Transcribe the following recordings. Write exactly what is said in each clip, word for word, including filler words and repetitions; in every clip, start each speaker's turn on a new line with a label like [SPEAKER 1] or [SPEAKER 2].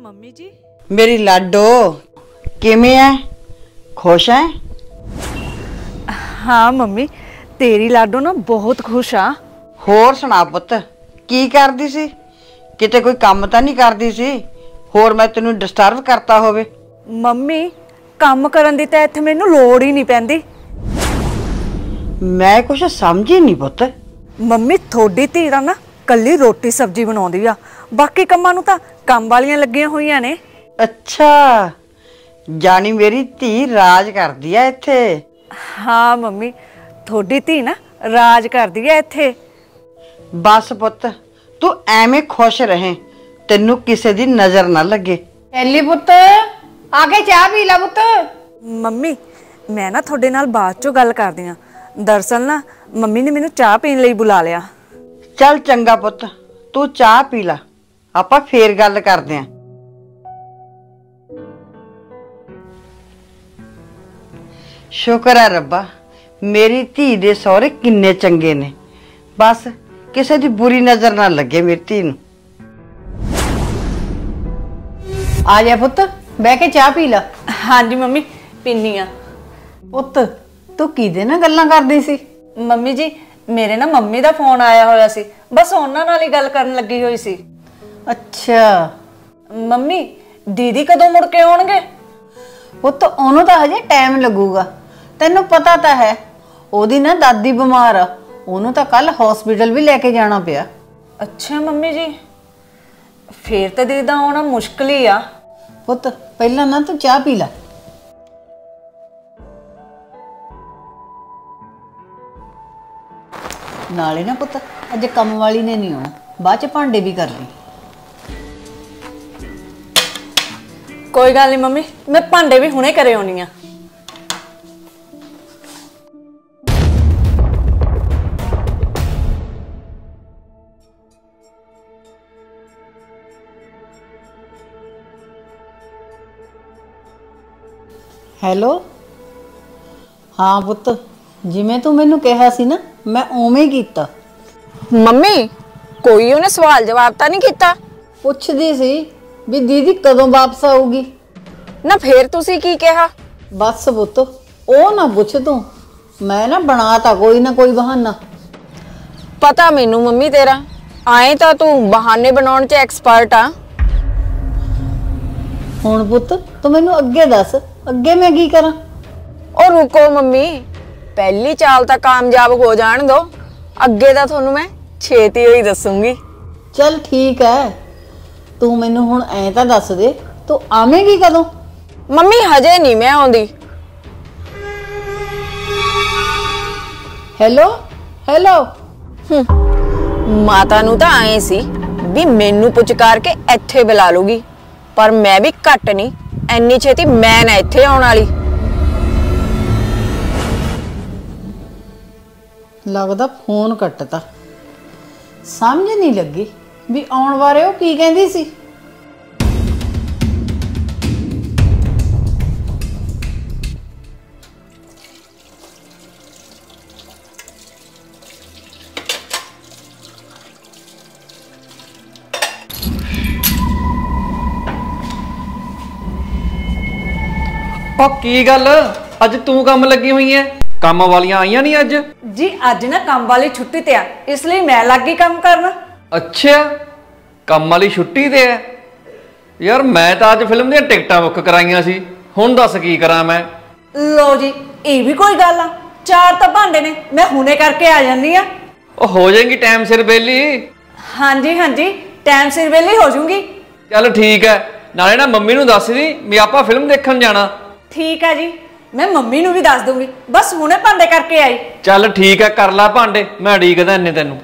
[SPEAKER 1] Mummy जी।
[SPEAKER 2] मेरी लाडो किवें है? खुश है?
[SPEAKER 1] हाँ मम्मी, तेरी लाडो ना बहुत खुश आ।
[SPEAKER 2] होर सुना पुत्त, की करदी सी? किते कोई काम तां नहीं करदी सी? होर मैं तैनूं डिस्टर्ब करता होवे?
[SPEAKER 1] मम्मी काम करन दी तां इत्थे मैनूं लोड़ ही नहीं पैंदी।
[SPEAKER 2] मैं कुछ समझ ही नहीं पुत्त।
[SPEAKER 1] मम्मी थोड़ी धी दा ना कल्ली रोटी सब्जी बनाउंदी आ, बाकी कंमां नूं तां काम वालियां लगियां होईयां ने।
[SPEAKER 2] अच्छा, जानी मेरी धी राज करदी है इत्थे।
[SPEAKER 1] हाँ मम्मी, थोड़ी धी ना राज करदी है इत्थे।
[SPEAKER 2] बस पुत्त तू एवें खुश रहे, तैनूं किसे दी नजर ना लगे।
[SPEAKER 3] एली पुत्त आके चाह पी ला पुत्त।
[SPEAKER 1] मम्मी मैं ना थोड़े नाल बाद चों गल करदी आं। दरअसल ना मम्मी ने मैनूं चाह पीण लई बुला लिया।
[SPEAKER 2] चल चंगा पुत्त, तू चाह पी ला, आपां फेर गल करदे आं। शुक्र है रब्बा, मेरी धी दे सहुरे किन्ने चंगे ने। बस किसे दी बुरी नजर ना लगे मेरी धी नूं।
[SPEAKER 3] आ जा पुत्त बह के चाह पी ला।
[SPEAKER 1] हाँ जी मम्मी पीनी आ।
[SPEAKER 3] पुत्त तू किहदे नाल गल्लां करदी सी?
[SPEAKER 1] मम्मी जी मेरे ना मम्मी दा फोन आया होया सी, बस उन्हां नाल ही गल करन लगी होई सी।
[SPEAKER 3] अच्छा
[SPEAKER 1] मम्मी दीदी कदों मुड़ के आउणगे?
[SPEAKER 3] पुत्त ओनू तां हजे टाइम लगूगा, तैनूं पता तां है ओदी ना दादी बीमार आ, ओनू तां कल हॉस्पिटल भी लेके जाना पिया।
[SPEAKER 1] अच्छा मम्मी जी, फिर तो दीदी दा आउणा मुश्किल ही आ।
[SPEAKER 3] पुत्त पहला ना तू चाह पी ला। नाले ना पुत्त अज कम वाली ने नहीं आना, बाद च भांडे भी कर ली।
[SPEAKER 1] कोई गल नहीं मम्मी, मैं भांडे भी हुणे करे आउणी आ।
[SPEAKER 3] ਹੈਲੋ ਹਾਂ ਪੁੱਤ, ਜਿਵੇਂ ਤੂੰ ਮੈਨੂੰ ਕਿਹਾ ਸੀ ਨਾ ਮੈਂ ਉਵੇਂ ਹੀ ਕੀਤਾ।
[SPEAKER 4] ਮੰਮੀ ਕੋਈ ਉਹਨੇ ਸਵਾਲ ਜਵਾਬ ਤਾਂ ਨਹੀਂ ਕੀਤਾ?
[SPEAKER 3] ਪੁੱਛਦੀ ਸੀ ਵੀ ਦੀਦੀ ਕਦੋਂ ਵਾਪਸ ਆਊਗੀ।
[SPEAKER 4] ਨਾ ਫੇਰ ਤੁਸੀਂ ਕੀ ਕਿਹਾ?
[SPEAKER 3] ਬਸ ਪੁੱਤ ਉਹ ਨਾ ਪੁੱਛ ਤੂੰ, ਮੈਂ ਨਾ ਬਣਾਤਾ ਕੋਈ ਨਾ ਕੋਈ ਬਹਾਨਾ।
[SPEAKER 4] ਪਤਾ ਮੈਨੂੰ ਮੰਮੀ ਤੇਰਾ, ਆਏ ਤਾਂ ਤੂੰ ਬਹਾਨੇ ਬਣਾਉਣ 'ਚ ਐਕਸਪਰਟ ਆ।
[SPEAKER 3] ਹੁਣ ਪੁੱਤ ਤੂੰ ਮੈਨੂੰ ਅੱਗੇ ਦੱਸ, ਅੱਗੇ मैं की करा?
[SPEAKER 4] ਉਹ ਰੁਕੋ ਮੰਮੀ, ਪਹਿਲੀ ਚਾਲ ਤਾਂ ਕਾਮਯਾਬ ਹੋ ਜਾਣ ਦੋ, ਅੱਗੇ ਦਾ ਤੁਹਾਨੂੰ ਮੈਂ ਛੇਤੀ ਹੋਈ ਦੱਸੂਗੀ।
[SPEAKER 3] चल ठीक है, तू मैनू हुण ऐ तां दस दे तू आवेंगी कदों?
[SPEAKER 4] ਮੰਮੀ ਹਜੇ ਨਹੀਂ ਮੈਂ ਆਉਂਦੀ।
[SPEAKER 3] ਹੈਲੋ ਹੈਲੋ
[SPEAKER 4] ਮਾਤਾ ਨੂੰ ਤਾਂ ਆਏ ਸੀ ਵੀ ਮੈਨੂੰ ਪੁਚਕਾਰ ਕੇ ਇੱਥੇ ਬੁਲਾ ਲੂਗੀ, ਪਰ ਮੈਂ ਵੀ ਘੱਟ ਨਹੀਂ, ਐਨੀ ਛੇਤੀ ਮੈਂ ਨਾ ਇੱਥੇ ਆਉਣ ਵਾਲੀ।
[SPEAKER 3] लगदा फोन कटता, समझ नहीं लगी भी आउण बारे ਉਹ ਕੀ ਕਹਿੰਦੀ ਸੀ।
[SPEAKER 5] ਉਹ ਕੀ ਗੱਲ ਅੱਜ ਤੂੰ ਕੰਮ ਲੱਗੀ ਹੋਈ ਐ? ਕੰਮ ਵਾਲੀਆਂ ਆਈਆਂ ਨਹੀਂ ਅੱਜ?
[SPEAKER 1] जी अज ना काम वाली छुट्टी ते आ, इसलिए मैं लग गई काम करना।
[SPEAKER 5] ਅੱਛਾ ਕੰਮ ਵਾਲੀ ਛੁੱਟੀ ਤੇ ਐ? ਯਾਰ ਮੈਂ ਤਾਂ ਅੱਜ ਫਿਲਮ ਦੀਆਂ ਟਿਕਟਾਂ ਬੁੱਕ ਕਰਾਈਆਂ ਸੀ, ਹੁਣ ਦੱਸ ਕੀ ਕਰਾਂ ਮੈਂ?
[SPEAKER 1] लो जी ये भी कोई गल आ, चार तो भांडे ने, मैं हुणे करके आ जानी आ।
[SPEAKER 5] ਉਹ ਹੋ ਜਾਏਗੀ ਟਾਈਮ ਸਿਰ ਵਿਹਲੀ।
[SPEAKER 1] हाँ जी हाँ जी टाइम सिर वेली हो जूंगी।
[SPEAKER 5] ਚੱਲ ਠੀਕ ਐ, ਨਾਲੇ ਨਾ ਮੰਮੀ ਨੂੰ ਦੱਸ ਦੀ ਵੀ ਆਪਾਂ ਫਿਲਮ ਦੇਖਣ ਜਾਣਾ।
[SPEAKER 1] ठीक है जी, मैं मम्मी नू भी दस दूंगी, बस हुणे भांडे करके आई।
[SPEAKER 5] ਚੱਲ ਠੀਕ ਐ, ਕਰ ਲੈ ਭਾਂਡੇ, ਮੈਂ ਉਡੀਕਦਾ ਇੰਨੇ ਤੈਨੂੰ।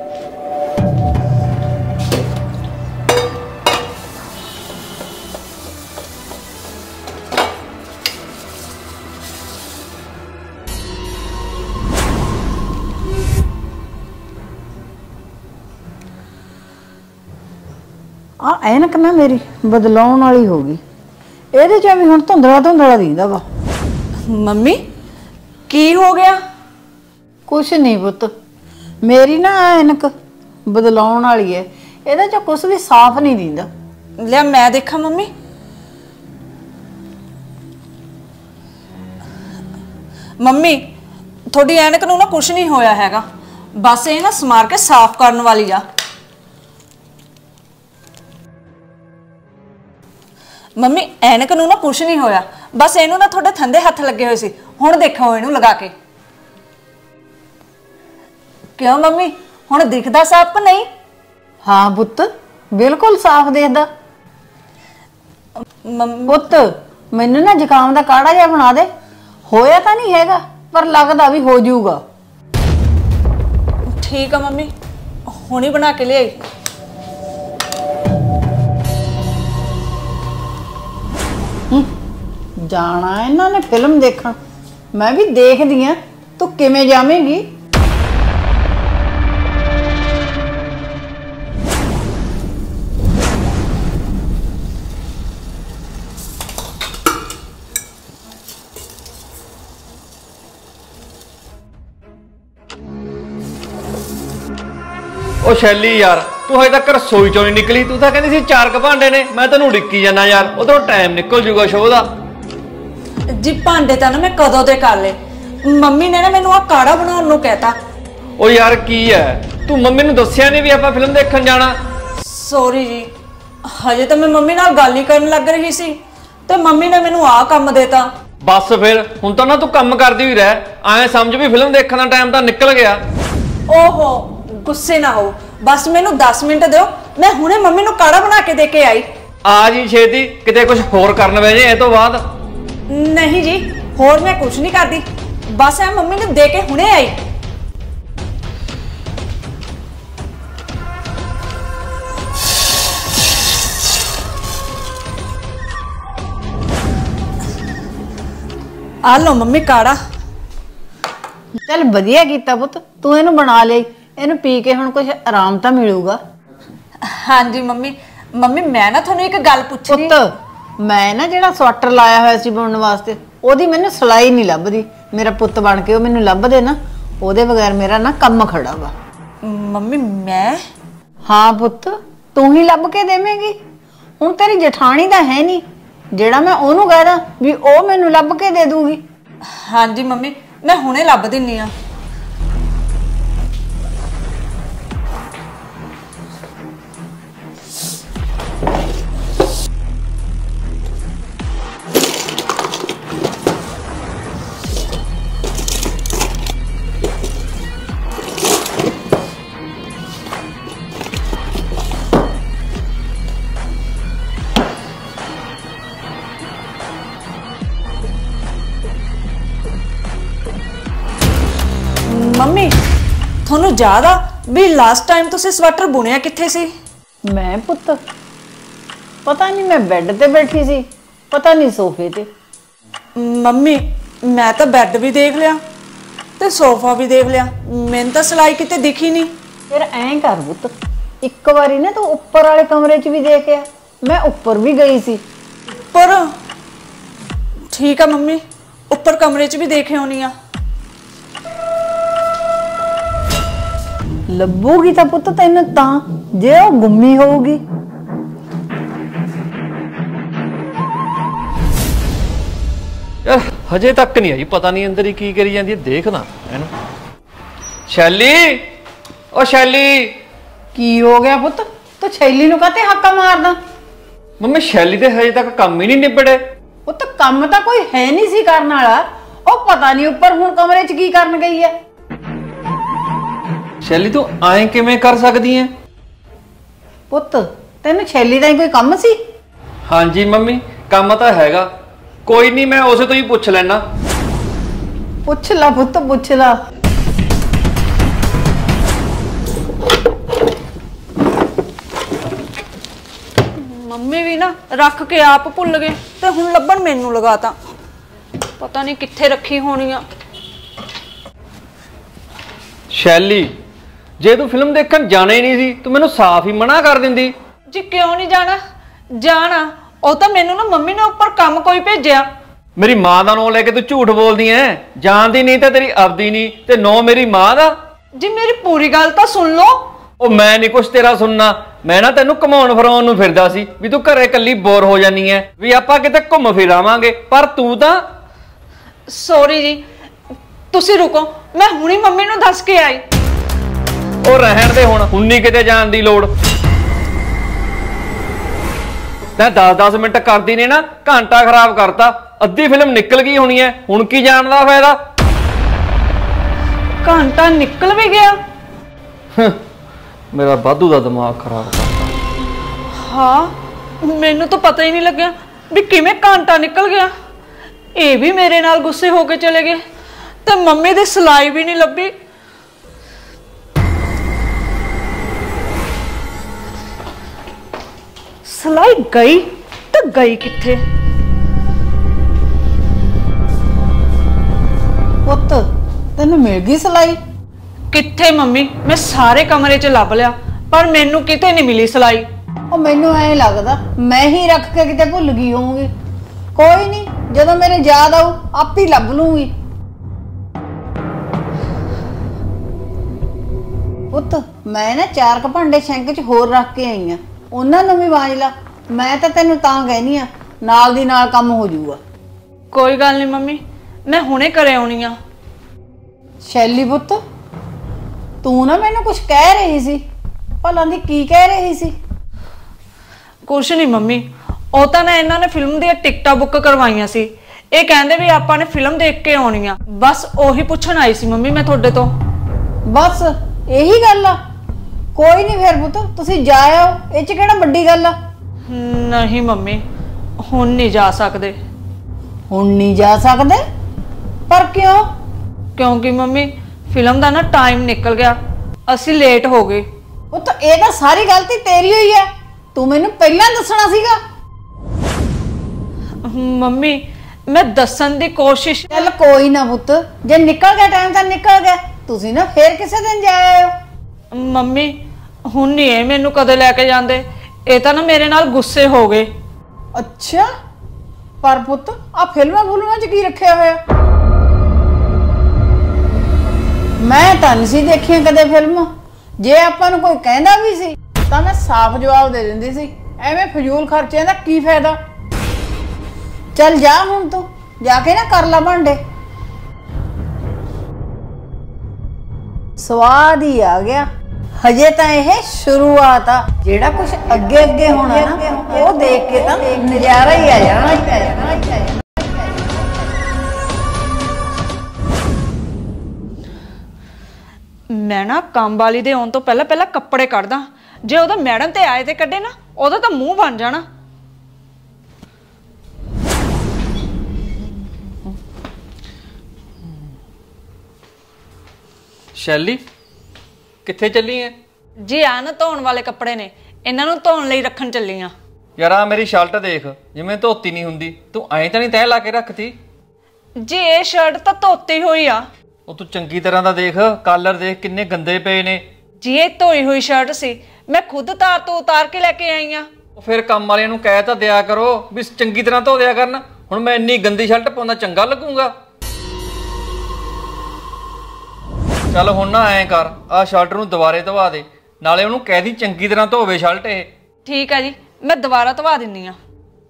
[SPEAKER 3] आ ऐनक ना मेरी बदलाउण वाली हो गई, ਇਹਦੇ ਚ ਵੀ ਹੁਣ ਧੁੰਦਲਾ ਧੁੰਦਲਾ ਦਿੰਦਾ ਵਾ।
[SPEAKER 1] मम्मी की हो गया?
[SPEAKER 3] कुछ नहीं पुत, मेरी ना ऐनक बदलाउण वाली है, ਇਹਦੇ ਚ कुछ भी साफ नहीं दिंदा।
[SPEAKER 1] लिया मैं देखा मम्मी। मम्मी थोड़ी ऐनक नूं ना कुछ नहीं होया हैगा, बस ये ना समार के साफ करने वाली आ। मम्मी ऐनक नूं ना कुछ नहीं होया, बस इनू ना थोड़े ठंडे हथ लगे हुए सी, हुण देखो इनू लगा के। क्यों मम्मी हुण दिखदा साफ नहीं?
[SPEAKER 3] हाँ पुत्त बिल्कुल साफ दिखदा। पुत्त मैनू ना जुकाम दा काढ़ा जिहा बना दे, होया तां नहीं हैगा पर लगदा भी हो जाऊगा।
[SPEAKER 1] ठीक है मम्मी, हुणी बना के ले आई।
[SPEAKER 3] जाना इन्हां ने फिल्म देखण, मैं भी देखदी हां तू किवें जावेंगी।
[SPEAKER 5] ओ शैली यार तू हजे तक रसोई चों नहीं निकली, तू तो कहती सी चार क भांडे ने, मैं तेनू उड़िकी जाना यार, उधरों टाइम निकल जूगा शो दा।
[SPEAKER 1] जी भांडे तां ना मैं कदों दे कर ले, मम्मी ने ना मैनू आ काढ़ा बनाउण नूं कहता।
[SPEAKER 5] ओ यार की है तू मम्मी नूं दस्सिया नहीं भी आपां फिल्म देखण जाना?
[SPEAKER 1] सॉरी जी, हजे तो मैं मम्मी नाल गल ही करन लग रही सी ते मम्मी ने मैनू आ काम देता।
[SPEAKER 5] बस फिर हुण तां ना तू काम करदी ही रह, ऐ समझ भी फिल्म देखण दा टाइम तां निकल गया।
[SPEAKER 1] ओहो गुस्से ना हो, बस मैनू दस मिनट दिओ, मैं हुणे मम्मी नूं काढ़ा बना के दे के आई।
[SPEAKER 5] आ जी छेती, किते कुछ होर करन वे जे ए तो बाद।
[SPEAKER 1] नहीं जी होर मैं कुछ नहीं करदी, बस मैं मम्मी नूं दे के हुणे आई। आ लो मम्मी काढ़ा।
[SPEAKER 3] चल वधिया कीता पुत्त, तू इनू बना ले, इनू पी के हुण कुछ आराम तां मिलूगा।
[SPEAKER 1] हाँ जी मम्मी, मम्मी मैं ना तुहानू एक गल पुछनी।
[SPEAKER 3] पुत्त मैं ना जिहड़ा स्वेटर लाया होया सी बुनन वास्ते, ओदी मैनू सिलाई नहीं लभदी, मेरा पुत्त बन के ओ मैनू लभ दे ना, ओदे बगैर मेरा ना काम खड़ा वा।
[SPEAKER 1] मम्मी मैं?
[SPEAKER 3] हाँ पुत्त तू ही लभ के देवेंगी, हुण तेरी जठानी तां है नहीं ਜਿਹੜਾ मैं ਉਹਨੂੰ कहदा भी ਉਹ ਮੈਨੂੰ ਲੱਭ ਕੇ ਦੇ ਦੂਗੀ।
[SPEAKER 1] हाँ जी मम्मी मैं हुणे ਲੱਭ ਦਿੰਨੀ ਆ। मम्मी थोनू याद आ भी लास्ट टाइम तुसी स्वेटर बुनिया किथे सी?
[SPEAKER 3] मैं पुत्त पता नहीं, मैं बेड ते बैठी सी, पता नहीं सोफे ते।
[SPEAKER 1] मम्मी मैं तो बेड भी देख लिया ते सोफा भी देख लिया, मैंने तो सिलाई किते दिखी नहीं।
[SPEAKER 3] फिर ऐं कर पुत्त, एक बारी ना तू उपर वाले कमरे च भी देख आ, मैं उपर भी गई सी।
[SPEAKER 1] पर ठीक है मम्मी, उपर कमरे च भी देखे होनी आ।
[SPEAKER 3] ਲੱਭੂਗੀ ਤਾਂ ਪੁੱਤ ਤੈਨੂੰ ਤਾਂ ਜੇ ਉਹ ਗੁੰਮੀ ਹੋਊਗੀ।
[SPEAKER 5] यार हजे तक नहीं आई, पता नहीं अंदर ही की करी जाती है, देखना है ना। शैली ओ शैली
[SPEAKER 3] ਕੀ ਹੋ ਗਿਆ ਪੁੱਤ, ਤੂੰ ਛੈਲੀ ਨੂੰ ਕਾਤੇ ਹੱਕਾ ਮਾਰਦਾ?
[SPEAKER 5] मम्मी शैली ते हजे तक काम ही नहीं निबड़े।
[SPEAKER 3] ਪੁੱਤ ਕੰਮ ਤਾਂ ਕੋਈ ਹੈ ਨਹੀਂ ਸੀ ਕਰਨ ਵਾਲਾ, ਉਹ ਪਤਾ ਨਹੀਂ ਉੱਪਰ ਹੁਣ ਕਮਰੇ 'ਚ ਕੀ ਕਰਨ ਗਈ ਹੈ।
[SPEAKER 5] शैली तू आए किवें कर सकदी है?
[SPEAKER 3] ਪੁੱਤ ਤੈਨੂੰ ਛੈਲੀ ਦਾ ਹੀ ਕੋਈ ਕੰਮ ਸੀ?
[SPEAKER 5] हाँ जी मम्मी काम तो हैगा, कोई नहीं मैं उसे तो ही पूछ लेना।
[SPEAKER 3] ਪੁੱਛ ਲਾ ਪੁੱਤ ਪੁੱਛ ਲਾ।
[SPEAKER 1] मम्मी भी ना रख के आप भुल गए ते हुण लभण मैनू लगाता, पता नहीं कित्थे रखी होनी आ।
[SPEAKER 5] शैली जे तू फिल्म देखण जाना ही नहीं सी, तू मैनू साफ ही मना कर दिंदी।
[SPEAKER 1] जी क्यों नहीं जाना, जाना ਉਹ ਤਾਂ ਮੈਨੂੰ ਨਾ ਮੰਮੀ ਨੇ ਉੱਪਰ ਕੰਮ ਕੋਈ ਭੇਜਿਆ।
[SPEAKER 5] मेरी मां का नाम लेके तू झूठ बोलदी है, जानदी नहीं ते तेरी अवदी नहीं ते नो मेरी मां दा।
[SPEAKER 1] जी मेरी पूरी गल तो सुन लो।
[SPEAKER 5] ओ मैं नहीं कुछ तेरा सुनना, ਮੈਂ ਨਾ ਤੈਨੂੰ ਘਮਾਉਣ ਫਰਾਉਣ ਨੂੰ ਫਿਰਦਾ ਸੀ ਵੀ ਤੂੰ ਘਰੇ ਇਕੱਲੀ ਬੋਰ ਹੋ ਜਾਨੀ ਐ ਵੀ ਆਪਾਂ ਕਿਤੇ ਘੁੰਮ ਫਿਰ ਆਵਾਂਗੇ, ਪਰ ਤੂੰ ਤਾਂ
[SPEAKER 1] ਸੌਰੀ ਜੀ, ਤੁਸੀਂ ਰੁਕੋ, ਮੈਂ ਹੁਣੀ ਮੰਮੀ ਨੂੰ ਦੱਸ ਕੇ ਆਈ।
[SPEAKER 5] ਉਹ ਰਹਿਣ ਦੇ, ਹੁਣ ਹੁਣ ਨਹੀਂ ਕਿਤੇ ਜਾਣ ਦੀ ਲੋੜ। ਤੈਂ ਦਸ ਦਸ ਮਿੰਟ ਕਰਦੀ ਨੇ ਨਾ ਘੰਟਾ ਖਰਾਬ ਕਰਤਾ, ਅੱਧੀ ਫਿਲਮ ਨਿਕਲ ਗਈ ਹੋਣੀ ਐ, ਹੁਣ ਕੀ ਜਾਣ ਦਾ ਫਾਇਦਾ।
[SPEAKER 1] ਘੰਟਾ ਨਿਕਲ ਵੀ ਗਿਆ।
[SPEAKER 5] ਮੇਰਾ ਵਾਧੂ ਦਾ ਦਿਮਾਗ ਖਰਾਬ ਕਰਤਾ।
[SPEAKER 1] ਹਾਂ, ਮੈਨੂੰ ਤਾਂ ਪਤਾ ਹੀ ਨਹੀਂ ਲੱਗਿਆ ਵੀ ਕਿਵੇਂ ਘੰਟਾ ਨਿਕਲ ਗਿਆ। ਇਹ ਵੀ ਮੇਰੇ ਨਾਲ ਗੁੱਸੇ ਹੋ ਕੇ ਚਲੇ ਗਏ ਤੇ ਮੰਮੀ ਦੀ ਸਿਲਾਈ ਵੀ ਨਹੀਂ ਲੱਭੀ। ਸਿਲਾਈ ਗਈ ਤਾਂ ਗਈ ਕਿੱਥੇ?
[SPEAKER 3] ਪੁੱਤ ਤੈਨੂੰ ਮਿਲ ਗਈ ਸਿਲਾਈ?
[SPEAKER 1] ਕਿੱਥੇ ਮੰਮੀ, ਮੈਂ ਸਾਰੇ ਕਮਰੇ 'ਚ ਲੱਭ ਲਿਆ ਪਰ ਮੈਨੂੰ ਕਿਤੇ ਨਹੀਂ ਮਿਲੀ ਸਿਲਾਈ।
[SPEAKER 3] ਉਹ ਮੈਨੂੰ ਐਂ ਲੱਗਦਾ ਮੈਂ ਹੀ ਰੱਖ ਕੇ ਕਿਤੇ ਭੁੱਲ ਗਈ ਹੋਊਂਗੀ। ਕੋਈ ਨਹੀਂ, ਜਦੋਂ ਮੇਰੇ ਯਾਦ ਆਊ ਆਪ ਹੀ ਲੱਭ ਲੂੰਗੀ। ਪੁੱਤ ਮੈਂ ਨਾ ਚਾਰ ਕ ਭਾਂਡੇ ਸ਼ੈਂਕ 'ਚ ਹੋਰ ਰੱਖ ਕੇ ਆਈ ਆ, ਉਹਨਾਂ ਨੂੰ ਵੀ ਵਾਂਝ ਲਾ। ਮੈਂ ਤਾਂ ਤੈਨੂੰ ਤਾਂ ਕਹਿਨੀ ਆ, ਨਾਲ ਦੀ ਨਾਲ ਕੰਮ ਹੋ ਜਾਊਗਾ।
[SPEAKER 1] ਕੋਈ ਗੱਲ ਨਹੀਂ ਮੰਮੀ, ਮੈਂ ਹੁਣੇ ਘਰੇ ਆਉਣੀ ਆ।
[SPEAKER 3] ਸ਼ੈਲੀ ਪੁੱਤ, ਤੂੰ ਨਾ ਮੈਨੂੰ ਕੁਝ ਕਹਿ ਰਹੀ ਸੀ, ਭਲਾ ਦੀ ਕੀ ਕਹਿ ਰਹੀ ਸੀ?
[SPEAKER 1] ਕੁਛ ਨਹੀਂ ਮੰਮੀ, ਉਹ ਤਾਂ ਨਾ ਇਹਨਾਂ ਨੇ ਫਿਲਮ ਦੀਆਂ ਟਿਕਟਾਂ ਬੁੱਕ ਕਰਵਾਈਆਂ ਸੀ। ਇਹ ਕਹਿੰਦੇ ਵੀ ਆਪਾਂ ਨੇ ਫਿਲਮ ਦੇਖ ਕੇ ਆਉਣੀ ਆ, ਬਸ ਉਹੀ ਪੁੱਛਣ ਆਈ ਸੀ ਮੰਮੀ ਮੈਂ ਤੁਹਾਡੇ ਤੋਂ।
[SPEAKER 3] ਬਸ ਇਹੀ ਗੱਲ ਆ? ਕੋਈ ਨਹੀਂ ਫਿਰ ਪੁੱਤ, ਤੁਸੀਂ ਜਾ ਆਓ, ਇਹ 'ਚ ਕਿਹੜਾ ਵੱਡੀ ਗੱਲ ਆ।
[SPEAKER 1] ਨਹੀਂ ਮੰਮੀ, ਹੁਣ ਨਹੀਂ ਜਾ ਸਕਦੇ।
[SPEAKER 3] ਹੁਣ ਨਹੀਂ ਜਾ ਸਕਦੇ? ਪਰ ਕਿਉਂ?
[SPEAKER 1] ਕਿਉਂਕਿ ਮੰਮੀ ਫਿਲਮ ਦਾ ਨਾ ਟਾਈਮ ਨਿਕਲ ਗਿਆ, ਅਸੀਂ ਲੇਟ ਹੋ ਗਏ।
[SPEAKER 3] ਉਹ ਤਾਂ ਇਹ ਤਾਂ ਸਾਰੀ ਗਲਤੀ ਤੇਰੀ ਹੋਈ ਹੈ, ਤੂੰ ਮੈਨੂੰ ਪਹਿਲਾਂ ਦੱਸਣਾ ਸੀਗਾ।
[SPEAKER 1] ਮੰਮੀ ਮੈਂ ਦੱਸਣ ਦੀ ਕੋਸ਼ਿਸ਼।
[SPEAKER 3] ਚੱਲ ਕੋਈ ਨਾ ਪੁੱਤ, ਜੇ ਨਿਕਲ ਗਿਆ ਟਾਈਮ ਤਾਂ ਨਿਕਲ ਗਿਆ, ਤੁਸੀਂ ਨਾ ਫੇਰ ਕਿਸੇ ਦਿਨ ਜਾ ਆਇਓ।
[SPEAKER 1] ਮੰਮੀ ਹੁਣ ਨਹੀਂ ਇਹ ਮੈਨੂੰ ਕਦੇ ਲੈ ਕੇ ਜਾਂਦੇ, ਇਹ ਤਾਂ ਨਾ ਮੇਰੇ ਨਾਲ ਗੁੱਸੇ ਹੋ ਗਏ।
[SPEAKER 3] ਅੱਛਾ, ਪਰ ਪੁੱਤ ਆ ਫਿਲਮਾਂ ਫੁਲਮਾਂ 'ਚ ਕੀ ਰੱਖਿਆ ਹੋਇਆ? ਮੈਂ ਤਾਂ ਨਹੀਂ ਸੀ ਦੇਖੀਆਂ ਕਦੇ ਫਿਲਮਾਂ। ਜੇ ਆਪਾਂ ਨੂੰ ਕੋਈ ਕਹਿੰਦਾ ਵੀ ਸੀ ਤਾਂ ਮੈਂ ਸਾਫ਼ ਜਵਾਬ ਦੇ ਦਿੰਦੀ ਸੀ, ਐਵੇਂ ਫਜ਼ੂਲ ਖਰਚਿਆਂ ਦਾ ਕੀ ਫਾਇਦਾ। ਚੱਲ ਜਾ ਹੁਣ, ਤੂੰ ਜਾ ਕੇ ਨਾ ਕਰ ਲਾ ਭਾਂਡੇ। ਸਵਾਦ ਹੀ ਆ ਗਿਆ, ਹਜੇ ਤਾਂ ਇਹ ਸ਼ੁਰੂਆਤ ਆ। ਜਿਹੜਾ ਕੁਝ ਅੱਗੇ ਅੱਗੇ ਹੋਣਾ ਨਾ ਉਹ ਦੇਖ ਕੇ ਤਾਂ ਨਜ਼ਾਰਾ ਹੀ ਆ ਜਾਣਾ।
[SPEAKER 1] ਮੈਂ ਨਾ ਕੰਮ ਵਾਲੀ ਦੇ ਆਉਣ ਤੋਂ ਪਹਿਲਾਂ ਪਹਿਲਾਂ ਕੱਪੜੇ ਕੱਢਦਾ, ਜੇ ਉਹਦਾ ਮੈਡਮ ਤੇ ਆਏ ਤੇ ਕੱਢੇ ਨਾ ਉਹਦਾ ਤਾਂ ਮੂੰਹ ਬਣ ਜਾਣਾ।
[SPEAKER 5] ਸ਼ੈਲੀ ਕਿੱਥੇ ਚੱਲੀ ਐ?
[SPEAKER 1] ਜੀ ਆ ਨਾ ਧੋਣ ਵਾਲੇ ਕੱਪੜੇ ਨੇ, ਇਹਨਾਂ ਨੂੰ ਧੋਣ ਲਈ ਰੱਖਣ ਚੱਲੀ ਆ।
[SPEAKER 5] ਯਾਰ ਆ ਮੇਰੀ ਸ਼ਰਟ ਦੇਖ, ਜਿਵੇਂ ਧੋਤੀ ਨਹੀਂ ਹੁੰਦੀ, ਤੂੰ ਐਂ ਤਾਂ ਨਹੀਂ ਤੈਅ ਲਾ ਕੇ ਰੱਖਤੀ?
[SPEAKER 1] ਜੀ ਇਹ ਸ਼ਰਟ ਤਾਂ ਧੋਤੀ ਹੋਈ ਆ।
[SPEAKER 5] ਉਹ ਤੂੰ ਚੰਗੀ ਤਰ੍ਹਾਂ ਦਾ ਦੇਖ, ਕਾਲਰ ਦੇਖ ਕਿੰਨੇ ਗੰਦੇ ਪਏ ਨੇ।
[SPEAKER 1] ਜੀ ਇਹ ਧੋਈ ਹੋਈ ਸ਼ਰਟ ਸੀ, ਮੈਂ ਖੁਦ ਤਾਰ ਤੋਂ ਉਤਾਰ ਕੇ ਲੈ ਕੇ ਆਈ ਆ।
[SPEAKER 5] ਉਹ ਫਿਰ ਕੰਮ ਵਾਲਿਆਂ ਨੂੰ ਕਹਿ ਤਾਂ ਦਿਆ ਕਰੋ ਵੀ ਚੰਗੀ ਤਰ੍ਹਾਂ ਧੋ ਦਿਆ ਕਰਨ। ਹੁਣ ਮੈਂ ਇੰਨੀ ਗੰਦੀ ਸ਼ਰਟ ਪਾਉਂਦਾ ਚੰਗਾ ਲੱਗੂਗਾ? ਚੱਲ ਹੁਣ ਨਾ ਐਂ ਕਰ, ਆਹ ਸ਼ਰਟ ਨੂੰ ਦੁਬਾਰੇ ਧਵਾ ਦੇ, ਨਾਲੇ ਉਹਨੂੰ ਕਹਿ ਦੀ ਚੰਗੀ ਤਰ੍ਹਾਂ ਧੋਵੇ ਸ਼ਰਟ ਇਹ।
[SPEAKER 1] ਠੀਕ ਆ ਜੀ, ਮੈਂ ਦੁਬਾਰਾ ਧਵਾ ਦਿੰਨੀ ਆ।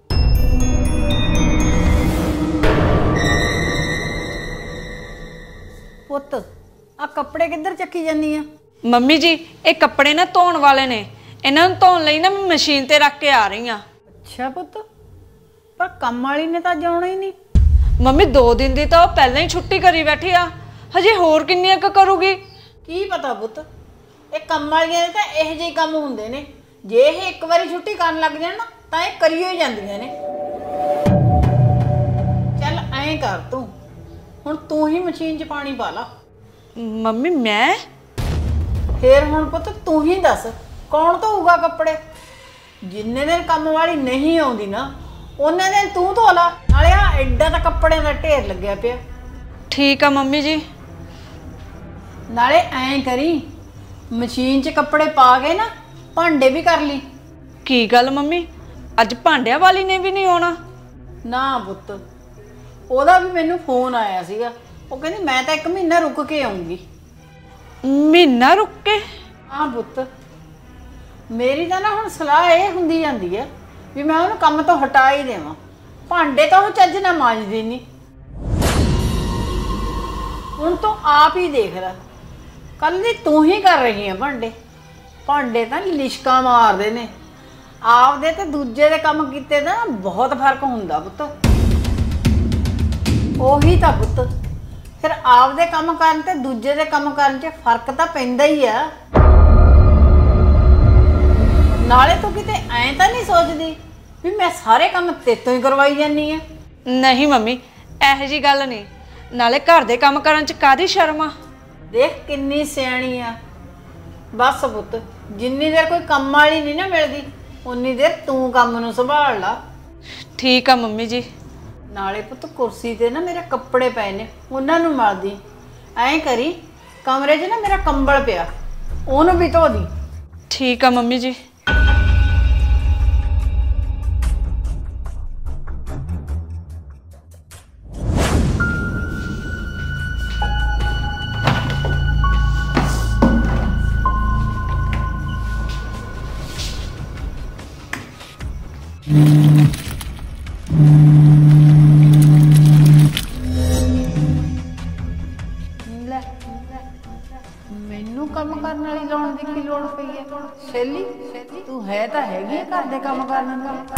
[SPEAKER 3] ਪੁੱਤ ਆ ਕੱਪੜੇ ਕਿੱਧਰ ਚੱਕੀ ਜਾਨੀ ਆ?
[SPEAKER 1] ਮੰਮੀ ਜੀ ਇਹ ਕੱਪੜੇ ਨਾ ਧੋਣ ਵਾਲੇ ਨੇ, ਇਹਨਾਂ ਨੂੰ ਧੋਣ ਲਈ ਨਾ ਮੈਂ ਮਸ਼ੀਨ ਤੇ ਰੱਖ ਕੇ ਆ ਰਹੀ ਆ।
[SPEAKER 3] ਅੱਛਾ ਪੁੱਤ, ਪਰ ਕੰਮ ਵਾਲੀ ਨੇ ਤਾਂ ਜਾਣਾ ਹੀ ਨਹੀਂ।
[SPEAKER 1] ਮੰਮੀ ਦੋ ਦਿਨ ਦੀ ਤਾਂ ਉਹ ਪਹਿਲਾਂ ਹੀ ਛੁੱਟੀ ਕਰੀ ਬੈਠੀ ਆ, ਹਜੇ ਹੋਰ ਕਿੰਨੀਆਂ ਕੁ ਕਰੂਗੀ?
[SPEAKER 3] ਕੀ ਪਤਾ ਪੁੱਤ, ਇਹ ਕੰਮ ਵਾਲੀਆਂ ਦੇ ਤਾਂ ਇਹੋ ਜਿਹੇ ਕੰਮ ਹੁੰਦੇ ਨੇ, ਜੇ ਇਹ ਇੱਕ ਵਾਰੀ ਛੁੱਟੀ ਕਰਨ ਲੱਗ ਜਾਣ ਨਾ ਤਾਂ ਇਹ ਕਰੀ ਹੋਈ ਜਾਂਦੀਆਂ ਨੇ। ਚੱਲ ਐਂ ਕਰ, ਤੂੰ ਹੁਣ ਤੂੰ ਹੀ ਮਸ਼ੀਨ 'ਚ ਪਾਣੀ ਪਾ ਲਾ।
[SPEAKER 1] ਮੰਮੀ ਮੈਂ?
[SPEAKER 3] ਫੇਰ ਹੁਣ ਪੁੱਤ ਤੂੰ ਹੀ ਦੱਸ, ਕੌਣ ਧੋਊਗਾ ਕੱਪੜੇ? ਜਿੰਨੇ ਦਿਨ ਕੰਮ ਵਾਲੀ ਨਹੀਂ ਆਉਂਦੀ ਨਾ ਉਹਨੇ ਦਿਨ ਤੂੰ ਧੋ ਲਾ, ਨਾਲੇ ਆ ਐਡਾ ਤਾਂ ਕੱਪੜਿਆਂ ਦਾ ਢੇਰ ਲੱਗਿਆ ਪਿਆ।
[SPEAKER 1] ਠੀਕ ਆ ਮੰਮੀ ਜੀ।
[SPEAKER 3] ਨਾਲੇ ਐਂ ਕਰੀ, ਮਸ਼ੀਨ 'ਚ ਕੱਪੜੇ ਪਾ ਕੇ ਨਾ ਭਾਂਡੇ ਵੀ ਕਰ ਲਈ।
[SPEAKER 1] ਕੀ ਗੱਲ ਮੰਮੀ, ਅੱਜ ਭਾਂਡਿਆਂ ਵਾਲੀ ਨੇ ਵੀ ਨਹੀਂ ਆਉਣਾ?
[SPEAKER 3] ਨਾ ਪੁੱਤ, ਉਹਦਾ ਵੀ ਮੈਨੂੰ ਫੋਨ ਆਇਆ ਸੀਗਾ, ਉਹ ਕਹਿੰਦੀ ਮੈਂ ਤਾਂ ਇੱਕ ਮਹੀਨਾ ਰੁਕ ਕੇ ਆਉਂਗੀ।
[SPEAKER 1] ਮਹੀਨਾ ਰੁਕ ਕੇ?
[SPEAKER 3] ਹਾਂ ਪੁੱਤ, ਮੇਰੀ ਤਾਂ ਨਾ ਹੁਣ ਸਲਾਹ ਇਹ ਹੁੰਦੀ ਜਾਂਦੀ ਹੈ ਵੀ ਮੈਂ ਉਹਨੂੰ ਕੰਮ ਤੋਂ ਹਟਾ ਹੀ ਦੇਵਾਂ। ਭਾਂਡੇ ਤਾਂ ਉਹ ਚੱਜ ਨਾਲ ਮਾਂਜਦੀ ਨਹੀਂ। ਹੁਣ ਤੂੰ ਆਪ ਹੀ ਦੇਖ ਲੈ, ਕੱਲੀ ਤੂੰ ਹੀ ਕਰ ਰਹੀ ਹੈ ਭਾਂਡੇ। ਭਾਂਡੇ ਤਾਂ ਲਿਸ਼ਕਾ ਮਾਰਦੇ ਨੇ। ਆਪਦੇ ਤੇ ਦੂਜੇ ਦੇ ਕੰਮ ਕੀਤੇ ਦਾ ਨਾ ਬਹੁਤ ਫਰਕ ਹੁੰਦਾ ਪੁੱਤ। ਉਹੀ ਤਾਂ ਪੁੱਤ, ਫਿਰ ਆਪਦੇ ਕੰਮ ਕਰਨ ਤੇ ਦੂਜੇ ਦੇ ਕੰਮ ਕਰਨ 'ਚ ਫਰਕ ਤਾਂ ਪੈਂਦਾ ਹੀ ਆ। ਨਾਲੇ ਤੂੰ ਕਿਤੇ ਐਂ ਤਾਂ ਨਹੀਂ ਸੋਚਦੀ ਵੀ ਮੈਂ ਸਾਰੇ ਕੰਮ ਤੇਤੋਂ ਹੀ ਕਰਵਾਈ ਜਾਂਦੀ ਆ?
[SPEAKER 1] ਨਹੀਂ ਮੰਮੀ, ਇਹੋ ਜੀ ਗੱਲ ਨਹੀਂ। ਨਾਲੇ ਘਰ ਦੇ ਕੰਮ ਕਰਨ 'ਚ ਕਾਦੀ ਸ਼ਰਮ ਆ?
[SPEAKER 3] ਦੇਖ ਕਿੰਨੀ ਸਿਆਣੀ ਆ। ਬਸ ਪੁੱਤ, ਜਿੰਨੀ ਦੇਰ ਕੋਈ ਕੰਮ ਵਾਲੀ ਨਹੀਂ ਨਾ ਮਿਲਦੀ ਉਨੀ ਦੇਰ ਤੂੰ ਕੰਮ ਨੂੰ ਸੰਭਾਲ ਲਾ।
[SPEAKER 1] ਠੀਕ ਆ ਮੰਮੀ ਜੀ।
[SPEAKER 3] ਨਾਲੇ ਪੁੱਤ ਕੁਰਸੀ ਤੇ ਨਾ ਮੇਰੇ ਕੱਪੜੇ ਪਏ ਨੇ, ਉਹਨਾਂ ਨੂੰ ਮਲਦੀ। ਐਂ ਕਰੀ, ਕਮਰੇ 'ਚ ਨਾ ਮੇਰਾ ਕੰਬਲ ਪਿਆ, ਉਹਨੂੰ ਵੀ ਧੋ ਦੀ।
[SPEAKER 1] ਠੀਕ ਆ ਮੰਮੀ ਜੀ।
[SPEAKER 3] ਮੈਨੂੰ ਕੰਮ ਕਰਨ ਵਾਲੀ ਲਾਉਣ ਦੀ ਕੀ ਲੋੜ ਪਈ ਹੈ? ਸ਼ੈਲੀ, ਤੂੰ ਹੈ ਤਾਂ ਹੈਗੀ ਹੈ ਘਰ ਦੇ ਕੰਮ ਕਰਨ ਦਾ।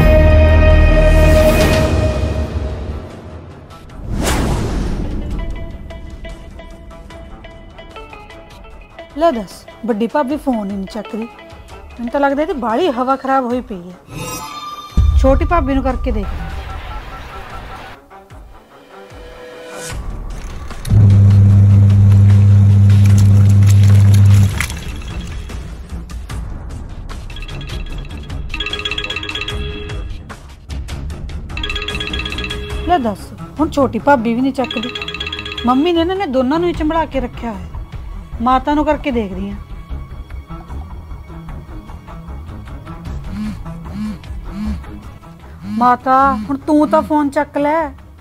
[SPEAKER 6] ਲੈ ਦੱਸ, ਵੱਡੀ ਭਾਬੀ ਫੋਨ ਹੀ ਨਹੀਂ ਚੱਕਦੀ। ਮੈਨੂੰ ਤਾਂ ਲੱਗਦਾ ਇਹਦੀ ਬਾਹਲੀ ਹਵਾ ਖਰਾਬ ਹੋਈ ਪਈ ਹੈ। ਛੋਟੀ ਭਾਬੀ ਨੂੰ ਕਰਕੇ ਦੇਖ। ਲੈ ਦੱਸ, ਹੁਣ ਛੋਟੀ ਭਾਬੀ ਵੀ ਨਹੀਂ ਚੱਕਦੀ। ਮੰਮੀ ਨੇ ਇਹਨਾਂ ਨੇ ਦੋਨਾਂ ਨੂੰ ਹੀ ਚੰਬੜਾ ਕੇ ਰੱਖਿਆ ਹੈ। ਮਾਤਾ ਨੂੰ ਕਰਕੇ ਦੇਖਦੀ ਆ। ਮਾਤਾ, ਹੁਣ ਤੂੰ ਤਾਂ ਫੋਨ ਚੱਕ ਲੈ।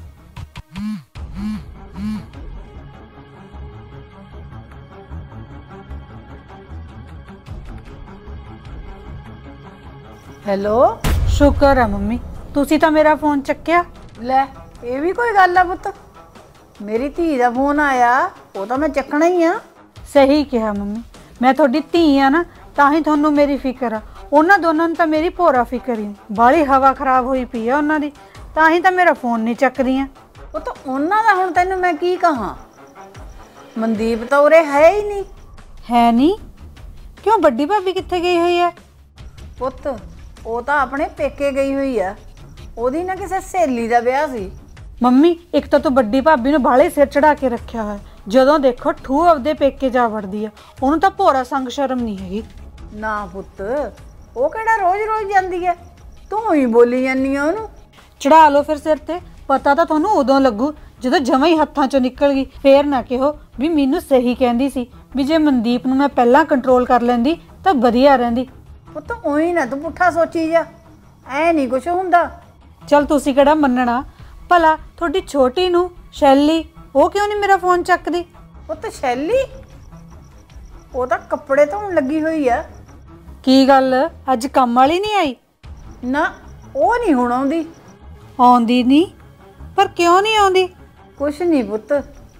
[SPEAKER 3] ਹੈਲੋ।
[SPEAKER 6] ਸ਼ੁਕਰ ਹੈ ਮੰਮੀ, ਤੁਸੀਂ ਤਾਂ ਮੇਰਾ ਫੋਨ ਚੱਕਿਆ।
[SPEAKER 3] ਲੈ, ਇਹ ਵੀ ਕੋਈ ਗੱਲ ਆ ਪੁੱਤ? ਮੇਰੀ ਧੀ ਦਾ ਫੋਨ ਆਇਆ, ਉਹ ਤਾਂ ਮੈਂ ਚੱਕਣਾ ਹੀ ਆ।
[SPEAKER 6] ਸਹੀ ਕਿਹਾ ਮੰਮੀ, ਮੈਂ ਤੁਹਾਡੀ ਧੀ ਆ ਨਾ, ਤਾਂ ਹੀ ਤੁਹਾਨੂੰ ਮੇਰੀ ਫਿਕਰ ਆ। ਉਹਨਾਂ ਦੋਨਾਂ ਨੂੰ ਤਾਂ ਮੇਰੀ ਭੋਰਾ ਫਿਕਰ ਹੀ। ਬਾਹਲੀ ਹਵਾ ਖਰਾਬ ਹੋਈ ਪਈ ਆ ਉਹਨਾਂ ਦੀ, ਤਾਂ ਹੀ ਤਾਂ ਮੇਰਾ ਫੋਨ ਨਹੀਂ ਚੱਕਦੀਆਂ।
[SPEAKER 3] ਉਹ ਤਾਂ ਉਹਨਾਂ ਦਾ ਹੁਣ ਤੈਨੂੰ ਮੈਂ ਕੀ ਕਹਾਂ? ਮਨਦੀਪ ਤਾਂ ਉਰੇ ਹੈ ਹੀ ਨਹੀਂ।
[SPEAKER 6] ਹੈ ਨਹੀਂ? ਕਿਉਂ, ਵੱਡੀ ਭਾਬੀ ਕਿੱਥੇ ਗਈ ਹੋਈ ਹੈ?
[SPEAKER 3] ਪੁੱਤ, ਉਹ ਤਾਂ ਆਪਣੇ ਪੇਕੇ ਗਈ ਹੋਈ ਆ। ਉਹਦੀ ਨਾ ਕਿਸੇ ਸਹੇਲੀ ਦਾ ਵਿਆਹ ਸੀ।
[SPEAKER 6] ਮੰਮੀ, ਇੱਕ ਤਾਂ ਤੂੰ ਵੱਡੀ ਭਾਬੀ ਨੂੰ ਬਾਹਲੇ ਸਿਰ ਚੜਾ ਕੇ ਰੱਖਿਆ ਹੋਇਆ। ਜਦੋਂ ਦੇਖੋ ਠੂ ਆਪਦੇ ਪੇਕੇ ਜਾ ਵੜਦੀ ਆ। ਉਹਨੂੰ ਤਾਂ ਭੋਰਾ ਸੰਗ ਸ਼ਰਮ ਨਹੀਂ ਹੈਗੀ।
[SPEAKER 3] ਨਾ ਪੁੱਤ, ਉਹ ਕਿਹੜਾ ਰੋਜ਼-ਰੋਜ਼ ਜਾਂਦੀ ਹੈ? ਤੂੰ ਹੀ ਬੋਲੀ ਜਾਂਦੀ ਆ ਉਹਨੂੰ।
[SPEAKER 6] ਚੜਾ ਲਓ ਫਿਰ ਸਿਰ ਤੇ। ਪਤਾ ਤਾਂ ਤੁਹਾਨੂੰ ਉਦੋਂ ਲੱਗੂ ਜਦੋਂ ਜਮਾਂ ਹੀ ਹੱਥਾਂ ਚੋਂ ਨਿਕਲ ਗਈ। ਫੇਰ ਨਾ ਕਿਹੋ ਵੀ ਮੈਨੂੰ ਸਹੀ ਕਹਿੰਦੀ ਸੀ ਵੀ ਜੇ ਮਨਦੀਪ ਨੂੰ ਮੈਂ ਪਹਿਲਾਂ ਕੰਟਰੋਲ ਕਰ ਲੈਂਦੀ ਤਾਂ ਵਧੀਆ ਰਹਿੰਦੀ।
[SPEAKER 3] ਪੁੱਤ, ਉਹੀ ਨਾ ਤੂੰ ਪੁੱਠਾ ਸੋਚੀ ਜਾ। ਐ ਨਹੀਂ ਕੁਛ ਹੁੰਦਾ।
[SPEAKER 6] ਚਲ ਤੁਸੀਂ ਕਿਹੜਾ ਮੰਨਣਾ? ਭਲਾ ਤੁਹਾਡੀ ਛੋਟੀ ਨੂੰ ਸ਼ੈਲੀ, ਉਹ ਕਿਉਂ ਨਹੀਂ ਮੇਰਾ ਫੋਨ ਚੱਕਦੀ?
[SPEAKER 3] ਪੁੱਤ ਸ਼ੈਲੀ, ਉਹ ਤਾਂ ਕੱਪੜੇ ਧੋਣ ਲੱਗੀ ਹੋਈ ਆ।
[SPEAKER 6] ਕੀ ਗੱਲ, ਅੱਜ ਕੰਮ ਵਾਲੀ ਨਹੀਂ ਆਈ?
[SPEAKER 3] ਨਾ, ਉਹ ਨਹੀਂ ਹੁਣ ਆਉਂਦੀ।
[SPEAKER 6] ਆਉਂਦੀ ਨਹੀਂ? ਪਰ ਕਿਉਂ ਨਹੀਂ ਆਉਂਦੀ?
[SPEAKER 3] ਕੁਛ ਨਹੀਂ ਪੁੱਤ,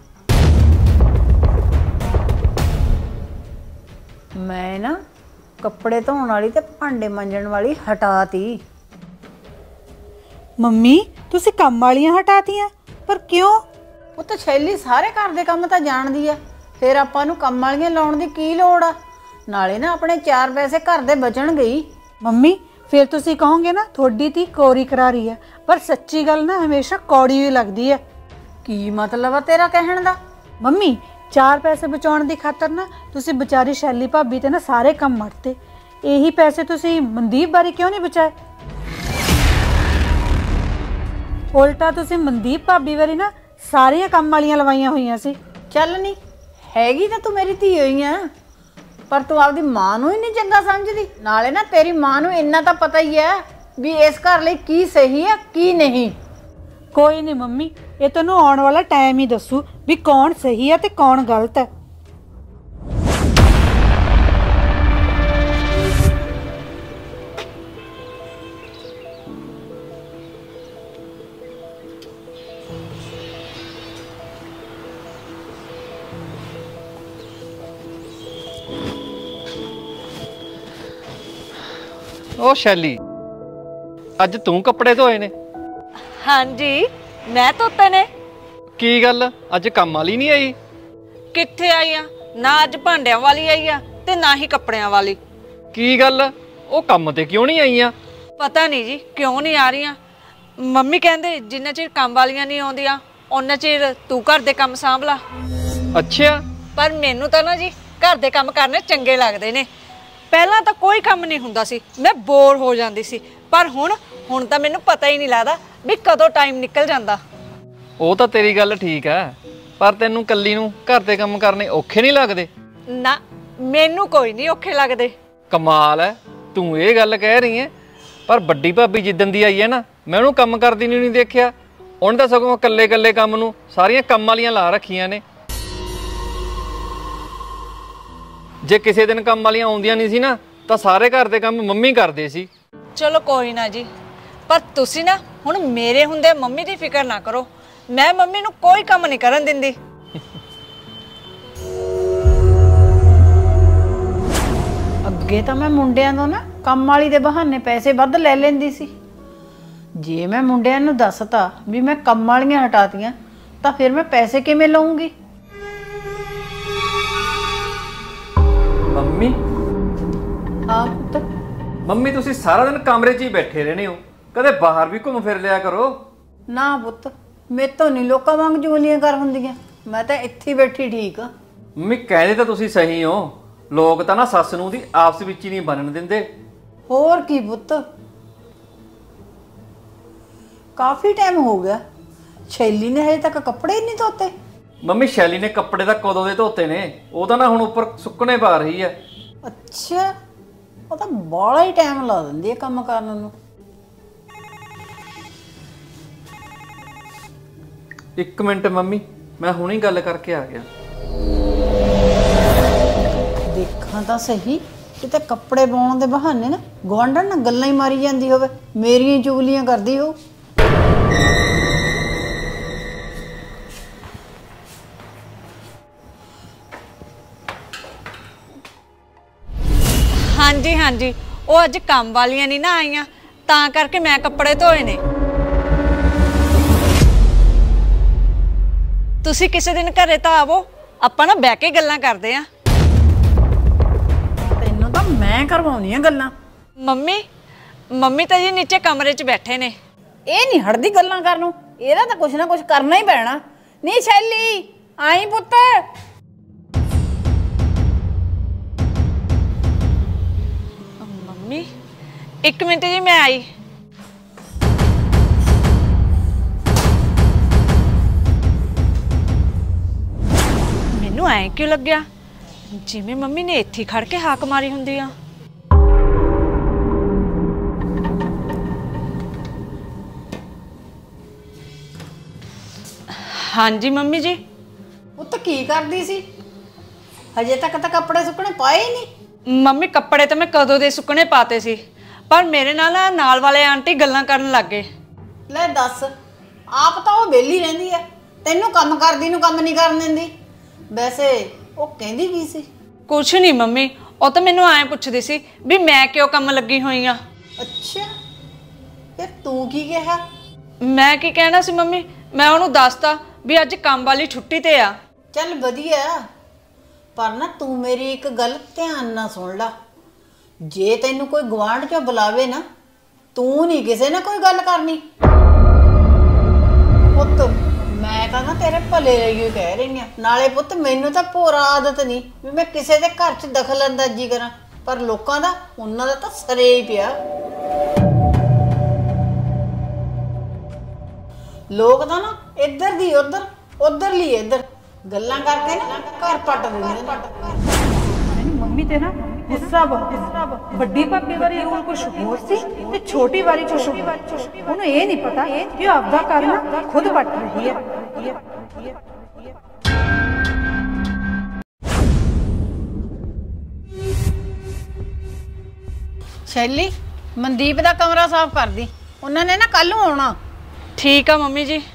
[SPEAKER 3] ਮੈਂ ਨਾ ਕੱਪੜੇ ਧੋਣ ਵਾਲੀ ਤੇ ਭਾਂਡੇ ਮਾਂਜਣ ਵਾਲੀ ਹਟਾਤੀ।
[SPEAKER 6] ਮੰਮੀ, ਤੁਸੀਂ ਕੰਮ ਵਾਲੀਆਂ ਹਟਾਤੀਆਂ? ਪਰ ਕਿਉਂ?
[SPEAKER 3] ਉਹ ਤਾਂ ਸ਼ੈਲੀ ਸਾਰੇ ਘਰ ਦੇ ਕੰਮ ਤਾਂ ਜਾਣਦੀ ਆ, ਫਿਰ ਆਪਾਂ ਨੂੰ ਕੰਮ ਵਾਲੀਆਂ ਲਾਉਣ ਦੀ ਕੀ ਲੋੜ ਆ? ਨਾਲੇ ਨਾ ਆਪਣੇ ਚਾਰ ਪੈਸੇ ਘਰ ਦੇ ਬਚਣਗੇ ਹੀ।
[SPEAKER 6] ਮੰਮੀ, ਫਿਰ ਤੁਸੀਂ ਕਹੋਗੇ ਨਾ ਤੁਹਾਡੀ ਧੀ ਕੋਰੀ ਕਰਾਰੀ ਹੈ, ਪਰ ਸੱਚੀ ਗੱਲ ਨਾ ਹਮੇਸ਼ਾ ਕੌੜੀ ਹੀ ਲੱਗਦੀ ਹੈ।
[SPEAKER 3] ਕੀ ਮਤਲਬ ਆ ਤੇਰਾ ਕਹਿਣ ਦਾ?
[SPEAKER 6] ਮੰਮੀ, ਚਾਰ ਪੈਸੇ ਬਚਾਉਣ ਦੀ ਖਾਤਰ ਨਾ ਤੁਸੀਂ ਵਿਚਾਰੀ ਸ਼ੈਲੀ ਭਾਬੀ ਤੇ ਨਾ ਸਾਰੇ ਕੰਮ ਮੜਤੇ। ਇਹੀ ਪੈਸੇ ਤੁਸੀਂ ਮਨਦੀਪ ਬਾਰੇ ਕਿਉਂ ਨਹੀਂ ਬਚਾਏ? ਉਲਟਾ ਤੁਸੀਂ ਮਨਦੀਪ ਭਾਬੀ ਵਾਰੀ ਨਾ ਸਾਰੀਆਂ ਕੰਮ ਵਾਲੀਆਂ ਲਵਾਈਆਂ ਹੋਈਆਂ ਸੀ।
[SPEAKER 3] ਚੱਲ ਨਹੀਂ ਹੈਗੀ ਤਾਂ ਤੂੰ ਮੇਰੀ ਧੀ ਹੋਈ ਆ, ਪਰ ਤੂੰ ਆਪਦੀ ਮਾਂ ਨੂੰ ਹੀ ਨਹੀਂ ਚੰਗਾ ਸਮਝਦੀ। ਨਾਲੇ ਨਾ ਤੇਰੀ ਮਾਂ ਨੂੰ ਇੰਨਾ ਤਾਂ ਪਤਾ ਹੀ ਹੈ ਵੀ ਇਸ ਘਰ ਲਈ ਕੀ ਸਹੀ ਹੈ ਕੀ ਨਹੀਂ।
[SPEAKER 6] ਕੋਈ ਨਹੀਂ ਮੰਮੀ, ਇਹ ਤੈਨੂੰ ਆਉਣ ਵਾਲਾ ਟਾਈਮ ਹੀ ਦੱਸੂ ਵੀ ਕੌਣ ਸਹੀ ਹੈ ਤੇ ਕੌਣ ਗਲਤ ਹੈ।
[SPEAKER 5] ਉਹ ਸ਼ੈਲੀ, ਅੱਜ ਤੂੰ ਕੱਪੜੇ ਧੋਏ ਨੇ?
[SPEAKER 1] ਹਾਂਜੀ, ਮੈਂ ਧੋਤੇ ਨੇ।
[SPEAKER 5] ਕੀ ਗੱਲ, ਅੱਜ ਕੰਮ ਵਾਲੀ ਨਹੀਂ ਆਈ?
[SPEAKER 1] ਕਿੱਥੇ ਆਈ ਆ? ਨਾ ਅੱਜ ਭਾਂਡਿਆਂ ਵਾਲੀ ਆਈ ਆ ਤੇ ਨਾ ਹੀ ਕੱਪੜਿਆਂ ਵਾਲੀ।
[SPEAKER 5] ਕੀ ਗੱਲ, ਉਹ ਕੰਮ ਤੇ ਕਿਉਂ ਨਹੀਂ ਆਈਆਂ?
[SPEAKER 1] ਪਤਾ ਨਹੀਂ ਜੀ ਕਿਉਂ ਨਹੀਂ ਆ ਰਹੀਆਂ। ਮੰਮੀ ਕਹਿੰਦੇ ਜਿੰਨਾ ਚਿਰ ਕੰਮ ਵਾਲੀਆਂ ਨਹੀਂ ਆਉਂਦੀਆਂ ਉਹਨਾਂ ਚਿਰ ਤੂੰ ਘਰ ਦੇ ਕੰਮ ਸਾਂਭ ਲਾ।
[SPEAKER 5] ਅੱਛਾ।
[SPEAKER 1] ਪਰ ਮੈਨੂੰ ਤਾਂ ਨਾ ਜੀ ਘਰ ਦੇ ਕੰਮ ਕਰਨੇ ਚੰਗੇ ਲੱਗਦੇ ਨੇ। ਪਹਿਲਾਂ ਤਾਂ ਕੋਈ ਕੰਮ ਨਹੀਂ ਹੁੰਦਾ ਸੀ, ਮੈਂ ਬੋਰ ਹੋ ਜਾਂਦੀ ਸੀ, ਪਰ ਹੁਣ ਹੁਣ ਤਾਂ ਮੈਨੂੰ ਪਤਾ ਹੀ ਨਹੀਂ ਲੱਗਦਾ ਵੀ ਕਦੋਂ ਟਾਈਮ ਨਿਕਲ ਜਾਂਦਾ।
[SPEAKER 5] ਉਹ ਤਾਂ ਤੇਰੀ ਗੱਲ ਠੀਕ ਹੈ, ਪਰ ਤੈਨੂੰ ਕੱਲੀ ਨੂੰ ਘਰ ਦੇ ਕੰਮ ਕਰਨੇ ਔਖੇ ਨਹੀਂ ਲੱਗਦੇ?
[SPEAKER 1] ਨਾ, ਮੈਨੂੰ ਕੋਈ ਨਹੀਂ ਔਖੇ ਲੱਗਦੇ।
[SPEAKER 5] ਕਮਾਲ ਹੈ, ਤੂੰ ਇਹ ਗੱਲ ਕਹਿ ਰਹੀ ਹੈ, ਪਰ ਵੱਡੀ ਭਾਬੀ ਜਿੱਦਣ ਦੀ ਆਈ ਹੈ ਨਾ, ਮੈਂ ਉਹਨੂੰ ਕੰਮ ਕਰਦੀ ਨਹੀਂ ਦੇਖਿਆ। ਉਹਨੇ ਤਾਂ ਸਗੋਂ ਇਕੱਲੇ ਇਕੱਲੇ ਕੰਮ ਨੂੰ ਸਾਰੀਆਂ ਕੰਮ ਵਾਲੀਆਂ ਲਾ ਰੱਖੀਆਂ ਨੇ। ਜੇ ਕਿਸੇ ਦਿਨ ਕੰਮ ਵਾਲੀਆਂ ਆਉਂਦੀਆਂ ਨਹੀਂ ਸੀ ਨਾ ਤਾਂ ਸਾਰੇ ਘਰ ਦੇ ਕੰਮ ਮੰਮੀ ਕਰਦੇ ਸੀ।
[SPEAKER 1] ਚਲੋ ਕੋਈ ਨਾ ਜੀ, ਪਰ ਤੁਸੀਂ ਨਾ ਹੁਣ ਮੇਰੇ ਹੁੰਦੇ ਮੰਮੀ ਦੀ ਫਿਕਰ ਨਾ ਕਰੋ। ਮੈਂ ਮੰਮੀ ਨੂੰ ਕੋਈ ਕੰਮ ਨਹੀਂ ਕਰਨ ਦਿੰਦੀ।
[SPEAKER 3] ਅੱਗੇ ਤਾਂ ਮੈਂ ਮੁੰਡਿਆਂ ਤੋਂ ਨਾ ਕੰਮ ਵਾਲੀ ਦੇ ਬਹਾਨੇ ਪੈਸੇ ਵੱਧ ਲੈ ਲੈਂਦੀ ਸੀ। ਜੇ ਮੈਂ ਮੁੰਡਿਆਂ ਨੂੰ ਦੱਸਤਾ ਵੀ ਮੈਂ ਕੰਮ ਵਾਲੀਆਂ ਹਟਾਤੀਆਂ ਤਾਂ ਫਿਰ ਮੈਂ ਪੈਸੇ ਕਿਵੇਂ ਲਵਾਂਗੀ?
[SPEAKER 5] ਮੰਮੀ,
[SPEAKER 3] ਹਾਂ ਪੁੱਤ।
[SPEAKER 5] ਮੰਮੀ ਤੁਸੀਂ ਸਾਰਾ ਦਿਨ ਕਮਰੇ 'ਚ ਹੀ ਬੈਠੇ ਰਹਿੰਦੇ ਹੋ, ਕਦੇ ਬਾਹਰ ਵੀ ਘੁੰਮ ਫਿਰ ਲਿਆ ਕਰੋ।
[SPEAKER 3] ਨਾ ਪੁੱਤ, ਮੇਰੇ ਤੋਂ ਨਹੀਂ ਲੋਕਾਂ ਵਾਂਗ ਜੁਗਲੀਆਂ ਕਰ ਹੁੰਦੀਆਂ। ਮੈਂ ਤਾਂ ਇੱਥੇ ਹੀ ਬੈਠੀ ਠੀਕ ਆ।
[SPEAKER 5] ਮੰਮੀ ਕਹਿੰਦੇ ਤਾਂ ਤੁਸੀਂ ਸਹੀ ਹੋ, ਲੋਕ ਤਾਂ ਨਾ ਸੱਸ ਨੂੰ ਦੀ ਆਪਸ ਵਿੱਚ ਹੀ ਨਹੀਂ ਬਣਨ ਦਿੰਦੇ।
[SPEAKER 3] ਹੋਰ ਕੀ ਪੁੱਤ, ਕਾਫੀ ਟਾਈਮ ਹੋ ਗਿਆ ਸ਼ੈਲੀ ਨੇ ਹਜੇ ਤੱਕ ਕੱਪੜੇ ਹੀ ਨਹੀਂ ਧੋਤੇ।
[SPEAKER 5] ਮੰਮੀ ਸ਼ੈਲੀ ਨੇ ਕੱਪੜੇ ਤਾਂ ਕਦੋਂ ਦੇ ਧੋਤੇ ਨੇ, ਉਹ ਤਾਂ ਨਾ ਹੁਣ ਉੱਪਰ ਸੁੱਕਣੇ ਪਾ ਰਹੀ ਹੈ।
[SPEAKER 3] ਅੱਛਾ, ਉਹ ਤਾਂ ਬਾਹਲਾ ਹੀ ਟਾਈਮ ਲਾ ਦਿੰਦੀ ਹੈ ਕੰਮ ਕਰਨ ਨੂੰ।
[SPEAKER 5] ਇੱਕ ਮਿੰਟ ਮੰਮੀ, ਮੈਂ ਹੁਣੀ ਗੱਲ ਕਰਕੇ ਆ ਗਿਆ।
[SPEAKER 3] ਦੇਖਾਂ ਤਾਂ ਸਹੀ, ਕਿਤੇ ਕੱਪੜੇ ਪਾਉਣ ਦੇ ਬਹਾਨੇ ਨਾ ਗੁਆਂਢਣ ਨਾਲ ਗੱਲਾਂ ਹੀ ਮਾਰੀ ਜਾਂਦੀ ਹੋਵੇ, ਮੇਰੀਆਂ ਚੁਗਲੀਆਂ ਕਰਦੀ ਹੋ।
[SPEAKER 1] ਹਾਂਜੀ ਹਾਂਜੀ, ਉਹ ਅੱਜ ਕੰਮ ਵਾਲੀਆਂ ਨਹੀਂ ਨਾ ਆਈਆਂ ਤਾਂ ਕਰਕੇ ਮੈਂ ਕੱਪੜੇ ਧੋਏ ਨੇ। ਤੁਸੀਂ ਕਿਸੇ ਦਿਨ ਘਰੇ ਤਾਂ ਆਵੋ, ਆਪਾਂ ਨਾ ਬਹਿ ਕੇ ਗੱਲਾਂ ਕਰਦੇ ਆ।
[SPEAKER 3] ਤੈਨੂੰ ਤਾਂ ਮੈਂ ਕਰਵਾਉਣੀ ਆ ਗੱਲਾਂ।
[SPEAKER 1] ਮੰਮੀ ਮੰਮੀ ਤਾਂ ਜੀ ਨੀਚੇ ਕਮਰੇ 'ਚ ਬੈਠੇ ਨੇ।
[SPEAKER 3] ਇਹ ਨਹੀਂ ਹਟਦੀ ਗੱਲਾਂ ਕਰਨ ਨੂੰ, ਇਹਦਾ ਤਾਂ ਕੁਛ ਨਾ ਕੁਛ ਕਰਨਾ ਹੀ ਪੈਣਾ। ਨਹੀਂ ਸ਼ੈਲੀ, ਆਈ ਪੁੱਤ।
[SPEAKER 1] ਮੰਮੀ ਇੱਕ ਮਿੰਟ ਜੀ, ਮੈਂ ਆਈ। ਮੈਨੂੰ ਐਂ ਕਿਉਂ ਲੱਗਿਆ ਜਿਵੇਂ ਮੰਮੀ ਨੇ ਇੱਥੇ ਖੜ ਕੇ ਹਾਕ ਮਾਰੀ ਹੁੰਦੀ ਆ। ਹਾਂਜੀ ਮੰਮੀ ਜੀ।
[SPEAKER 3] ਪੁੱਤ ਕੀ ਕਰਦੀ ਸੀ? ਹਜੇ ਤੱਕ ਤਾਂ ਕੱਪੜੇ ਸੁੱਕਣੇ ਪਾਏ ਹੀ ਨਹੀਂ।
[SPEAKER 1] ਮੰਮੀ ਕੱਪੜੇ ਤਾਂ ਮੈਂ ਕਦੋਂ ਦੇ ਸੁੱਕਣੇ ਪਾਤੇ ਸੀ, ਪਰ ਮੇਰੇ ਨਾਲ ਨਾਲ ਵਾਲੇ ਆਂਟੀ ਗੱਲਾਂ ਕਰਨ ਲੱਗ ਗਏ।
[SPEAKER 3] ਲੈ ਦੱਸ, ਆਪ ਤਾਂ ਉਹ ਵਿਹਲੀ ਰਹਿੰਦੀ ਐ, ਤੈਨੂੰ ਕੰਮ ਕਰਦੀ ਨੂੰ ਕੰਮ ਨਹੀਂ ਕਰਨ ਦਿੰਦੀ। ਵੈਸੇ ਉਹ ਕਹਿੰਦੀ ਕੀ ਸੀ?
[SPEAKER 1] ਕੁਛ ਨਹੀਂ ਮੰਮੀ, ਉਹ ਤਾਂ ਮੈਨੂੰ ਐਂ ਪੁੱਛਦੀ ਸੀ ਵੀ ਮੈਂ ਕਿਉਂ ਕੰਮ ਲੱਗੀ ਹੋਈ ਆ।
[SPEAKER 3] ਅੱਛਾ, ਫਿਰ ਤੂੰ ਕੀ ਕਿਹਾ?
[SPEAKER 1] ਮੈਂ ਕੀ ਕਹਿਣਾ ਸੀ ਮੰਮੀ, ਮੈਂ ਉਹਨੂੰ ਦੱਸਤਾ ਵੀ ਅੱਜ ਕੰਮ ਵਾਲੀ ਛੁੱਟੀ ਤੇ ਆ।
[SPEAKER 3] ਚੱਲ ਵਧੀਆ, ਪਰ ਨਾ ਤੂੰ ਮੇਰੀ ਇੱਕ ਗੱਲ ਧਿਆਨ ਨਾਲ ਸੁਣ ਲਾ। ਜੇ ਤੈਨੂੰ ਕੋਈ ਗਵਾਂਢ ਚੋਂ ਬੁਲਾਵੇ ਨਾ, ਤੂੰ ਨਹੀਂ ਕਿਸੇ ਨਾਲ ਕੋਈ ਗੱਲ ਕਰਨੀ। ਪੁੱਤ ਮੈਂ ਤਾਂ ਨਾ ਤੇਰੇ ਭਲੇ ਲਈ ਕਹਿ ਰਹੀ ਆ। ਨਾਲੇ ਪੁੱਤ ਮੈਨੂੰ ਤਾਂ ਪੂਰਾ ਆਦਤ ਨਹੀਂ ਵੀ ਮੈਂ ਕਿਸੇ ਦੇ ਘਰ 'ਚ ਦਖਲ ਅੰਦਾਜ਼ੀ ਕਰਾਂ, ਪਰ ਲੋਕਾਂ ਦਾ ਉਹਨਾਂ ਦਾ ਤਾਂ ਸਰੇ ਹੀ ਪਿਆ। ਲੋਕ ਤਾਂ ਨਾ ਇੱਧਰ ਦੀ ਉੱਧਰ, ਉੱਧਰ ਲਈ ਇੱਧਰ ਗੱਲਾਂ ਕਰਕੇ ਨਾ ਘਰ ਪੱਟ ਦਿੰਦੇ ਨੇ।
[SPEAKER 6] ਮੰਮੀ ਤੇ ਨਾ ਗੁੱਸਾ ਬਹੁਤ। ਵੱਡੀ ਭਾਬੀ ਵਾਰੀ ਕੋਲ ਕੁਝ ਹੋਰ ਸੀ ਤੇ ਛੋਟੀ ਵਾਰੀ ਕੁਝ ਹੋਰ। ਉਹਨੂੰ ਇਹ ਨਹੀਂ ਪਤਾ ਕਿ ਉਹ ਆਪਦਾ ਘਰ ਨਾ ਖੁਦ ਵੱਟ ਰਹੀ ਹੈ।
[SPEAKER 3] ਸ਼ੈਲੀ, ਮਨਦੀਪ ਦਾ ਕਮਰਾ ਸਾਫ਼ ਕਰਦੀ, ਉਹਨਾਂ ਨੇ ਨਾ ਕੱਲ ਨੂੰ ਆਉਣਾ।
[SPEAKER 1] ਠੀਕ ਆ ਮੰਮੀ ਜੀ।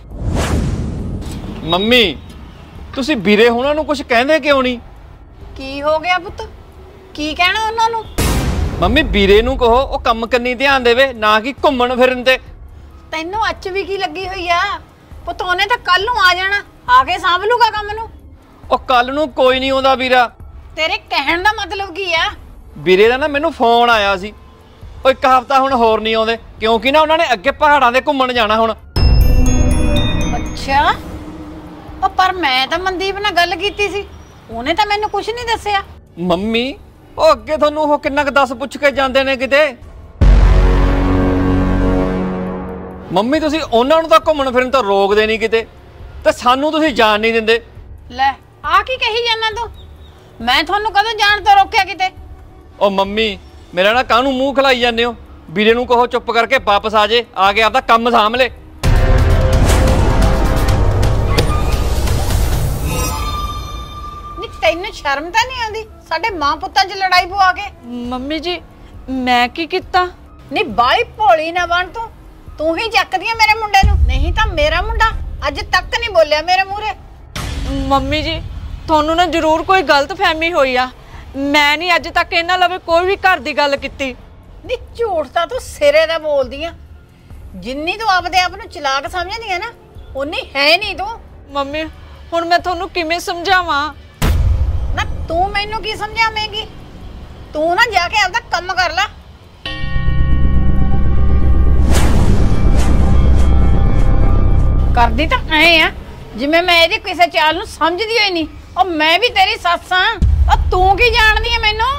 [SPEAKER 5] ਮੰਮੀ ਤੁਸੀਂ ਵੀਰੇ ਹੁਣਾਂ ਨੂੰ ਕੁਝ ਕਹਿੰਦੇ ਕਿਉਂ ਨਹੀਂ?
[SPEAKER 3] ਕੀ ਹੋ ਗਿਆ ਪੁੱਤ? ਕੀ ਕਹਿਣਾ ਉਹਨਾਂ ਨੂੰ?
[SPEAKER 5] ਮੰਮੀ ਵੀਰੇ ਨੂੰ ਕਹੋ ਉਹ ਕੰਮ ਕੰਨੀ ਧਿਆਨ ਦੇਵੇ, ਨਾ ਕਿ ਘੁੰਮਣ ਫਿਰਨ ਤੇ।
[SPEAKER 3] ਤੈਨੂੰ ਅੱਚ ਵੀ ਕੀ ਲੱਗੀ ਹੋਈ ਆ? ਪੁੱਤ ਉਹਨੇ ਤਾਂ ਕੱਲ ਨੂੰ ਆ ਜਾਣਾ, ਆ ਕੇ ਸਾਂਭ ਲੂਗਾ ਕੰਮ ਨੂੰ।
[SPEAKER 5] ਉਹ ਕੱਲ ਨੂੰ ਕੋਈ ਨਹੀਂ ਆਉਂਦਾ ਵੀਰਾ।
[SPEAKER 3] ਤੇਰੇ ਕਹਿਣ ਦਾ ਮਤਲਬ ਕੀ ਆ?
[SPEAKER 5] ਵੀਰੇ ਦਾ ਨਾ ਮੈਨੂੰ ਫੋਨ ਆਇਆ ਸੀ, ਉਹ ਇੱਕ ਹਫ਼ਤਾ ਹੁਣ ਹੋਰ ਨਹੀਂ ਆਉਂਦੇ, ਕਿਉਂਕਿ ਨਾ ਉਹਨਾਂ ਨੇ ਅੱਗੇ ਪਹਾੜਾਂ ਦੇ ਘੁੰਮਣ ਜਾਣਾ ਹੁਣ।
[SPEAKER 3] ਅੱਛਾ, ਉਹ ਪਰ ਮੈਂ ਤਾਂ ਮਨਦੀਪ ਨਾਲ ਗੱਲ ਕੀਤੀ ਸੀ, ਉਹਨੇ ਤਾਂ ਮੈਨੂੰ ਕੁਝ ਨਹੀਂ ਦੱਸਿਆ।
[SPEAKER 5] ਮੰਮੀ ਉਹ ਅੱਗੇ ਤੁਹਾਨੂੰ ਉਹ ਕਿੰਨਾ ਕੁ ਦੱਸ ਪੁੱਛ ਕੇ ਜਾਂਦੇ ਨੇ ਕਿਤੇ। ਮੰਮੀ ਤੁਸੀਂ ਉਹਨਾਂ ਨੂੰ ਤਾਂ ਘੁੰਮਣ ਫਿਰਨ ਤੋਂ ਰੋਕਦੇ ਨਹੀਂ ਕਿਤੇ, ਤੇ ਸਾਨੂੰ ਤੁਸੀਂ ਜਾਣ ਨਹੀਂ ਦਿੰਦੇ।
[SPEAKER 3] ਲੈ ਆ ਕੀ ਕਹੀ ਜਾਂਦਾ ਤੂੰ? ਮੈਂ ਤੁਹਾਨੂੰ ਕਦੋਂ ਜਾਣ ਤੋਂ ਰੋਕਿਆ ਕਿਤੇ?
[SPEAKER 5] ਉਹ ਮੰਮੀ ਮੇਰਾ ਨਾ ਕਾਹਨੂੰ ਮੂੰਹ ਖਲਾਈ ਜਾਂਦੇ ਹੋ? ਵੀਰੇ ਨੂੰ ਕਹੋ ਚੁੱਪ ਕਰਕੇ ਵਾਪਸ ਆ ਜੇ, ਆ ਕੇ ਆਪਦਾ ਕੰਮ ਸਾਂਭ ਲੈ।
[SPEAKER 3] ਨੀ ਤੈਨੂੰ ਸ਼ਰਮ ਤਾਂ ਨਹੀਂ ਆਉਂਦੀ ਸਾਡੇ ਮਾਂ ਪੁੱਤਾਂ 'ਚ ਲੜਾਈ ਪਵਾ ਕੇ?
[SPEAKER 1] ਮੰਮੀ ਜੀ ਮੈਂ ਕੀ ਕੀਤਾ?
[SPEAKER 3] ਨੀ ਬਾਈ ਭੋਲੀ ਨਾ ਬਣ ਤੂੰ, ਤੂੰ ਹੀ ਚੱਕਦੀ ਆ ਮੇਰੇ ਮੁੰਡੇ ਨੂੰ, ਨਹੀਂ ਤਾਂ ਮੇਰਾ ਮੁੰਡਾ ਅੱਜ ਤੱਕ ਨਹੀਂ ਬੋਲਿਆ ਮੇਰੇ ਮੂਹਰੇ।
[SPEAKER 1] ਮੰਮੀ ਜੀ ਤੁਹਾਨੂੰ ਨਾ ਜ਼ਰੂਰ ਕੋਈ ਗਲਤਫਹਿਮੀ ਹੋਈ ਆ, ਮੈਂ ਨਹੀਂ ਅੱਜ ਤੱਕ ਇਹਨਾਂ ਲਵੇ ਕੋਈ ਵੀ ਘਰ ਦੀ ਗੱਲ ਕੀਤੀ।
[SPEAKER 3] ਨੀ ਝੂਠ ਤਾਂ ਤੂੰ ਸਿਰੇ ਦਾ ਬੋਲਦੀ ਆ, ਜਿੰਨੀ ਤੂੰ ਆਪਦੇ ਆਪ ਨੂੰ ਚਲਾਕ ਸਮਝਦੀ ਆ ਨਾ ਉਨੀ ਹੈ ਨਹੀਂ ਤੂੰ।
[SPEAKER 1] ਮੰਮੀ ਹੁਣ ਮੈਂ ਤੁਹਾਨੂੰ ਕਿਵੇਂ ਸਮਝਾਵਾਂ?
[SPEAKER 3] ਨਾ ਤੂੰ ਮੈਨੂੰ ਕੀ ਸਮਝਾਵੇਂਗੀ? ਤੂੰ ਨਾ ਜਾ ਕੇ ਆਪਦਾ ਕੰਮ ਕਰ ਲੈ। ਕਰਦੀ ਤਾਂ ਐ ਆ ਜਿਵੇਂ ਮੈਂ ਇਹਦੀ ਕਿਸੇ ਚਾਲ ਨੂੰ ਸਮਝਦੀ ਹੋਈ ਨਹੀਂ। ਉਹ ਮੈਂ ਵੀ ਤੇਰੀ ਸੱਸ ਆ, ਉਹ ਤੂੰ ਕੀ ਜਾਣਦੀ ਆ ਮੈਨੂੰ?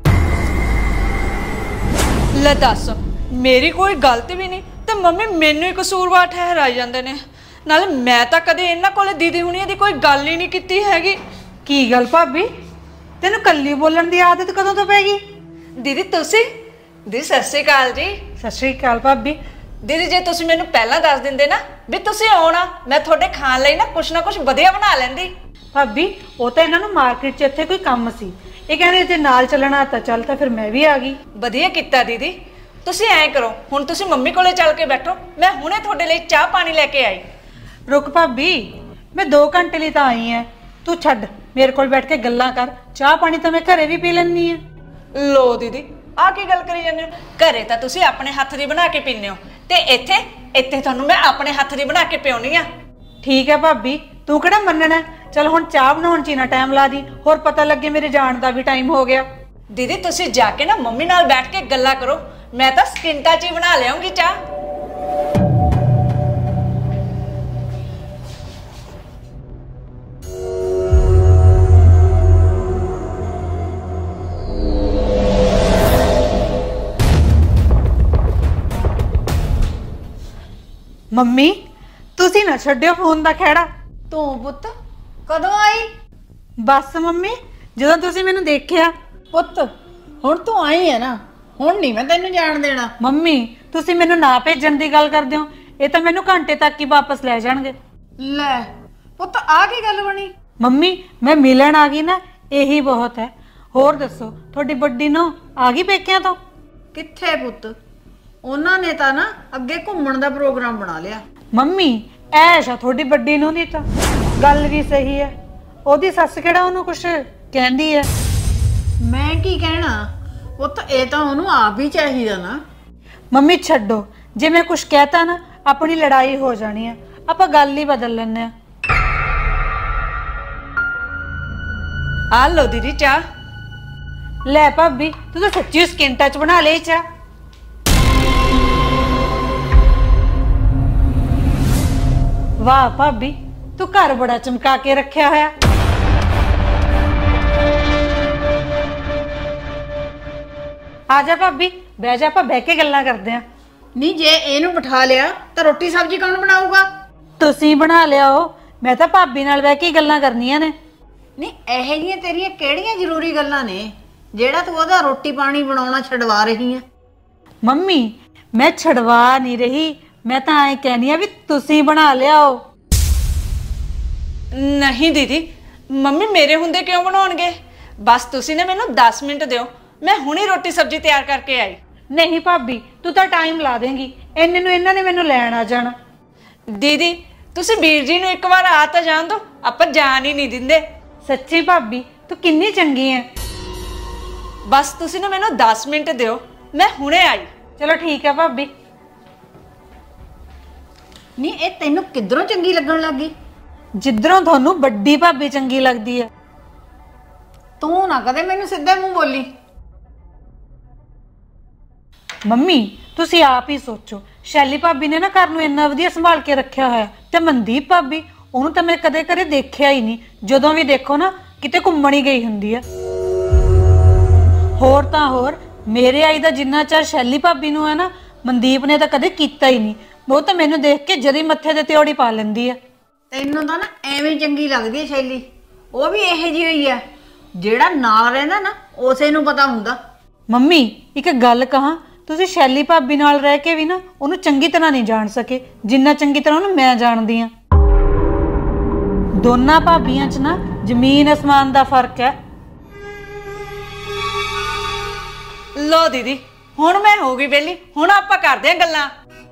[SPEAKER 1] ਲੈ ਦੱਸ, ਮੇਰੀ ਕੋਈ ਗਲਤੀ ਵੀ ਨਹੀਂ ਤੇ ਮੰਮੀ ਮੈਨੂੰ ਹੀ ਕਸੂਰਵਾਰ ਠਹਿਰਾਈ ਜਾਂਦੇ ਨੇ। ਨਾਲੇ ਮੈਂ ਤਾਂ ਕਦੇ ਇਹਨਾਂ ਕੋਲੇ ਦੀਦੀ ਹੁਣੀਆਂ ਦੀ ਕੋਈ ਗੱਲ ਹੀ ਨਹੀਂ ਕੀਤੀ ਹੈਗੀ।
[SPEAKER 6] ਕੀ ਗੱਲ ਭਾਬੀ, ਤੈਨੂੰ ਕੱਲੀ ਬੋਲਣ ਦੀ ਆਦਤ ਕਦੋਂ ਤੋਂ ਪੈ ਗਈ?
[SPEAKER 1] ਦੀਦੀ ਤੁਸੀਂ? ਦੀਦੀ ਸਤਿ ਸ਼੍ਰੀ ਅਕਾਲ ਜੀ।
[SPEAKER 6] ਸਤਿ ਸ਼੍ਰੀ ਅਕਾਲ ਭਾਬੀ।
[SPEAKER 1] ਦੀਦੀ ਜੇ ਤੁਸੀਂ ਮੈਨੂੰ ਪਹਿਲਾਂ ਦੱਸ ਦਿੰਦੇ ਨਾ ਵੀ ਤੁਸੀਂ ਆਉਣਾ, ਮੈਂ ਤੁਹਾਡੇ ਖਾਣ ਲਈ ਨਾ ਕੁਛ ਨਾ ਕੁਛ ਵਧੀਆ ਬਣਾ ਲੈਂਦੀ।
[SPEAKER 6] ਭਾਬੀ ਉਹ ਤਾਂ ਇਹਨਾਂ ਨੂੰ ਮਾਰਕੀਟ 'ਚ ਇੱਥੇ ਕੋਈ ਕੰਮ ਸੀ, ਇਹ ਕਹਿੰਦੇ ਜੇ ਨਾਲ ਚੱਲਣਾ ਤਾਂ ਚੱਲ, ਤਾਂ ਫਿਰ ਮੈਂ ਵੀ ਆ ਗਈ।
[SPEAKER 1] ਵਧੀਆ ਕੀਤਾ ਦੀਦੀ। ਤੁਸੀਂ ਐਂ ਕਰੋ, ਹੁਣ ਤੁਸੀਂ ਮੰਮੀ ਕੋਲੇ ਚੱਲ ਕੇ ਬੈਠੋ, ਮੈਂ ਹੁਣੇ ਤੁਹਾਡੇ ਲਈ ਚਾਹ ਪਾਣੀ ਲੈ ਕੇ ਆਈ।
[SPEAKER 6] ਰੁਕ ਭਾਬੀ, ਮੈਂ ਦੋ ਘੰਟੇ ਲਈ ਤਾਂ ਆਈ ਐ, ਤੂੰ ਛੱਡ, ਮੇਰੇ ਕੋਲ ਬੈਠ ਕੇ ਗੱਲਾਂ ਕਰ। ਚਾਹ ਪਾਣੀ ਤਾਂ ਮੈਂ ਘਰੇ ਵੀ ਪੀ ਲੈਣੀ ਆ।
[SPEAKER 1] ਲੋ ਦੀਦੀ ਆ ਕੀ ਗੱਲ ਕਰੀ ਜਾਂਦੇ ਹੋ? ਘਰੇ ਤਾਂ ਤੁਸੀਂ ਆਪਣੇ ਹੱਥ ਦੀ ਬਣਾ ਕੇ ਪੀਂਦੇ ਹੋ, ਤੇ ਇੱਥੇ ਇੱਥੇ ਤੁਹਾਨੂੰ ਮੈਂ ਆਪਣੇ ਹੱਥ ਦੀ ਬਣਾ ਕੇ ਪਿਉਣੀ ਆ।
[SPEAKER 6] ਠੀਕ ਹੈ ਭਾਬੀ, ਤੂੰ ਕਿਹੜਾ ਮੰਨਣਾ? ਚਲ ਹੁਣ ਚਾਹ ਬਣਾਉਣ 'ਚ ਨਾ ਟਾਈਮ ਲਾ ਦੀ, ਹੋਰ ਪਤਾ ਲੱਗੇ ਮੇਰੇ ਜਾਣ ਦਾ ਵੀ ਟਾਈਮ ਹੋ ਗਿਆ।
[SPEAKER 1] ਦੀਦੀ ਤੁਸੀਂ ਜਾ ਕੇ ਨਾ ਮੰਮੀ ਨਾਲ ਬੈਠ ਕੇ ਗੱਲਾਂ ਕਰੋ, ਮੈਂ ਤਾਂ ਸਕਿੰਟਾਂ 'ਚ ਹੀ ਬਣਾ ਲਿਆਉਂਗੀ ਚਾਹ।
[SPEAKER 6] ਮੰਮੀ ਤੁਸੀਂ ਨਾ ਛੱਡਿਓ ਫੋਨ ਦਾ ਖਹਿੜਾ।
[SPEAKER 3] ਤੂੰ ਪੁੱਤ ਕਦੋਂ ਆਈ?
[SPEAKER 6] ਬਸ ਮੰਮੀ ਜਦੋਂ ਤੁਸੀਂ ਮੈਨੂੰ ਦੇਖਿਆ।
[SPEAKER 3] ਪੁੱਤ ਹੁਣ ਤੂੰ ਆਈ ਹੈ ਨਾ, ਹੁਣ ਨਹੀਂ ਮੈਂ ਤੈਨੂੰ ਜਾਣ ਦੇਣਾ।
[SPEAKER 6] ਮੰਮੀ ਤੁਸੀਂ ਮੈਨੂੰ ਨਾ ਭੇਜਣ ਦੀ ਗੱਲ ਕਰਦੇ ਹੋ, ਇਹ ਤਾਂ ਮੈਨੂੰ ਘੰਟੇ ਤੱਕ ਹੀ ਵਾਪਸ ਲੈ ਜਾਣਗੇ।
[SPEAKER 3] ਲੈ ਪੁੱਤ ਆ ਕੀ ਗੱਲ ਬਣੀ?
[SPEAKER 6] ਮੰਮੀ ਮੈਂ ਮਿਲਣ ਆ ਗਈ ਨਾ, ਇਹੀ ਬਹੁਤ ਹੈ। ਹੋਰ ਦੱਸੋ ਤੁਹਾਡੀ ਵੱਡੀ ਨੂੰ ਆ ਗਈ ਪੇਕਿਆਂ ਤੋਂ?
[SPEAKER 3] ਕਿੱਥੇ ਪੁੱਤ, ਉਹਨਾਂ ਨੇ ਤਾਂ ਨਾ ਅੱਗੇ ਘੁੰਮਣ ਦਾ ਪ੍ਰੋਗਰਾਮ ਬਣਾ ਲਿਆ।
[SPEAKER 6] ਮੰਮੀ ਐਸ਼ ਆ ਤੁਹਾਡੀ ਵੱਡੀ ਨੂੰ ਦੀ, ਤਾਂ ਗੱਲ ਵੀ ਸਹੀ ਹੈ। ਉਹਦੀ ਸੱਸ ਕਿਹੜਾ ਉਹਨੂੰ ਕੁਛ ਕਹਿੰਦੀ ਹੈ?
[SPEAKER 3] ਮੈਂ ਕੀ ਕਹਿਣਾ ਪੁੱਤ, ਇਹ ਤਾਂ ਉਹਨੂੰ ਆਪ ਹੀ ਚਾਹੀਦਾ ਨਾ।
[SPEAKER 6] ਮੰਮੀ ਛੱਡੋ, ਜੇ ਮੈਂ ਕੁਛ ਕਹਿਤਾ ਨਾ ਆਪਣੀ ਲੜਾਈ ਹੋ ਜਾਣੀ ਹੈ, ਆਪਾਂ ਗੱਲ ਹੀ ਬਦਲ ਲੈਂਦੇ ਆ।
[SPEAKER 1] ਆ ਲਓ ਦੀਦੀ ਚਾਹ।
[SPEAKER 6] ਲੈ ਭਾਬੀ ਤੂੰ ਤਾਂ ਸੱਚੀ ਸਕਿੰਟਾਂ 'ਚ ਬਣਾ ਲਈ ਚਾਹ। ਵਾਹ ਭਾਬੀ ਤੂੰ ਘਰ ਬੜਾ ਚਮਕਾ ਕੇ ਰੱਖਿਆ ਹੋਇਆ। ਆ ਜਾ ਭਾਬੀ ਬਹਿ ਜਾ, ਆਪਾਂ ਬਹਿ ਕੇ ਗੱਲਾਂ ਕਰਦੇ ਆਂ।
[SPEAKER 3] ਨਹੀਂ ਜੇ ਇਹਨੂੰ ਬਿਠਾ ਲਿਆ ਤਾਂ ਰੋਟੀ ਸਬਜ਼ੀ ਕੌਣ ਬਣਾਊਗਾ?
[SPEAKER 6] ਤੁਸੀਂ ਬਣਾ ਲਿਆਓ, ਮੈਂ ਤਾਂ ਭਾਬੀ ਨਾਲ ਬਹਿ ਕੇ ਗੱਲਾਂ ਕਰਨੀਆਂ ਨੇ।
[SPEAKER 3] ਨਹੀਂ ਇਹੋ ਜਿਹੀਆਂ ਤੇਰੀਆਂ ਕਿਹੜੀਆਂ ਜ਼ਰੂਰੀ ਗੱਲਾਂ ਨੇ ਜਿਹੜਾ ਤੂੰ ਉਹਦਾ ਰੋਟੀ ਪਾਣੀ ਬਣਾਉਣਾ ਛਡਵਾ ਰਹੀ ਹੈ?
[SPEAKER 6] ਮੰਮੀ ਮੈਂ ਛਡਵਾ ਨਹੀਂ ਰਹੀ, ਮੈਂ ਤਾਂ ਐ ਕਹਿਨੀ ਆ ਵੀ ਤੁਸੀਂ ਬਣਾ ਲਿਆਓ।
[SPEAKER 1] ਨਹੀਂ ਦੀਦੀ, ਮੰਮੀ ਮੇਰੇ ਹੁੰਦੇ ਕਿਉਂ ਬਣਾਉਣਗੇ? ਬਸ ਤੁਸੀਂ ਨੇ ਮੈਨੂੰ ਦਸ ਮਿੰਟ ਦਿਓ, ਮੈਂ ਹੁਣੇ ਰੋਟੀ ਸਬਜ਼ੀ ਤਿਆਰ ਕਰਕੇ ਆਈ।
[SPEAKER 6] ਨਹੀਂ ਭਾਬੀ ਤੂੰ ਤਾਂ ਟਾਈਮ ਲਾ ਦੇਂਗੀ, ਇੰਨੇ ਨੂੰ ਇਹਨਾਂ ਨੇ ਮੈਨੂੰ ਲੈਣ ਆ ਜਾਣਾ।
[SPEAKER 1] ਦੀਦੀ ਤੁਸੀਂ ਵੀਰ ਜੀ ਨੂੰ ਇੱਕ ਵਾਰ ਆ ਤਾਂ ਜਾਣ ਦਿਓ, ਆਪਾਂ ਜਾਣ ਹੀ ਨਹੀਂ ਦਿੰਦੇ।
[SPEAKER 6] ਸੱਚੀ ਭਾਬੀ ਤੂੰ ਕਿੰਨੀ ਚੰਗੀ ਐ।
[SPEAKER 1] ਬਸ ਤੁਸੀਂ ਨਾ ਮੈਨੂੰ ਦਸ ਮਿੰਟ ਦਿਓ, ਮੈਂ ਹੁਣੇ ਆਈ।
[SPEAKER 6] ਚਲੋ ਠੀਕ ਹੈ ਭਾਬੀ।
[SPEAKER 3] ਨਹੀਂ ਇਹ ਤੈਨੂੰ ਕਿੱਧਰੋਂ ਚੰਗੀ ਲੱਗਣ ਲੱਗੀ?
[SPEAKER 6] ਜਿੱਧਰੋਂ ਤੁਹਾਨੂੰ ਵੱਡੀ ਭਾਬੀ ਚੰਗੀ ਲੱਗਦੀ ਹੈ।
[SPEAKER 3] ਤੂੰ ਨਾ ਕਦੇ ਮੈਨੂੰ ਸਿੱਧੇ ਮੂੰਹ ਬੋਲੀ।
[SPEAKER 6] ਮੰਮੀ ਤੁਸੀਂ ਆਪ ਹੀ ਸੋਚੋ, ਸ਼ੈਲੀ ਭਾਬੀ ਨੇ ਨਾ ਘਰ ਨੂੰ ਇੰਨਾ ਵਧੀਆ ਸੰਭਾਲ ਕੇ ਰੱਖਿਆ ਹੋਇਆ, ਤੇ ਮਨਦੀਪ ਭਾਬੀ ਉਹਨੂੰ ਤਾਂ ਮੈਂ ਕਦੇ ਕਦੇ ਦੇਖਿਆ ਹੀ ਨਹੀਂ। ਜਦੋਂ ਵੀ ਦੇਖੋ ਨਾ ਕਿਤੇ ਘੁੰਮਣ ਹੀ ਗਈ ਹੁੰਦੀ ਆ। ਹੋਰ ਤਾਂ ਹੋਰ ਮੇਰੇ ਆਈ ਦਾ ਜਿੰਨਾ ਚਿਰ ਸ਼ੈਲੀ ਭਾਬੀ ਨੂੰ ਹੈ ਨਾ, ਮਨਦੀਪ ਨੇ ਤਾਂ ਕਦੇ ਕੀਤਾ ਹੀ ਨਹੀਂ। ਉਹ ਤਾਂ ਮੈਨੂੰ ਦੇਖ ਕੇ ਜਦੀ ਮੱਥੇ ਤੇ ਤਿਉੜੀ ਪਾ ਲੈਂਦੀ ਆ।
[SPEAKER 3] ਤੈਨੂੰ ਤਾਂ ਨਾ ਐਵੇਂ ਚੰਗੀ ਲੱਗਦੀ ਹੈ ਸ਼ੈਲੀ, ਉਹ ਵੀ ਇਹੋ ਜਿਹੀ ਹੋਈ ਆ। ਜਿਹੜਾ ਨਾਲ ਰਹਿੰਦਾ ਨਾ ਉਸੇ ਨੂੰ ਪਤਾ ਹੁੰਦਾ।
[SPEAKER 6] ਮੰਮੀ ਇੱਕ ਗੱਲ ਕਹਾਂ, ਤੁਸੀਂ ਸ਼ੈਲੀ ਭਾਬੀ ਨਾਲ ਰਹਿ ਕੇ ਵੀ ਨਾ ਉਹਨੂੰ ਚੰਗੀ ਤਰ੍ਹਾਂ ਨਹੀਂ ਜਾਣ ਸਕੇ ਜਿੰਨਾ ਚੰਗੀ ਤਰ੍ਹਾਂ ਉਹਨੂੰ ਮੈਂ ਜਾਣਦੀ ਆ। ਦੋਨਾਂ ਭਾਬੀਆਂ 'ਚ ਨਾ ਜ਼ਮੀਨ ਅਸਮਾਨ ਦਾ ਫਰਕ ਹੈ।
[SPEAKER 1] ਲੋ ਦੀਦੀ, ਹੁਣ ਮੈਂ ਹੋ ਗਈ ਵਿਹਲੀ, ਹੁਣ ਆਪਾਂ ਕਰਦੇ ਆਂ ਗੱਲਾਂ।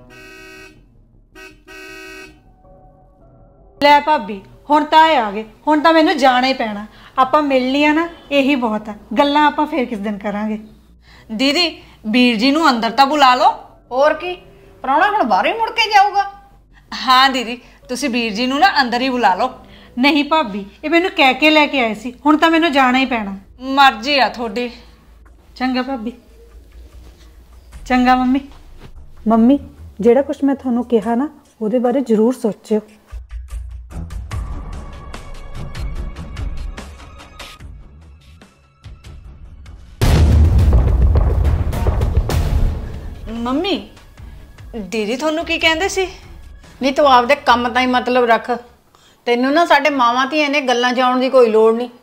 [SPEAKER 6] ਲੈ ਭਾਬੀ ਹੁਣ ਤਾਂ ਇਹ ਆ ਗਏ, ਹੁਣ ਤਾਂ ਮੈਨੂੰ ਜਾਣਾ ਹੀ ਪੈਣਾ। ਆਪਾਂ ਮਿਲ ਲਿਆ ਨਾ, ਇਹੀ ਬਹੁਤ ਆ। ਗੱਲਾਂ ਆਪਾਂ ਫੇਰ ਕਿਸ ਦਿਨ ਕਰਾਂਗੇ।
[SPEAKER 1] ਦੀਦੀ ਵੀਰ ਜੀ ਨੂੰ ਅੰਦਰ ਤਾਂ ਬੁਲਾ ਲਓ।
[SPEAKER 3] ਹੋਰ ਕੀ, ਪ੍ਰਾਹੁਣਾ ਹੁਣ ਬਾਹਰ ਹੀ ਮੁੜ ਕੇ ਜਾਊਗਾ।
[SPEAKER 1] ਹਾਂ ਦੀਦੀ, ਤੁਸੀਂ ਵੀਰ ਜੀ ਨੂੰ ਨਾ ਅੰਦਰ ਹੀ ਬੁਲਾ ਲਓ।
[SPEAKER 6] ਨਹੀਂ ਭਾਬੀ, ਇਹ ਮੈਨੂੰ ਕਹਿ ਕੇ ਲੈ ਕੇ ਆਏ ਸੀ, ਹੁਣ ਤਾਂ ਮੈਨੂੰ ਜਾਣਾ ਹੀ ਪੈਣਾ।
[SPEAKER 1] ਮਰਜ਼ੀ ਆ ਤੁਹਾਡੀ।
[SPEAKER 6] ਚੰਗਾ ਭਾਬੀ। ਚੰਗਾ ਮੰਮੀ। ਮੰਮੀ ਜਿਹੜਾ ਕੁਝ ਮੈਂ ਤੁਹਾਨੂੰ ਕਿਹਾ ਨਾ, ਉਹਦੇ ਬਾਰੇ ਜ਼ਰੂਰ ਸੋਚਿਓ।
[SPEAKER 1] ਮੰਮੀ ਦੀਦੀ ਤੁਹਾਨੂੰ ਕੀ ਕਹਿੰਦੇ ਸੀ?
[SPEAKER 3] ਨਹੀਂ ਤੂੰ ਆਪਦੇ ਕੰਮ ਤਾਂ ਹੀ ਮਤਲਬ ਰੱਖ। ਤੈਨੂੰ ਨਾ ਸਾਡੇ ਮਾਵਾਂ ਧੀਆਂ ਨੇ ਗੱਲਾਂ 'ਚ ਆਉਣ ਦੀ ਕੋਈ ਲੋੜ ਨਹੀਂ।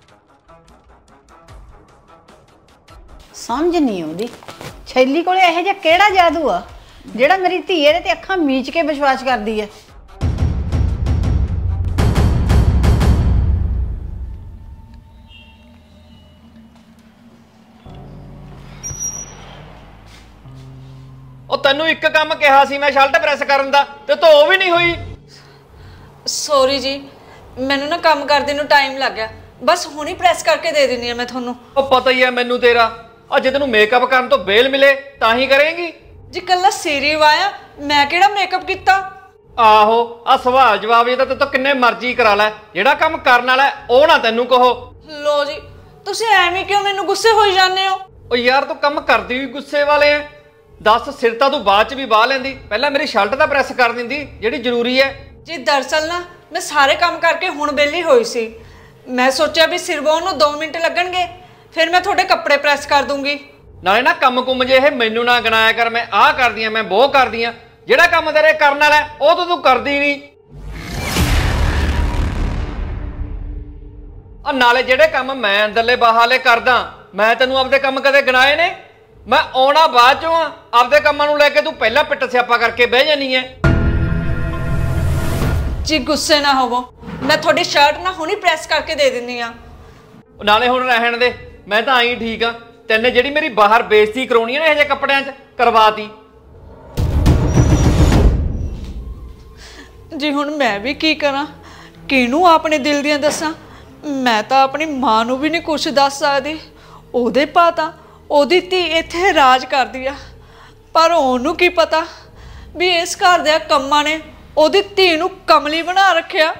[SPEAKER 3] ਸਮਝ ਨਹੀਂ ਆਉਂਦੀ ਸ਼ੈਲੀ ਕੋਲੇ ਇਹੋ ਜਿਹਾ ਕਿਹੜਾ ਜਾਦੂ ਆ ਜਿਹੜਾ ਮੇਰੀ ਧੀ ਇਹਦੇ ਤੇ ਅੱਖਾਂ ਮੀਚ ਕੇ ਵਿਸ਼ਵਾਸ ਕਰਦੀ ਹੈ।
[SPEAKER 5] ਉਹ ਤੈਨੂੰ ਇੱਕ ਕੰਮ ਕਿਹਾ ਸੀ ਮੈਂ ਸ਼ਰਟ ਪ੍ਰੈਸ ਕਰਨ ਦਾ, ਤੇ ਤੂੰ ਉਹ ਵੀ ਨਹੀਂ ਹੋਈ।
[SPEAKER 1] ਸੌਰੀ ਜੀ, ਮੈਨੂੰ ਨਾ ਕੰਮ ਕਰਦੇ ਨੂੰ ਟਾਈਮ ਲੱਗ ਗਿਆ। ਬਸ ਹੁਣੀ ਪ੍ਰੈਸ ਕਰਕੇ ਦੇ ਦਿੰਦੀ ਆ ਮੈਂ ਤੁਹਾਨੂੰ।
[SPEAKER 5] ਉਹ ਪਤਾ ਹੀ ਹੈ ਮੈਨੂੰ ਤੇਰਾ। ਅੱਜ ਤੈਨੂੰ ਮੇਕਅਪ ਕਰਨ ਤੋਂ ਬੇਲ ਮਿਲੇ ਤਾਂ ਹੀ ਕਰੇਂਗੀ
[SPEAKER 1] ਜੀ। ਕੱਲਾ ਸਿਰੀ ਵਾਇਆ, ਮੈਂ ਕਿਹੜਾ ਮੇਕਅਪ ਕੀਤਾ?
[SPEAKER 5] ਆਹੋ, ਆ ਸਵਾਲ ਜਵਾਬ ਇਹ ਤਾਂ ਤੂੰ ਕਿੰਨੇ ਮਰਜ਼ੀ ਕਰਾ ਲੈ, ਜਿਹੜਾ ਕੰਮ ਕਰਨ ਵਾਲਾ ਉਹ ਨਾ ਤੈਨੂੰ ਕਹੋ।
[SPEAKER 1] ਲੋ ਜੀ, ਤੁਸੀਂ ਐਵੇਂ ਕਿਉਂ ਮੈਨੂੰ ਗੁੱਸੇ ਹੋਈ ਜਾਂਦੇ ਹੋ?
[SPEAKER 5] ਉਹ ਯਾਰ ਤੂੰ ਕੰਮ ਕਰਦੀ ਵੀ ਗੁੱਸੇ ਵਾਲੇ ਐ। ਦਸ ਸਿਰ ਤਾਂ ਤੂੰ ਬਾਅਦ ਚ ਵੀ ਬਾਹ ਲੈਂਦੀ, ਪਹਿਲਾਂ ਮੇਰੀ ਸ਼ਰਟ ਤਾਂ ਪ੍ਰੈਸ ਕਰ ਦਿੰਦੀ ਜਿਹੜੀ ਜ਼ਰੂਰੀ ਹੈ।
[SPEAKER 1] ਜੀ ਦਰਅਸਲ ਨਾ ਮੈਂ ਸਾਰੇ ਕੰਮ ਕਰਕੇ ਹੁਣ ਵਿਹਲੀ ਹੋਈ ਸੀ। ਮੈਂ ਸੋਚਿਆ ਵੀ ਸਿਰ ਵਾਹੁਣ ਨੂੰ ਦੋ ਮਿੰਟ ਲੱਗਣਗੇ, ਫਿਰ ਮੈਂ ਤੁਹਾਡੇ ਕੱਪੜੇ ਪ੍ਰੈਸ ਕਰ ਦੂੰਗੀ।
[SPEAKER 5] ਨਾਲੇ ਨਾ ਕੰਮ ਕੁੰਮ ਜੇ ਇਹ ਮੈਨੂੰ ਨਾ ਗਣਾਇਆ ਕਰ, ਮੈਂ ਆਹ ਕਰਦੀ ਆ ਮੈਂ ਉਹ ਕਰਦੀ ਆ। ਜਿਹੜਾ ਕੰਮ ਤੇਰੇ ਕਰਨ ਵਾਲਾ ਉਹ ਤਾਂ ਤੂੰ ਕਰਦੀ ਨਹੀਂ। ਆ ਨਾਲੇ ਜਿਹੜੇ ਕੰਮ ਮੈਂ ਅੰਦਰਲੇ ਬਾਹਰਲੇ ਕਰਦਾ, ਮੈਂ ਤੈਨੂੰ ਆਪਦੇ ਕੰਮ ਕਦੇ ਗਣਾਏ ਨੇ? ਮੈਂ ਆਉਣਾ ਬਾਅਦ ਚੋਂ ਆ। ਆਪਦੇ ਕੰਮਾਂ ਨੂੰ ਲੈ ਕੇ ਤੂੰ ਪਹਿਲਾਂ ਪਿੱਟ ਸਿਆਪਾ ਕਰਕੇ ਬਹਿ ਜਾਨੀ ਐ।
[SPEAKER 1] ਜੀ ਗੁੱਸੇ ਨਾ ਹੋਵੋ, ਮੈਂ ਤੁਹਾਡੀ ਸ਼ਰਟ ਨਾ ਹੁਣੀ ਪ੍ਰੈਸ ਕਰਕੇ ਦੇ ਦਿੰਦੀ ਆ।
[SPEAKER 5] ਨਾਲੇ ਹੁਣ ਰਹਿਣ ਦੇ, ਮੈਂ ਤਾਂ ਆਈ ਠੀਕ ਆ। ਤੈਨੇ ਜਿਹੜੀ ਮੇਰੀ ਬਾਹਰ ਬੇਇੱਜ਼ਤੀ ਕਰਾਉਣੀ ਹੈ ਨਾ ਇਹ ਜਿਹੇ ਕੱਪੜਿਆਂ 'ਚ, ਕਰਵਾਤੀ।
[SPEAKER 1] ਜੀ ਹੁਣ ਮੈਂ ਵੀ ਕੀ ਕਰਾਂ, ਕਿਹਨੂੰ ਆਪਣੇ ਦਿਲ ਦੀਆਂ ਦੱਸਾਂ? ਮੈਂ ਤਾਂ ਆਪਣੀ ਮਾਂ ਨੂੰ ਵੀ ਨਹੀਂ ਕੁਛ ਦੱਸ ਸਕਦੀ। ਉਹਦੇ ਪਤਾ ਉਹਦੀ ਧੀ ਇੱਥੇ ਰਾਜ ਕਰਦੀ ਆ, ਪਰ ਉਹਨੂੰ ਕੀ ਪਤਾ ਵੀ ਇਸ ਘਰ ਦੇ ਕੰਮਾਂ ਨੇ ਉਹਦੀ ਧੀ ਨੂੰ ਕਮਲੀ ਬਣਾ ਰੱਖਿਆ।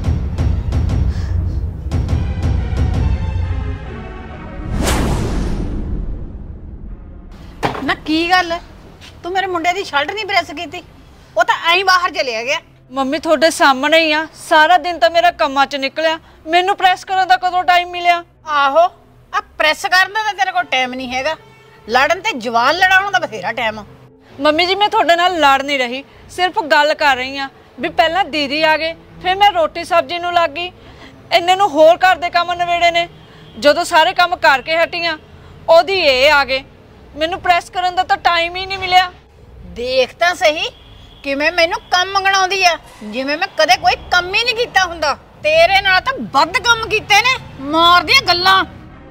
[SPEAKER 3] ਨਾ ਕੀ ਗੱਲ, ਤੂੰ ਮੇਰੇ ਮੁੰਡੇ ਦੀ ਸ਼ਰਟ ਨਹੀਂ ਪ੍ਰੈਸ ਕੀਤੀ? ਉਹ ਤਾਂ ਐਂ ਬਾਹਰ ਚਲਿਆ ਗਿਆ।
[SPEAKER 1] ਮੰਮੀ ਤੁਹਾਡੇ ਸਾਹਮਣੇ ਹੀ ਆ, ਸਾਰਾ ਦਿਨ ਤਾਂ ਮੇਰਾ ਕੰਮਾਂ 'ਚ ਨਿਕਲਿਆ, ਮੈਨੂੰ ਪ੍ਰੈਸ ਕਰਨ ਦਾ ਕਦੋਂ ਟਾਈਮ ਮਿਲਿਆ?
[SPEAKER 3] ਆਹੋ, ਆ ਪ੍ਰੈਸ ਕਰਨ ਦਾ ਤਾਂ ਤੇਰੇ ਕੋਲ ਟਾਈਮ ਨਹੀਂ ਹੈਗਾ, ਲੜਨ ਤੇ ਜਵਾਨ ਲੜਾਉਣ ਦਾ ਬਥੇਰਾ ਟਾਈਮ ਆ।
[SPEAKER 1] ਮੰਮੀ ਜੀ ਮੈਂ ਤੁਹਾਡੇ ਨਾਲ ਲੜ ਨਹੀਂ ਰਹੀ, ਸਿਰਫ ਗੱਲ ਕਰ ਰਹੀ ਆ ਵੀ ਪਹਿਲਾਂ ਦੀਦੀ ਆ ਗਏ, ਫਿਰ ਮੈਂ ਰੋਟੀ ਸਬਜ਼ੀ ਨੂੰ ਲੱਗ ਗਈ। ਇੰਨੇ ਨੂੰ ਹੋਰ ਘਰ ਦੇ ਕੰਮ ਨਵੇੜੇ ਨੇ। ਜਦੋਂ ਸਾਰੇ ਕੰਮ ਕਰਕੇ ਹਟੀਆਂ ਉਹਦੀ ਇਹ ਆ ਗਏ, ਮੈਨੂੰ ਪ੍ਰੈਸ ਕਰਨ ਦਾ ਤਾਂ ਟਾਈਮ ਹੀ ਨਹੀਂ ਮਿਲਿਆ।
[SPEAKER 3] ਦੇਖ ਤਾਂ ਸਹੀ ਕਿਵੇਂ ਮੈਨੂੰ ਕੰਮ ਮੰਗਣਾਉਂਦੀ ਆ, ਜਿਵੇਂ ਮੈਂ ਕਦੇ ਕੋਈ ਕੰਮ ਹੀ ਨਹੀਂ ਕੀਤਾ ਹੁੰਦਾ। ਤੇਰੇ ਨਾਲ ਤਾਂ ਵੱਧ ਕੰਮ ਕੀਤੇ ਨੇ, ਮਾਰਦੀਆਂ ਗੱਲਾਂ।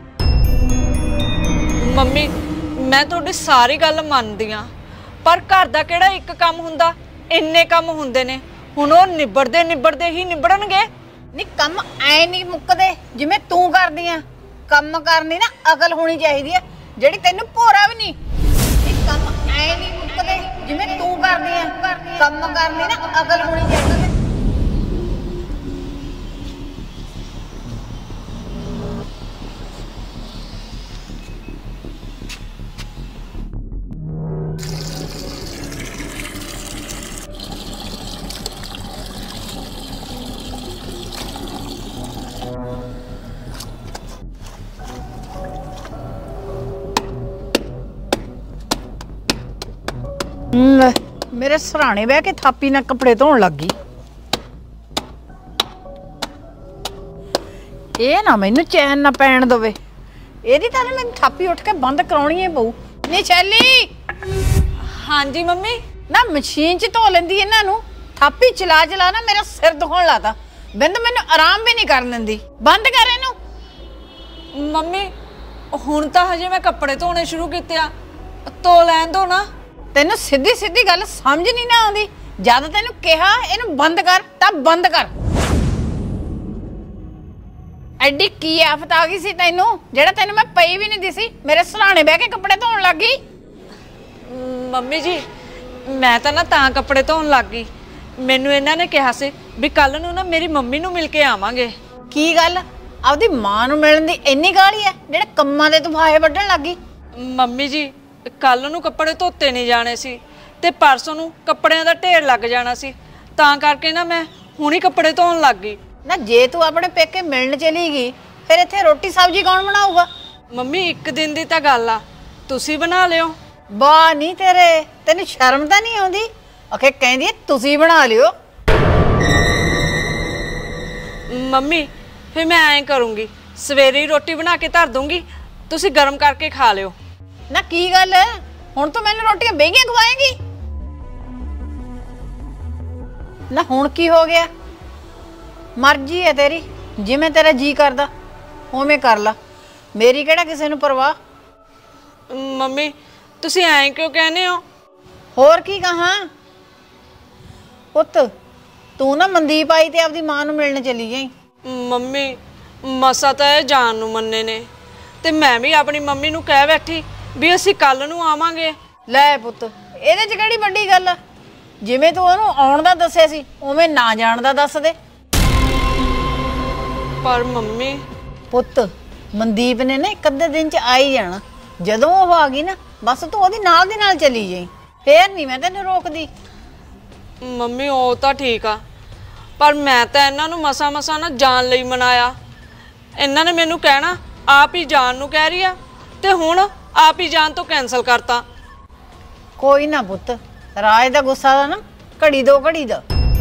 [SPEAKER 1] ਮੰਮੀ ਮੈਂ ਤੁਹਾਡੀ ਸਾਰੀ ਗੱਲ ਮੰਨਦੀ ਆ, ਪਰ ਘਰ ਦਾ ਕਿਹੜਾ ਇੱਕ ਕੰਮ ਹੁੰਦਾ, ਇੰਨੇ ਕੰਮ ਹੁੰਦੇ ਨੇ। ਹੁਣ ਉਹ ਨਿਬੜਦੇ ਨਿਬੜਦੇ ਹੀ ਨਿਬੜਨਗੇ।
[SPEAKER 3] ਨਹੀਂ ਕੰਮ ਐ ਨਹੀਂ ਮੁੱਕਦੇ ਜਿਵੇਂ ਤੂੰ ਕਰਦੀ ਆ। ਕੰਮ ਕਰਨੀ ਨਾ ਅਕਲ ਹੋਣੀ ਚਾਹੀਦੀ ਹੈ, ਜਿਹੜੀ ਤੈਨੂੰ ਭੋਰਾ ਵੀ ਨਹੀਂ। ਇਹ ਕੰਮ ਐ ਨਹੀਂ ਮੁੱਕਦੇ ਜਿਵੇਂ ਤੂੰ ਕਰਦੀ ਆ। ਕੰਮ ਕਰਨੀ ਨਾ ਅਕਲ ਹੋਣੀ ਚਾਹੀਦੀ ਹੈ। ਲੈ, ਮੇਰੇ ਸਰਾਣੇ ਬਹਿ ਕੇ ਥਾਪੀ ਨਾਲ ਕੱਪੜੇ ਧੋਣ ਲੱਗ ਗਈ। ਇਹ ਨਾ ਮੈਨੂੰ ਚੈਨ ਨਾ ਪੈਣ ਦਵੇ। ਇਹਦੀ ਤਾਂ ਮੈਨੂੰ ਥਾਪੀ ਉੱਠ ਕੇ ਬੰਦ ਕਰਾਉਣੀ ਏ ਪਊ। ਨੀ ਸ਼ੈਲੀ।
[SPEAKER 1] ਹਾਂਜੀ ਮੰਮੀ।
[SPEAKER 3] ਨਾ ਮਸ਼ੀਨ 'ਚ ਧੋ ਲੈਂਦੀ ਇਹਨਾਂ ਨੂੰ, ਥਾਪੀ ਚਲਾ ਚਲਾ ਨਾ ਮੇਰਾ ਸਿਰ ਦੁਖਣ ਲਾਤਾ। ਬਿੰਦ ਮੈਨੂੰ ਆਰਾਮ ਵੀ ਨਹੀਂ ਕਰਨ ਦਿੰਦੀ। ਬੰਦ ਕਰ ਇਹਨੂੰ।
[SPEAKER 1] ਮੰਮੀ ਹੁਣ ਤਾਂ ਹਜੇ ਮੈਂ ਕੱਪੜੇ ਧੋਣੇ ਸ਼ੁਰੂ ਕੀਤੇ ਆ, ਧੋ ਲੈਣ ਦੋ ਨਾ।
[SPEAKER 3] ਤੈਨੂੰ ਸਿੱਧੀ ਸਿੱਧੀ ਗੱਲ ਸਮਝ ਨਹੀਂ ਨਾ ਆਉਂਦੀ। ਜਦ ਤੈਨੂੰ ਕਿਹਾ ਇਹਨੂੰ ਬੰਦ ਕਰ ਤਾਂ ਬੰਦ ਕਰ। ਐਡੀ ਕੀ ਆਫਤ ਆ ਗਈ ਸੀ ਤੈਨੂੰ, ਜਿਹੜਾ ਤੈਨੂੰ ਮੈਂ ਪਈ ਵੀ ਨਹੀਂ ਦਿਸੀ, ਮੇਰੇ ਸਰਾਣੇ ਬਹਿ ਕੇ ਕੱਪੜੇ ਧੋਣ ਲੱਗ ਗਈ।
[SPEAKER 1] ਮੰਮੀ ਜੀ ਮੈਂ ਤਾਂ ਨਾ ਤਾਂ ਕੱਪੜੇ ਧੋਣ ਲੱਗ ਗਈ, ਮੈਨੂੰ ਇਹਨਾਂ ਨੇ ਕਿਹਾ ਸੀ ਵੀ ਕੱਲ ਨੂੰ ਨਾ ਮੇਰੀ ਮੰਮੀ ਨੂੰ ਮਿਲ ਕੇ ਆਵਾਂਗੇ।
[SPEAKER 3] ਕੀ ਗੱਲ, ਆਪਦੀ ਮਾਂ ਨੂੰ ਮਿਲਣ ਦੀ ਇੰਨੀ ਗਾਲੀ ਹੈ ਜਿਹੜੇ ਕੰਮਾਂ ਦੇ ਤੂਫਾਹੇ ਵੱਢਣ ਲੱਗ ਗਈ?
[SPEAKER 1] ਮੰਮੀ ਜੀ ਕੱਲ ਨੂੰ ਕੱਪੜੇ ਧੋਤੇ ਨਹੀਂ ਜਾਣੇ ਸੀ ਤੇ ਪਰਸੋਂ ਨੂੰ ਕੱਪੜਿਆਂ ਦਾ ਢੇਰ ਲੱਗ ਜਾਣਾ ਸੀ, ਤਾਂ ਕਰਕੇ ਨਾ ਮੈਂ ਹੁਣੀ ਕੱਪੜੇ ਧੋਣ ਲੱਗ ਗਈ।
[SPEAKER 3] ਨਾ ਜੇ ਤੂੰ ਆਪਣੇ ਪੇਕੇ ਮਿਲਣ ਚਲੀ ਗਈ ਫਿਰ ਇੱਥੇ ਰੋਟੀ ਸਬਜ਼ੀ ਕੌਣ ਬਣਾਊਗਾ?
[SPEAKER 1] ਮੰਮੀ ਇੱਕ ਦਿਨ ਦੀ ਤਾਂ ਗੱਲ ਆ, ਤੁਸੀਂ ਬਣਾ ਲਿਓ।
[SPEAKER 3] ਵਾਹ ਨਹੀਂ ਤੇਰੇ, ਤੈਨੂੰ ਸ਼ਰਮ ਤਾਂ ਨਹੀਂ ਆਉਂਦੀ? ਅਖੇ ਕਹਿੰਦੀ ਤੁਸੀਂ ਬਣਾ ਲਿਓ।
[SPEAKER 1] ਮੰਮੀ ਫਿਰ ਮੈਂ ਐਂ ਕਰੂੰਗੀ, ਸਵੇਰੇ ਹੀ ਰੋਟੀ ਬਣਾ ਕੇ ਧਰ ਦੂੰਗੀ, ਤੁਸੀਂ ਗਰਮ ਕਰਕੇ ਖਾ ਲਿਓ।
[SPEAKER 3] ਨਾ ਕੀ ਗੱਲ ਹੈ, ਹੁਣ ਤੂੰ ਮੈਨੂੰ ਰੋਟੀਆਂ ਬੇਗੀਆਂ ਖਵਾਏਂਗੀ? ਨਾ ਹੁਣ ਕੀ ਹੋ ਗਿਆ? ਮਰਜ਼ੀ ਹੈ ਤੇਰੀ, ਜਿਵੇਂ ਤੇਰਾ ਜੀ ਕਰਦਾ ਉਵੇਂ ਕਰ ਲਾ, ਮੇਰੀ ਕਿਹੜਾ ਕਿਸੇ ਨੂੰ ਪਰਵਾਹ।
[SPEAKER 1] ਮੰਮੀ ਤੁਸੀਂ ਐਂ ਕਿਉਂ ਕਹਿੰਦੇ ਹੋ?
[SPEAKER 3] ਹੋਰ ਕੀ ਕਹਾਂ ਪੁੱਤ, ਤੂੰ ਨਾ ਮਨਦੀਪ ਆਈ ਤੇ ਆਪਦੀ ਮਾਂ ਨੂੰ ਮਿਲਣ ਚਲੀ ਗਈ।
[SPEAKER 1] ਮੰਮੀ ਮਸਾ ਤਾਂ ਇਹ ਜਾਣ ਨੂੰ ਮੰਨੇ ਨੇ, ਤੇ ਮੈਂ ਵੀ ਆਪਣੀ ਮੰਮੀ ਨੂੰ ਕਹਿ ਬੈਠੀ ਵੀ ਅਸੀਂ ਕੱਲ ਨੂੰ ਆਵਾਂਗੇ।
[SPEAKER 3] ਲੈ ਪੁੱਤ ਇਹਦੇ 'ਚ ਕਿਹੜੀ ਵੱਡੀ ਗੱਲ ਆ? ਜਿਵੇਂ ਤੂੰ ਉਹਨੂੰ ਆਉਣ ਦਾ ਦੱਸਿਆ ਸੀ ਉਵੇਂ ਨਾ ਜਾਣ ਦਾ ਦੱਸ ਦੇ।
[SPEAKER 1] ਪਰ ਮੰਮੀ
[SPEAKER 3] ਪੁੱਤ ਮਨਦੀਪ ਨੇ ਨਾ ਇੱਕ ਅੱਧੇ ਦਿਨ 'ਚ ਆ ਹੀ ਜਾਣਾ, ਜਦੋਂ ਉਹ ਆ ਗਈ ਨਾ ਬਸ ਤੂੰ ਉਹਦੀ ਨਾਲ ਦੀ ਨਾਲ ਚਲੀ ਜਾਈ, ਫੇਰ ਨਹੀਂ ਮੈਂ ਤੈਨੂੰ ਰੋਕਦੀ।
[SPEAKER 1] ਮੰਮੀ ਉਹ ਤਾਂ ਠੀਕ ਆ, ਪਰ ਮੈਂ ਤਾਂ ਇਹਨਾਂ ਨੂੰ ਮਸਾ ਮਸਾ ਨਾ ਜਾਣ ਲਈ ਮਨਾਇਆ। ਇਹਨਾਂ ਨੇ ਮੈਨੂੰ ਕਹਿਣਾ ਆਪ ਹੀ ਜਾਣ ਨੂੰ ਕਹਿ ਰਹੀ ਆ, ਤੇ ਹੁਣ ਆਪ ਹੀ ਜਾਣ ਤੋਂ ਕੈਂਸਲ ਕਰਤਾ।
[SPEAKER 3] ਕੋਈ ਨਾ ਪੁੱਤ, ਰਾਜ ਦਾ ਗੁੱਸਾ ਦਾ ਨਾ ਘੜੀ ਦੋ ਘੜੀ ਦਾ।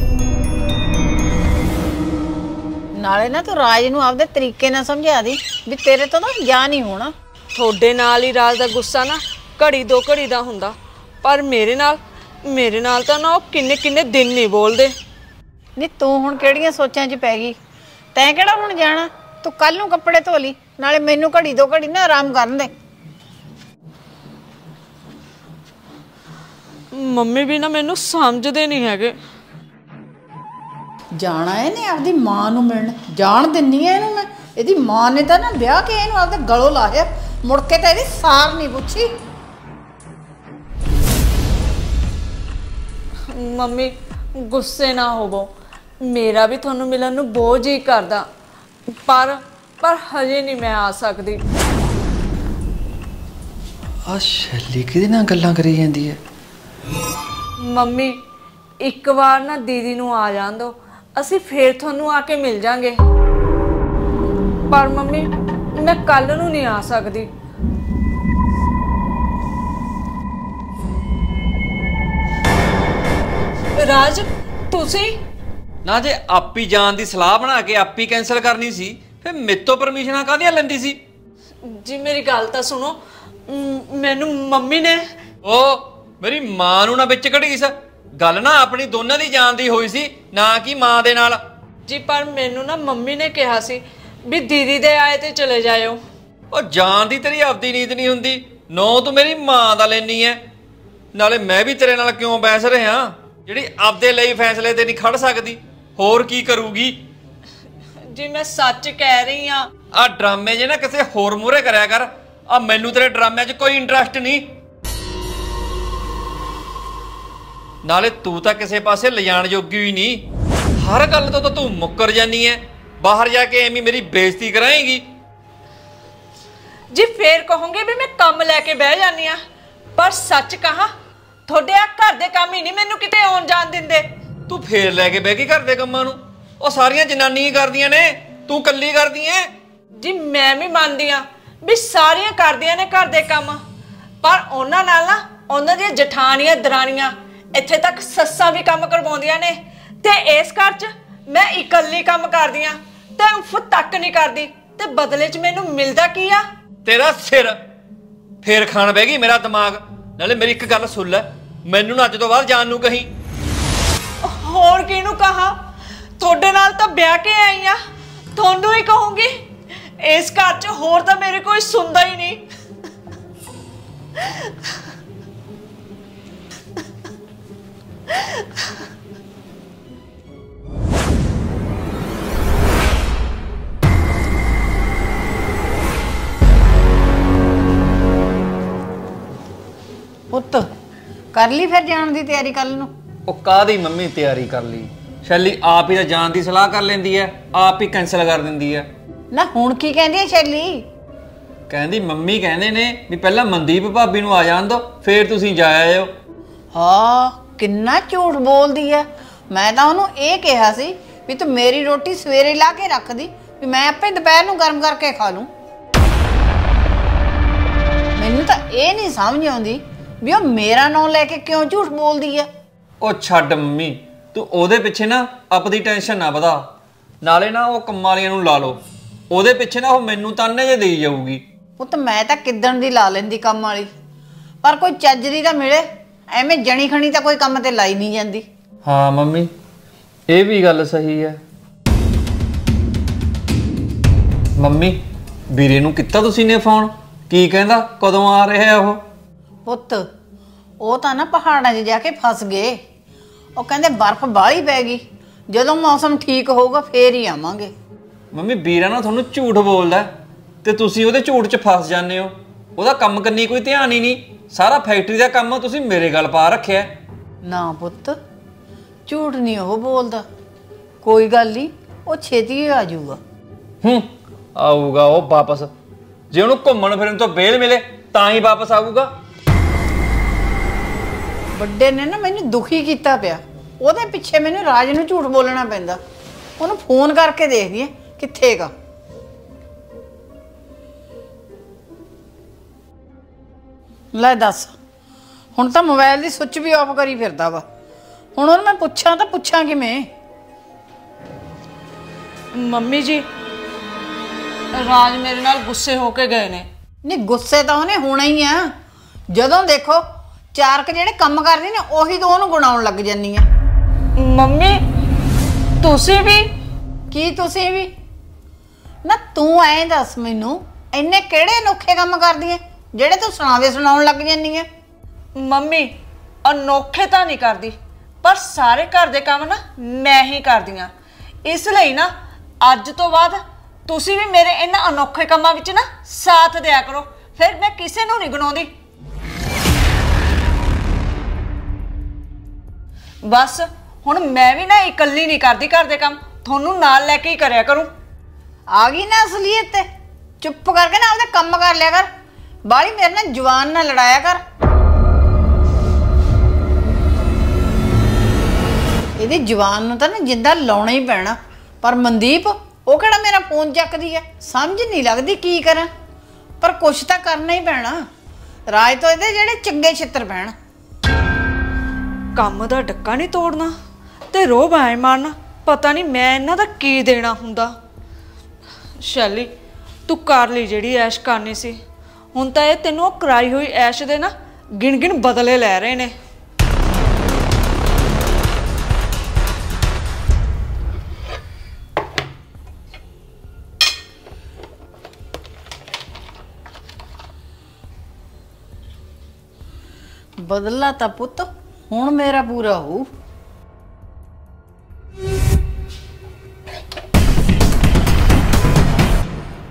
[SPEAKER 3] ਨਾਲੇ ਨਾ ਤੂੰ ਰਾਜ ਨੂੰ ਆਪਦੇ ਤਰੀਕੇ ਨਾਲ ਸਮਝਾ ਦੀ ਵੀ ਤੇਰੇ ਤੋਂ ਤਾਂ ਜਾ ਨਹੀਂ ਹੋਣਾ।
[SPEAKER 1] ਤੁਹਾਡੇ ਨਾਲ ਹੀ ਰਾਜ ਦਾ ਗੁੱਸਾ ਨਾ ਘੜੀ ਦੋ ਘੜੀ ਦਾ ਹੁੰਦਾ, ਪਰ ਮੇਰੇ ਨਾਲ ਮੇਰੇ ਨਾਲ ਤਾਂ ਨਾ ਉਹ ਕਿੰਨੇ ਕਿੰਨੇ ਦਿਨ ਨਹੀਂ ਬੋਲਦੇ।
[SPEAKER 3] ਨਹੀਂ ਤੂੰ ਹੁਣ ਕਿਹੜੀਆਂ ਸੋਚਾਂ 'ਚ ਪੈ ਗਈ? ਤੈਂ ਕਿਹੜਾ ਹੁਣ ਜਾਣਾ? ਤੂੰ ਕੱਲ ਨੂੰ ਕੱਪੜੇ ਧੋ ਲਈ, ਨਾਲੇ ਮੈਨੂੰ ਘੜੀ ਦੋ ਘੜੀ ਨਾ ਆਰਾਮ ਕਰਨ ਦੇ।
[SPEAKER 1] ਮੰਮੀ ਵੀ ਨਾ ਮੈਨੂੰ ਸਮਝਦੇ ਨਹੀਂ ਹੈਗੇ।
[SPEAKER 3] ਜਾਣਾ ਇਹਨੇ ਆਪਦੀ ਮਾਂ ਨੂੰ ਮਿਲਣ, ਜਾਣ ਦਿੰਨੀ ਐ ਇਹਨੂੰ ਮੈਂ। ਇਹਦੀ ਮਾਂ ਨੇ ਤਾਂ ਨਾ ਵਿਆਹ ਕੇ ਇਹਨੂੰ ਆਪਦੇ ਗਲੋਂ ਲਾਹਿਆ, ਮੁੜ ਕੇ ਤਾਂ ਇਹਦੀ ਸਾਰ ਨਹੀਂ ਪੁੱਛੀ।
[SPEAKER 1] ਮੰਮੀ ਗੁੱਸੇ ਨਾ ਹੋਵੋ, ਮੇਰਾ ਵੀ ਤੁਹਾਨੂੰ ਮਿਲਣ ਨੂੰ ਬਹੁਤ ਜੀ ਕਰਦਾ, ਪਰ ਪਰ ਹਜੇ ਨਹੀਂ ਮੈਂ ਆ ਸਕਦੀ।
[SPEAKER 5] ਆ ਸ਼ੈਲੀ ਕਿਹਦੇ ਨਾਲ ਗੱਲਾਂ ਕਰੀ ਜਾਂਦੀ ਹੈ?
[SPEAKER 1] ਮੰਮੀ ਇੱਕ ਵਾਰ ਨਾ ਦੀਦੀ ਨੂੰ ਆ ਜਾਣ ਦਿਓ, ਅਸੀਂ ਫੇਰ ਤੁਹਾਨੂੰ ਆ ਕੇ ਮਿਲ ਜਾਾਂਗੇ। ਪਰ ਮੰਮੀ ਮੈਂ ਕੱਲ ਨੂੰ ਨਹੀਂ ਆ ਸਕਦੀ। ਰਾਜ ਤੁਸੀਂ
[SPEAKER 5] ਨਾ ਜੇ ਆਪੀ ਜਾਣ ਦੀ ਸਲਾਹ ਬਣਾ ਕੇ ਆਪੀ ਕੈਂਸਲ ਕਰਨੀ ਸੀ, ਫਿਰ ਮੇਤੋਂ ਪਰਮਿਸ਼ਨਾਂ ਕਾਹਦੀਆਂ ਲੈਂਦੀ ਸੀ?
[SPEAKER 1] ਜੀ ਮੇਰੀ ਗੱਲ ਤਾਂ ਸੁਣੋ, ਮੈਨੂੰ ਮੰਮੀ ਨੇ
[SPEAKER 5] ਉਹ ਮੇਰੀ ਮਾਂ ਨੂੰ ਨਾ ਵਿੱਚ ਘੜੀ ਸੀ ਗੱਲ, ਨਾ ਆਪਣੀ ਦੋਨਾਂ ਦੀ ਜਾਣ ਦੀ ਹੋਈ ਸੀ, ਨਾ ਕਿ ਮਾਂ ਦੇ ਨਾਲ।
[SPEAKER 1] ਜੀ ਪਰ ਮੈਨੂੰ ਨਾ ਮੰਮੀ ਨੇ ਕਿਹਾ ਸੀ ਵੀ ਦੀਦੀ ਦੇ ਆਏ ਤੇ ਚਲੇ ਜਾਇਓ।
[SPEAKER 5] ਉਹ ਜਾਣ ਦੀ ਤੇਰੀ ਆਪਦੀ ਨੀਤ ਨਹੀਂ ਹੁੰਦੀ, ਨੋ ਤੂੰ ਮੇਰੀ ਮਾਂ ਦਾ ਲੈਣੀ ਐ। ਨਾਲੇ ਮੈਂ ਵੀ ਤੇਰੇ ਨਾਲ ਕਿਉਂ ਬਹਿਸ ਰਿਹਾ, ਜਿਹੜੀ ਆਪਦੇ ਲਈ ਫੈਸਲੇ ਤੇ ਨਹੀਂ ਖੜ ਸਕਦੀ, ਹੋਰ ਕੀ ਕਰੂਗੀ?
[SPEAKER 1] ਜੀ ਮੈਂ ਸੱਚ ਕਹਿ ਰਹੀ ਆ,
[SPEAKER 5] ਆ ਡਰਾਮੇ ਜੇ ਨਾ ਕਿਸੇ ਹੋਰ ਮੂਹਰੇ ਕਰਿਆ ਕਰ। ਆ ਮੈਨੂੰ ਤੇਰੇ ਡਰਾਮਿਆਂ 'ਚ ਕੋਈ ਇੰਟਰਸਟ ਨਹੀਂ। ਨਾਲੇ ਤੂੰ ਤਾਂ ਕਿਸੇ ਪਾਸੇ ਲਿਜਾਣ ਜੋਗੀ ਹੀ ਨਹੀਂ। ਹਰ ਗੱਲ ਤੋਂ ਤਾਂ ਤੂੰ ਮੁੱਕਰ ਜਾਨੀ ਐ। ਬਾਹਰ ਜਾ ਕੇ ਐਵੇਂ ਮੇਰੀ ਬੇਇੱਜ਼ਤੀ ਕਰਾਏਂਗੀ।
[SPEAKER 1] ਜੀ ਫੇਰ ਕਹੋਗੇ ਵੀ ਮੈਂ ਕੰਮ ਲੈ ਕੇ ਬਹਿ ਜਾਨੀ ਆ, ਪਰ ਸੱਚ ਕਹਾਂ ਤੁਹਾਡੇ ਆ ਘਰ ਦੇ ਕੰਮ ਹੀ ਨਹੀਂ ਮੈਨੂੰ ਕਿਤੇ ਆਉਣ ਜਾਣ ਦਿੰਦੇ।
[SPEAKER 5] ਤੂੰ ਫੇਰ ਲੈ ਕੇ ਬਹਿ ਗਈ ਘਰ ਦੇ ਕੰਮਾਂ ਨੂੰ। ਉਹ ਸਾਰੀਆਂ ਜਨਾਨੀਆਂ ਕਰਦੀਆਂ ਨੇ, ਤੂੰ ਕੱਲੀ ਕਰਦੀ ਐ।
[SPEAKER 1] ਜੀ ਮੈਂ ਵੀ ਮੰਨਦੀ ਆ ਵੀ ਸਾਰੀਆਂ ਕਰਦੀਆਂ ਨੇ ਘਰ ਦੇ ਕੰਮ, ਪਰ ਉਹਨਾਂ ਨਾਲ ਨਾ ਉਹਨਾਂ ਦੀਆਂ ਜਠਾਣੀਆਂ ਦਰਾਣੀਆਂ ਇੱਥੇ ਤੱਕ ਸੱਸਾਂ ਵੀ ਕੰਮ ਕਰਵਾਉਂਦੀਆਂ ਨੇ, ਤੇ ਇਸ ਘਰ 'ਚ ਮੈਂ ਇਕੱਲੀ ਕੰਮ ਕਰਦੀ ਆ ਤੇ ਉਫ ਤੱਕ ਨਹੀਂ ਕਰਦੀ। ਤੇ ਬਦਲੇ 'ਚ ਮੈਨੂੰ ਮਿਲਦਾ ਕੀ ਆ?
[SPEAKER 5] ਤੇਰਾ ਸਿਰ। ਫੇਰ ਖਾਣ ਬਹਿ ਗਈ ਮੇਰਾ ਦਿਮਾਗ। ਨਾਲੇ ਮੇਰੀ ਇੱਕ ਗੱਲ ਸੁਣ ਲੈ, ਮੈਨੂੰ ਨਾ ਅੱਜ ਤੋਂ ਬਾਅਦ ਜਾਣ ਨੂੰ ਕਹੀਂ।
[SPEAKER 1] ਹੋਰ ਕਿਹਨੂੰ ਕਹਾ? ਤੁਹਾਡੇ ਨਾਲ ਤਾਂ ਵਿਆਹ ਕੇ ਆਈ ਆ, ਤੁਹਾਨੂੰ ਹੀ ਕਹੂੰਗੀ। ਇਸ ਘਰ 'ਚ ਹੋਰ ਤਾਂ ਮੇਰੇ ਕੋਈ ਸੁਣਦਾ ਹੀ ਨਹੀਂ।
[SPEAKER 3] ਪੁੱਤ ਕਰ ਲਈ ਫਿਰ ਜਾਣ ਦੀ ਤਿਆਰੀ ਕੱਲ ਨੂੰ?
[SPEAKER 5] ਉਹ ਕਾਹਦੀ ਮੰਮੀ ਤਿਆਰੀ ਕਰ ਲਈ? ਸ਼ੈਲੀ ਆਪ ਹੀ ਤਾਂ ਜਾਣ ਦੀ ਸਲਾਹ ਕਰ ਲੈਂਦੀ ਐ, ਆਪ ਹੀ ਕੈਂਸਲ ਕਰ ਦਿੰਦੀ ਐ।
[SPEAKER 3] ਨਾ ਹੁਣ ਕੀ ਕਹਿੰਦੀ ਹੈ ਸ਼ੈਲੀ?
[SPEAKER 5] ਕਹਿੰਦੀ ਮੰਮੀ ਕਹਿੰਦੇ ਨੇ ਵੀ ਪਹਿਲਾਂ ਮਨਦੀਪ ਭਾਬੀ ਨੂੰ ਆ ਜਾਣ ਦੋ, ਫੇਰ ਤੁਸੀਂ ਜਾ ਆਇਓ।
[SPEAKER 3] ਹਾਂ ਕਿੰਨਾ ਝੂਠ ਬੋਲਦੀ ਹੈ। ਮੈਂ ਤਾਂ ਉਹਨੂੰ ਇਹ ਕਿਹਾ ਸੀ ਵੀ ਤੂੰ ਮੇਰੀ ਰੋਟੀ ਸਵੇਰੇ ਲਾ ਕੇ ਰੱਖ ਦੀ, ਵੀ ਮੈਂ ਆਪੇ ਦੁਪਹਿਰ ਨੂੰ ਗਰਮ ਕਰਕੇ ਖਾ ਲੂੰ। ਮੈਨੂੰ ਤਾਂ ਇਹ ਨਹੀਂ ਸਮਝ ਆਉਂਦੀ ਵੀ ਉਹ ਮੇਰਾ ਨਾਂ ਲੈ ਕੇ ਕਿਉਂ ਝੂਠ ਬੋਲਦੀ ਹੈ।
[SPEAKER 5] ਉਹ ਛੱਡ ਮੰਮੀ, ਤੂੰ ਉਹਦੇ ਪਿੱਛੇ ਨਾ ਆਪਣੀ ਟੈਨਸ਼ਨ ਨਾ ਵਧਾ। ਨਾਲੇ ਨਾ ਉਹ ਕੰਮਾਂ ਵਾਲੀਆਂ ਨੂੰ ਲਾ ਲਓ, ਉਹਦੇ ਪਿੱਛੇ ਨਾ ਉਹ ਮੈਨੂੰ ਤਾਨੇ ਜੇ ਦੇਈ ਜਾਊਗੀ।
[SPEAKER 3] ਪੁੱਤ ਮੈਂ ਤਾਂ ਕਿੱਦਣ ਦੀ ਲਾ ਲੈਂਦੀ ਕੰਮ ਵਾਲੀ, ਪਰ ਕੋਈ ਚੱਜ ਦੀ ਤਾਂ ਮਿਲੇ। ਐਵੇਂ ਜਣੀ ਖਣੀ ਤਾਂ ਕੋਈ ਕੰਮ ਤੇ ਲਾਈ ਨਹੀਂ ਜਾਂਦੀ।
[SPEAKER 5] ਹਾਂ ਮੰਮੀ, ਇਹ ਵੀ ਗੱਲ ਸਹੀ ਹੈ। ਮੰਮੀ ਵੀਰੇ ਨੂੰ ਕੀਤਾ ਤੁਸੀਂ ਨੇ ਫੋਨ? ਕੀ ਕਹਿੰਦਾ, ਕਦੋਂ ਆ ਰਿਹਾ ਉਹ?
[SPEAKER 3] ਪੁੱਤ ਉਹ ਤਾਂ ਨਾ ਪਹਾੜਾਂ 'ਚ ਜਾ ਕੇ ਫਸ ਗਏ। ਉਹ ਕਹਿੰਦੇ ਬਰਫ਼ ਬਾਹਲੀ ਪੈ ਗਈ, ਜਦੋਂ ਮੌਸਮ ਠੀਕ ਹੋਊਗਾ ਫੇਰ ਹੀ ਆਵਾਂਗੇ।
[SPEAKER 5] ਮੰਮੀ ਵੀਰਾ ਨਾ ਤੁਹਾਨੂੰ ਝੂਠ ਬੋਲਦਾ ਤੇ ਤੁਸੀਂ ਉਹਦੇ ਝੂਠ 'ਚ ਫਸ ਜਾਂਦੇ ਹੋ। ਉਹਦਾ ਕੰਮ ਕੰਨੀ ਕੋਈ ਧਿਆਨ ਹੀ ਨਹੀਂ। ਸਾਰਾ ਫੈਕਟਰੀ ਦਾ ਕੰਮ ਤੁਸੀਂ ਮੇਰੇ ਗੱਲ ਪਾ ਰੱਖਿਆ।
[SPEAKER 3] ਨਾ ਪੁੱਤ ਝੂਠ ਨਹੀਂ ਉਹ ਬੋਲਦਾ। ਕੋਈ ਗੱਲ ਨਹੀਂ, ਉਹ ਛੇਤੀ ਹੀ ਆ ਜਾਊਗਾ।
[SPEAKER 5] ਹੂੰ ਆਊਗਾ ਉਹ ਵਾਪਸ। ਜੇ ਉਹਨੂੰ ਘੁੰਮਣ ਫਿਰਨ ਤੋਂ ਵਿਹਲ ਮਿਲੇ ਤਾਂ ਹੀ ਵਾਪਸ ਆਊਗਾ।
[SPEAKER 3] ਵੱਡੇ ਨੇ ਨਾ ਮੈਨੂੰ ਦੁਖੀ ਕੀਤਾ ਪਿਆ। ਉਹਦੇ ਪਿੱਛੇ ਮੈਨੂੰ ਰਾਜ ਨੂੰ ਝੂਠ ਬੋਲਣਾ ਪੈਂਦਾ। ਉਹਨੂੰ ਫੋਨ ਕਰਕੇ ਦੇਖਦੀ ਆ ਕਿੱਥੇਗਾ। ਲੈ ਦੱਸ, ਹੁਣ ਤਾਂ mobile the switch we of ਕਰੀ ਫਿਰਦਾ ਵਾ। ਹੁਣ ਉਹਨੂੰ ਮੈਂ ਪੁੱਛਾਂ ਤਾਂ ਪੁੱਛਾਂ ਕਿਵੇਂ?
[SPEAKER 1] ਮੰਮੀ ਜੀ ਰਾਜ ਮੇਰੇ ਨਾਲ ਗੁੱਸੇ ਹੋ ਕੇ ਗਏ ਨੇ।
[SPEAKER 3] ਨਹੀਂ ਗੁੱਸੇ ਤਾਂ ਉਹਨੇ ਹੋਣਾ ਹੀ ਆ। ਜਦੋਂ ਦੇਖੋ ਚਾਰ ਕ ਜਿਹੜੇ ਕੰਮ ਕਰਦੀ ਨੇ ਉਹੀ ਤਾਂ ਉਹਨੂੰ ਗੁਣਾਉਣ ਲੱਗ ਜਾਂਦੀ ਆ।
[SPEAKER 1] ਮੰਮੀ ਤੁਸੀਂ ਵੀ?
[SPEAKER 3] ਕੀ ਤੁਸੀਂ ਵੀ? ਨਾ ਤੂੰ ਐਂ ਦੱਸ ਮੈਨੂੰ, ਇੰਨੇ ਕਿਹੜੇ ਅਨੋਖੇ ਕੰਮ ਕਰਦੀ ਐ ਜਿਹੜੇ ਤੂੰ ਸੁਣਾਵੇ ਸੁਣਾਉਣ ਲੱਗ ਜਾਂਦੀ ਐ?
[SPEAKER 1] ਮੰਮੀ ਅਨੋਖੇ ਤਾਂ ਨਹੀਂ ਕਰਦੀ, ਪਰ ਸਾਰੇ ਘਰ ਦੇ ਕੰਮ ਨਾ ਮੈਂ ਹੀ ਕਰਦੀ ਆ। ਇਸ ਲਈ ਨਾ ਅੱਜ ਤੋਂ ਬਾਅਦ ਤੁਸੀਂ ਵੀ ਮੇਰੇ ਇਹਨਾਂ ਅਨੋਖੇ ਕੰਮਾਂ ਵਿੱਚ ਨਾ ਸਾਥ ਦਿਆ ਕਰੋ। ਫਿਰ ਮੈਂ ਕਿਸੇ ਨੂੰ ਨਹੀਂ ਗਣਾਉਂਦੀ। ਬਸ ਹੁਣ ਮੈਂ ਵੀ ਨਾ ਇਕੱਲੀ ਨਹੀਂ ਕਰਦੀ ਘਰ ਦੇ ਕੰਮ, ਤੁਹਾਨੂੰ ਨਾਲ ਲੈ ਕੇ ਹੀ ਕਰਿਆ ਕਰੂੰ।
[SPEAKER 3] ਆ ਗਈ ਨਾ ਅਸਲੀਅਤ ਤੇ? ਚੁੱਪ ਕਰਕੇ ਨਾ ਆਪਦੇ ਕੰਮ ਕਰ ਲਿਆ ਕਰ। ਬਾਲੀ ਮੇਰੇ ਨਾਲ ਜਵਾਨ ਨਾਲ ਲੜਾਇਆ ਕਰ। ਇਹਦੀ ਜਵਾਨ ਨੂੰ ਤਾਂ ਨਾ ਜਿੰਦਾ ਲਾਉਣਾ ਹੀ ਪੈਣਾ। ਪਰ ਮਨਦੀਪ ਉਹ ਕਿਹੜਾ ਮੇਰਾ ਫੋਨ ਚੱਕਦੀ ਹੈ? ਸਮਝ ਨਹੀਂ ਲੱਗਦੀ ਕੀ ਕਰਾਂ, ਪਰ ਕੁਛ ਤਾਂ ਕਰਨਾ ਹੀ ਪੈਣਾ। ਰਾਜ ਤੋਂ ਇਹਦੇ ਜਿਹੜੇ ਚੰਗੇ ਛਿੱਤਰ ਪੈਣ।
[SPEAKER 1] ਕੰਮ ਦਾ ਡੱਕਾ ਨਹੀਂ ਤੋੜਨਾ ਤੇ ਰੋਬ ਐ ਮਾਰਨਾ। ਪਤਾ ਨਹੀਂ ਮੈਂ ਇਹਨਾਂ ਦਾ ਕੀ ਦੇਣਾ ਹੁੰਦਾ। ਸ਼ੈਲੀ ਤੂੰ ਕਰ ਲਈ ਜਿਹੜੀ ਐਸ਼ ਕਰਨੀ ਸੀ। ਹੁਣ ਤਾਂ ਇਹ ਤੈਨੂੰ ਉਹ ਕਰਾਈ ਹੋਈ ਐਸ਼ ਦੇ ਨਾ ਗਿਣ ਗਿਣ ਬਦਲੇ ਲੈ ਰਹੇ ਨੇ।
[SPEAKER 3] ਬਦਲਾ ਤਾਂ ਪੁੱਤ ਹੁਣ ਮੇਰਾ ਪੂਰਾ ਹੋਊ।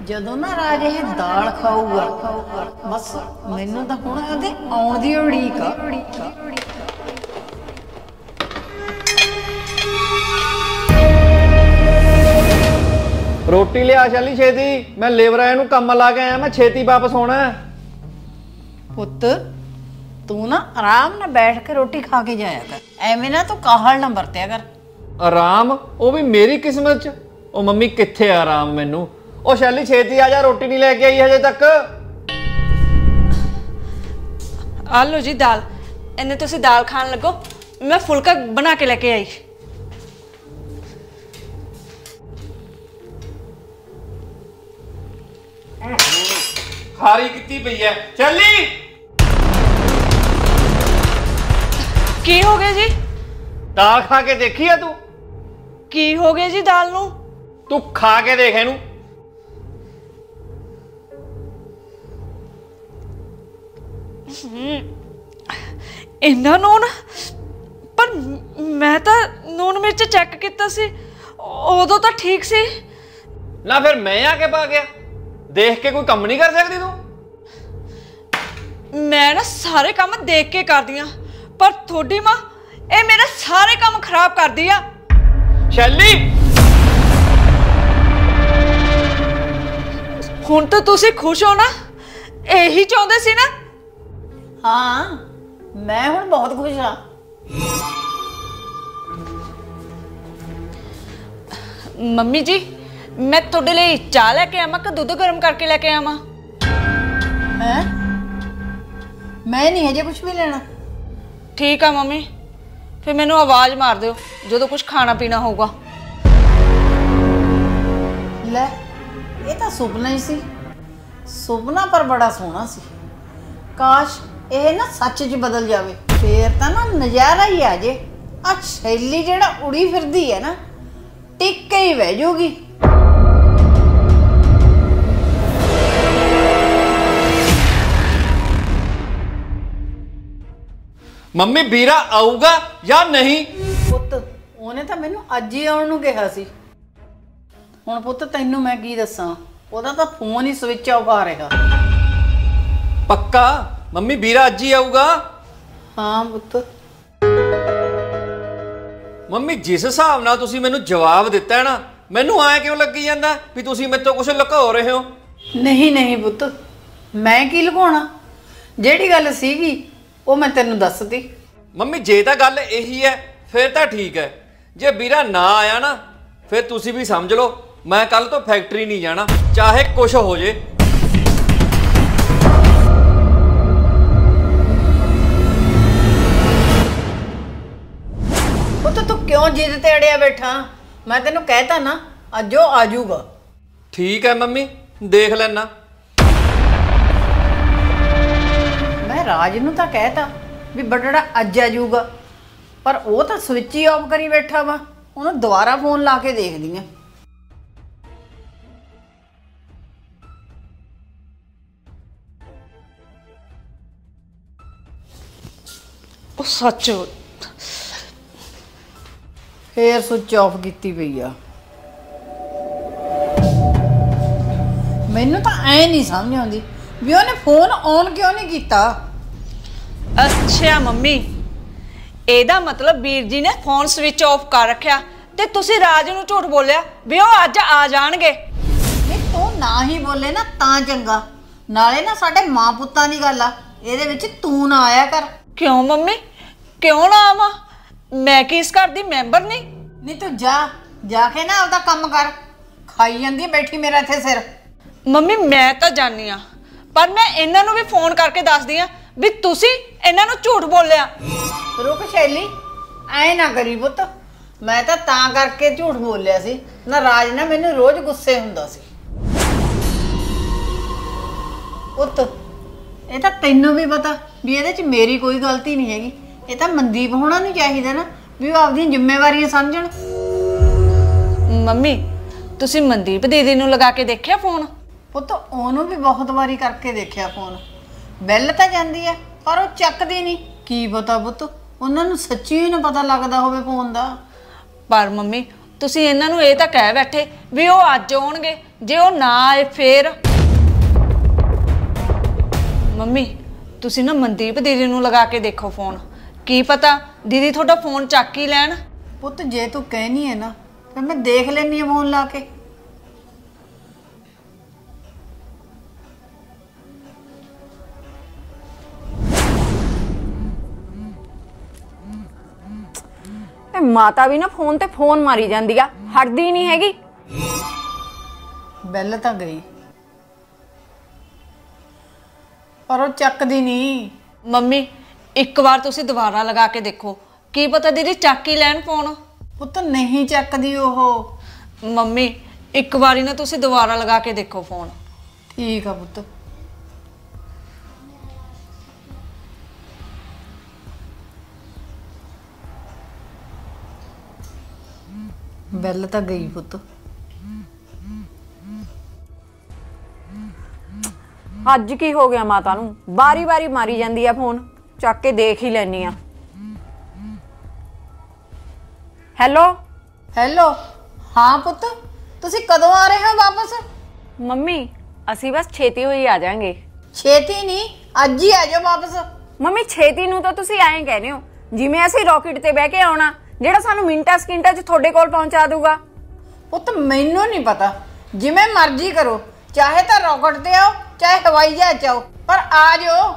[SPEAKER 3] ਜਦੋਂ ਨਾ ਰਾਜ ਇਹ ਦਾਲ ਖਾਊਗਾ ਬਸ ਮੈਨੂੰ ਤਾਂ ਹੁਣ ਉਹਦੇ ਆਉਣ ਦੀ ਉਡੀਕ ਆ।
[SPEAKER 5] ਰੋਟੀ ਲਿਆ ਸ਼ੈਲੀ ਛੇਤੀ, ਮੈਂ ਲੇਬਰ ਆਇਆ ਨੂੰ ਕੰਮ ਲਾ ਕੇ ਆਇਆ, ਮੈਂ ਛੇਤੀ ਵਾਪਸ ਆਉਣਾ।
[SPEAKER 3] ਪੁੱਤ ਤੂੰ ਨਾ ਆਰਾਮ ਨਾਲ ਬੈਠ ਕੇ ਰੋਟੀ ਖਾ ਕੇ ਜਾਇਆ ਕਰ, ਐਵੇਂ ਨਾ ਤੂੰ ਕਾਹਲ ਨਾ ਵਰਤਿਆ ਕਰ।
[SPEAKER 5] ਆਰਾਮ? ਉਹ ਵੀ ਮੇਰੀ ਕਿਸਮਤ 'ਚ? ਉਹ ਮੰਮੀ ਕਿੱਥੇ ਆਰਾਮ ਮੈਨੂੰ। ਉਹ ਸ਼ੈਲੀ ਛੇਤੀ ਆ ਜਾ, ਰੋਟੀ ਨਹੀਂ ਲੈ ਕੇ ਆਈ ਹਜੇ ਤੱਕ।
[SPEAKER 1] ਆ ਲਓ ਜੀ ਦਾਲ, ਇਹਨੇ ਤੁਸੀਂ ਦਾਲ ਖਾਣ ਲੱਗੋ, ਮੈਂ ਫੁਲਕਾ ਬਣਾ ਕੇ ਲੈ ਕੇ ਆਈ।
[SPEAKER 5] ਖਾਰੀ ਕੀਤੀ ਪਈ ਐ ਸ਼ੈਲੀ।
[SPEAKER 1] ਕੀ ਹੋ ਗਿਆ ਜੀ?
[SPEAKER 5] ਦਾਲ ਖਾ ਕੇ ਦੇਖੀ ਆ ਤੂੰ?
[SPEAKER 1] ਕੀ ਹੋ ਗਿਆ ਜੀ ਦਾਲ ਨੂੰ?
[SPEAKER 5] ਤੂੰ ਖਾ ਕੇ ਦੇਖ ਇਹਨੂੰ।
[SPEAKER 1] ਇੰਨਾ ਨੂਣ? ਪਰ ਮੈਂ ਤਾਂ ਨੂਣ ਮਿਰਚ ਚੈੱਕ ਕੀਤਾ ਸੀ, ਉਦੋਂ ਤਾਂ ਠੀਕ ਸੀ
[SPEAKER 5] ਨਾ। ਫਿਰ ਮੈਂ ਆ ਕੇ ਪਾ ਗਿਆ? ਦੇਖ ਕੇ ਕੋਈ ਕੰਮ ਨਹੀਂ ਕਰ ਸਕਦੀ ਤੂੰ?
[SPEAKER 1] ਮੈਂ ਨਾ ਸਾਰੇ ਕੰਮ ਦੇਖ ਕੇ ਕਰਦੀ ਆ, ਪਰ ਤੁਹਾਡੀ ਮਾਂ ਇਹ ਮੇਰੇ ਸਾਰੇ ਕੰਮ ਖਰਾਬ ਕਰਦੀ ਆ।
[SPEAKER 5] ਸ਼ੈਲੀ
[SPEAKER 1] ਹੁਣ ਤਾਂ ਤੁਸੀਂ ਖੁਸ਼ ਹੋ ਨਾ? ਇਹੀ ਚਾਹੁੰਦੇ ਸੀ ਨਾ?
[SPEAKER 3] ਹਾਂ ਮੈਂ ਹੁਣ ਬਹੁਤ ਖੁਸ਼ ਹਾਂ।
[SPEAKER 1] ਮੰਮੀ ਜੀ ਮੈਂ ਤੁਹਾਡੇ ਲਈ ਚਾਹ ਲੈ ਕੇ ਆਵਾਂ ਕਿ ਦੁੱਧ ਗਰਮ ਕਰਕੇ ਲੈ ਕੇ ਆਵਾਂ?
[SPEAKER 3] ਹੈ ਮੈਂ ਨਹੀਂ ਹਜੇ ਕੁਝ ਵੀ ਲੈਣਾ।
[SPEAKER 1] ਠੀਕ ਆ ਮੰਮੀ, ਫਿਰ ਮੈਨੂੰ ਆਵਾਜ਼ ਮਾਰ ਦਿਓ ਜਦੋਂ ਕੁਝ ਖਾਣਾ ਪੀਣਾ ਹੋਊਗਾ।
[SPEAKER 3] ਲੈ ਇਹ ਤਾਂ ਸੁਪਨਾ ਹੀ ਸੀ, ਸੁਪਨਾ ਪਰ ਬੜਾ ਸੋਹਣਾ ਸੀ। ਕਾਸ਼ ਇਹ ਨਾ ਸੱਚ 'ਚ ਬਦਲ ਜਾਵੇ, ਫੇਰ ਤਾਂ ਨਾ ਨਜ਼ਾਰਾ ਹੀ ਆ ਜੇ। ਆ ਸ਼ੈਲੀ ਜਿਹੜਾ ਉੜੀ ਫਿਰਦੀ ਹੈ ਨਾ ਟਿੱਕ ਕੇ ਹੀ ਬਹਿ ਜਾਊਗੀ।
[SPEAKER 5] ਮੰਮੀ ਵੀਰਾ ਆਊਗਾ ਜਾਂ ਨਹੀਂ?
[SPEAKER 3] ਪੁੱਤ ਉਹਨੇ ਤਾਂ ਮੈਨੂੰ ਅੱਜ ਹੀ ਆਉਣ ਨੂੰ ਕਿਹਾ ਸੀ। ਹੁਣ ਪੁੱਤ ਤੈਨੂੰ ਮੈਂ ਕੀ ਦੱਸਾਂ, ਉਹਦਾ ਤਾਂ ਫੋਨ ਹੀ ਸਵਿਚ ਆਫ ਆ ਰਿਹਾ।
[SPEAKER 5] ਪੱਕਾ ਮੰਮੀ ਵੀਰਾ ਅੱਜ ਹੀ ਆਊਗਾ?
[SPEAKER 3] ਹਾਂ ਪੁੱਤ।
[SPEAKER 5] ਮੰਮੀ ਜਿਸ ਹਿਸਾਬ ਨਾਲ ਤੁਸੀਂ ਮੈਨੂੰ ਜਵਾਬ ਦਿੱਤਾ ਨਾ, ਮੈਨੂੰ ਐ ਕਿਉਂ ਲੱਗੀ ਜਾਂਦਾ ਵੀ ਤੁਸੀਂ ਮੇਰੇ ਤੋਂ ਕੁਝ ਲੁਕੋ ਰਹੇ ਹੋ?
[SPEAKER 3] ਨਹੀਂ ਨਹੀਂ ਪੁੱਤ, ਮੈਂ ਕੀ ਲੁਕਾਉਣਾ, ਜਿਹੜੀ ਗੱਲ ਸੀਗੀ ਉਹ ਮੈਂ ਤੈਨੂੰ ਦੱਸਤੀ।
[SPEAKER 5] ਮੰਮੀ ਜੇ ਤਾਂ ਗੱਲ ਇਹੀ ਹੈ ਫਿਰ ਤਾਂ ਠੀਕ ਹੈ, ਜੇ ਵੀਰਾ ਨਾ ਆਇਆ ਨਾ ਫਿਰ ਤੁਸੀਂ ਵੀ ਸਮਝ ਲਓ ਮੈਂ ਕੱਲ ਤੋਂ ਫੈਕਟਰੀ ਨਹੀਂ ਜਾਣਾ, ਚਾਹੇ ਕੁਝ ਹੋ ਜੇ।
[SPEAKER 3] ਪੁੱਤ ਤੂੰ ਕਿਉਂ ਜਿੱਦ ਤੇ ਅੜਿਆ ਬੈਠਾ? ਮੈਂ ਤੈਨੂੰ ਕਹਿਤਾ ਨਾ ਅੱਜ ਉਹ ਆ ਜਾਊਗਾ।
[SPEAKER 5] ਠੀਕ ਹੈ ਮੰਮੀ, ਦੇਖ ਲੈਣਾ।
[SPEAKER 3] ਮੈਂ ਰਾਜ ਨੂੰ ਤਾਂ ਕਹਿਤਾ ਵੀ ਬਟੜਾ ਅੱਜ ਆ ਜਾਊਗਾ, ਪਰ ਉਹ ਤਾਂ ਸਵਿਚ ਹੀ ਆਫ ਕਰੀ ਬੈਠਾ ਵਾ। ਉਹਨੂੰ ਦੁਬਾਰਾ ਫੋਨ ਲਾ ਕੇ ਦੇਖਦੀ ਆ।
[SPEAKER 1] ਉਹ ਸੱਚ
[SPEAKER 3] ਫੇਰ ਸਵਿਚ ਆਫ ਕੀਤੀ ਪਈ ਆ। ਮੈਨੂੰ ਤਾਂ ਐ ਨਹੀਂ ਸਮਝ ਆਉਂਦੀ ਵੀ ਉਹਨੇ ਫੋਨ ਔਨ ਕਿਉਂ ਨਹੀਂ ਕੀਤਾ।
[SPEAKER 1] ਅੱਛਾ ਮੰਮੀ, ਇਹਦਾ ਮਤਲਬ ਵੀਰ ਜੀ ਨੇ ਫੋਨ ਸਵਿਚ ਆਫ ਕਰ ਰੱਖਿਆ ਤੇ ਤੁਸੀਂ ਰਾਜ ਨੂੰ ਝੂਠ ਬੋਲਿਆ ਵੀ ਉਹ ਅੱਜ ਆ ਜਾਣਗੇ।
[SPEAKER 3] ਨਹੀਂ ਤੂੰ ਨਾ ਹੀ ਬੋਲੇ ਨਾ ਤਾਂ ਚੰਗਾ, ਨਾਲੇ ਨਾ ਸਾਡੇ ਮਾਂ ਪੁੱਤਾਂ ਦੀ ਗੱਲ ਆ, ਇਹਦੇ ਵਿੱਚ ਤੂੰ ਨਾ ਆਇਆ ਕਰ।
[SPEAKER 1] ਕਿਉਂ ਮੰਮੀ, ਕਿਉਂ ਨਾ ਆਵਾਂ? ਮੈਂ ਕੀ ਇਸ ਘਰ ਦੀ ਮੈਂਬਰ ਨਹੀਂ?
[SPEAKER 3] ਨਹੀਂ ਤੂੰ ਜਾ ਜਾ ਕੇ ਨਾ ਆਪਦਾ ਕੰਮ ਕਰ, ਖਾਈ ਜਾਂਦੀ ਬੈਠੀ ਮੇਰਾ ਇੱਥੇ ਸਿਰ।
[SPEAKER 1] ਮੰਮੀ ਮੈਂ ਤਾਂ ਜਾਣੀ ਆ, ਪਰ ਮੈਂ ਇਹਨਾਂ ਨੂੰ ਵੀ ਫੋਨ ਕਰਕੇ ਦੱਸਦੀ ਆ ਵੀ ਤੁਸੀਂ ਇਹਨਾਂ ਨੂੰ ਝੂਠ ਬੋਲਿਆ।
[SPEAKER 3] ਰੁਕ ਸ਼ੈਲੀ, ਐ ਨਾ ਕਰੀ ਪੁੱਤ, ਮੈਂ ਤਾਂ ਤਾਂ ਕਰਕੇ ਝੂਠ ਬੋਲਿਆ ਸੀ ਨਾ। ਰਾਜ ਨਾ ਮੈਨੂੰ ਰੋਜ਼ ਗੁੱਸੇ ਹੁੰਦਾ ਸੀ। ਪੁੱਤ ਇਹ ਤਾਂ ਤੈਨੂੰ ਵੀ ਪਤਾ ਵੀ ਇਹਦੇ 'ਚ ਮੇਰੀ ਕੋਈ ਗਲਤੀ ਨਹੀਂ ਹੈਗੀ। ਇਹ ਤਾਂ ਮਨਦੀਪ ਹੋਣਾ ਨੂੰ ਚਾਹੀਦਾ ਨਾ ਵੀ ਉਹ ਆਪਦੀਆਂ ਜ਼ਿੰਮੇਵਾਰੀਆਂ ਸਮਝਣ।
[SPEAKER 1] ਮੰਮੀ ਤੁਸੀਂ ਮਨਦੀਪ ਦੀਦੀ ਨੂੰ ਲਗਾ ਕੇ ਦੇਖਿਆ ਫੋਨ?
[SPEAKER 3] ਪੁੱਤ ਉਹਨੂੰ ਵੀ ਬਹੁਤ ਵਾਰੀ ਕਰਕੇ ਦੇਖਿਆ ਫੋਨ, ਬੈਲ ਤਾਂ ਜਾਂਦੀ ਹੈ ਪਰ ਉਹ ਚੱਕਦੀ ਨਹੀਂ। ਕੀ ਪਤਾ ਪੁੱਤ ਉਹਨਾਂ ਨੂੰ ਸੱਚੀ ਹੀ ਨਾ ਪਤਾ ਲੱਗਦਾ ਹੋਵੇ ਫੋਨ ਦਾ।
[SPEAKER 1] ਪਰ ਮੰਮੀ ਤੁਸੀਂ ਇਹਨਾਂ ਨੂੰ ਇਹ ਤਾਂ ਕਹਿ ਬੈਠੇ ਵੀ ਉਹ ਅੱਜ ਆਉਣਗੇ, ਜੇ ਉਹ ਨਾ ਆਏ ਫੇਰ। ਮੰਮੀ ਤੁਸੀਂ ਨਾ ਮਨਦੀਪ ਦੀਦੀ ਨੂੰ ਲਗਾ ਕੇ ਦੇਖੋ ਫੋਨ, ਕੀ ਪਤਾ ਦੀਦੀ ਤੁਹਾਡਾ ਫੋਨ ਚੱਕ ਹੀ ਲੈਣ।
[SPEAKER 3] ਪੁੱਤ ਜੇ ਤੂੰ ਕਹਿਨੀ ਹੈ ਨਾ ਫਿਰ ਮੈਂ ਦੇਖ ਲੈਣੀ ਆ ਫੋਨ ਲਾ ਕੇ।
[SPEAKER 4] ਮਾਤਾ ਵੀ ਨਾ ਫੋਨ ਤੇ ਫੋਨ ਮਾਰੀ ਜਾਂਦੀ ਆ, ਹਟਦੀ ਨਹੀਂ ਹੈਗੀ।
[SPEAKER 3] ਬੈਲ ਤਾਂ ਗਈ ਪਰ ਉਹ ਚੱਕਦੀ ਨਹੀਂ।
[SPEAKER 1] ਮੰਮੀ ਇੱਕ ਵਾਰ ਤੁਸੀਂ ਦੁਬਾਰਾ ਲਗਾ ਕੇ ਦੇਖੋ, ਕੀ ਪਤਾ ਦੀਦੀ ਚੱਕ ਹੀ ਲੈਣ ਫੋਨ।
[SPEAKER 3] ਪੁੱਤ ਨਹੀਂ ਚੱਕਦੀ ਉਹ।
[SPEAKER 1] ਮੰਮੀ ਇੱਕ ਵਾਰੀ ਨਾ ਤੁਸੀਂ ਦੁਬਾਰਾ ਲਗਾ ਕੇ ਦੇਖੋ ਫੋਨ।
[SPEAKER 3] ਠੀਕ ਆ ਪੁੱਤ। ਬੈਲ ਤਾਂ ਗਈ ਪੁੱਤ।
[SPEAKER 4] ਅੱਜ ਕੀ ਹੋ ਗਿਆ ਮਾਤਾ ਨੂੰ, ਬਾਰੀ-ਬਾਰੀ ਮਾਰੀ ਜਾਂਦੀ ਆ ਫੋਨ, ਚੱਕ ਕੇ ਦੇਖ ਹੀ ਲੈਣੀ ਆ। ਹੈਲੋ
[SPEAKER 3] ਹੈਲੋ ਹਾਂ ਪੁੱਤ, ਤੁਸੀਂ ਕਦੋਂ ਆ ਰਹੇ ਹੋ ਵਾਪਸ?
[SPEAKER 4] ਮੰਮੀ ਅਸੀਂ ਬਸ ਛੇਤੀ ਹੋਈ ਆ ਜਾਾਂਗੇ।
[SPEAKER 3] ਛੇਤੀ ਨਹੀਂ, ਅੱਜ ਹੀ ਆ ਜਾਓ ਵਾਪਸ।
[SPEAKER 4] ਮੰਮੀ ਛੇਤੀ ਨੂੰ ਤਾਂ ਤੁਸੀਂ ਐਂ ਕਹਿੰਦੇ ਹੋ ਜਿਵੇਂ ਅਸੀਂ ਰਾਕਟ ਤੇ ਬਹਿ ਕੇ ਆਉਣਾ, ਜਿਹੜਾ ਸਾਨੂੰ ਮਿੰਟਾਂ ਸਕਿੰਟਾਂ 'ਚ ਤੁਹਾਡੇ ਕੋਲ ਪਹੁੰਚਾ ਦੂਗਾ।
[SPEAKER 3] ਪੁੱਤ ਮੈਨੂੰ ਨਹੀਂ ਪਤਾ, ਜਿਵੇਂ ਮਰਜ਼ੀ ਕਰੋ, ਚਾਹੇ ਤਾਂ ਰਾਕਟ ਤੇ ਆਓ ਚਾਹੇ ਹਵਾਈ ਜਹਾਜ਼ 'ਚ ਆਓ, ਪਰ ਆ ਜਾਓ।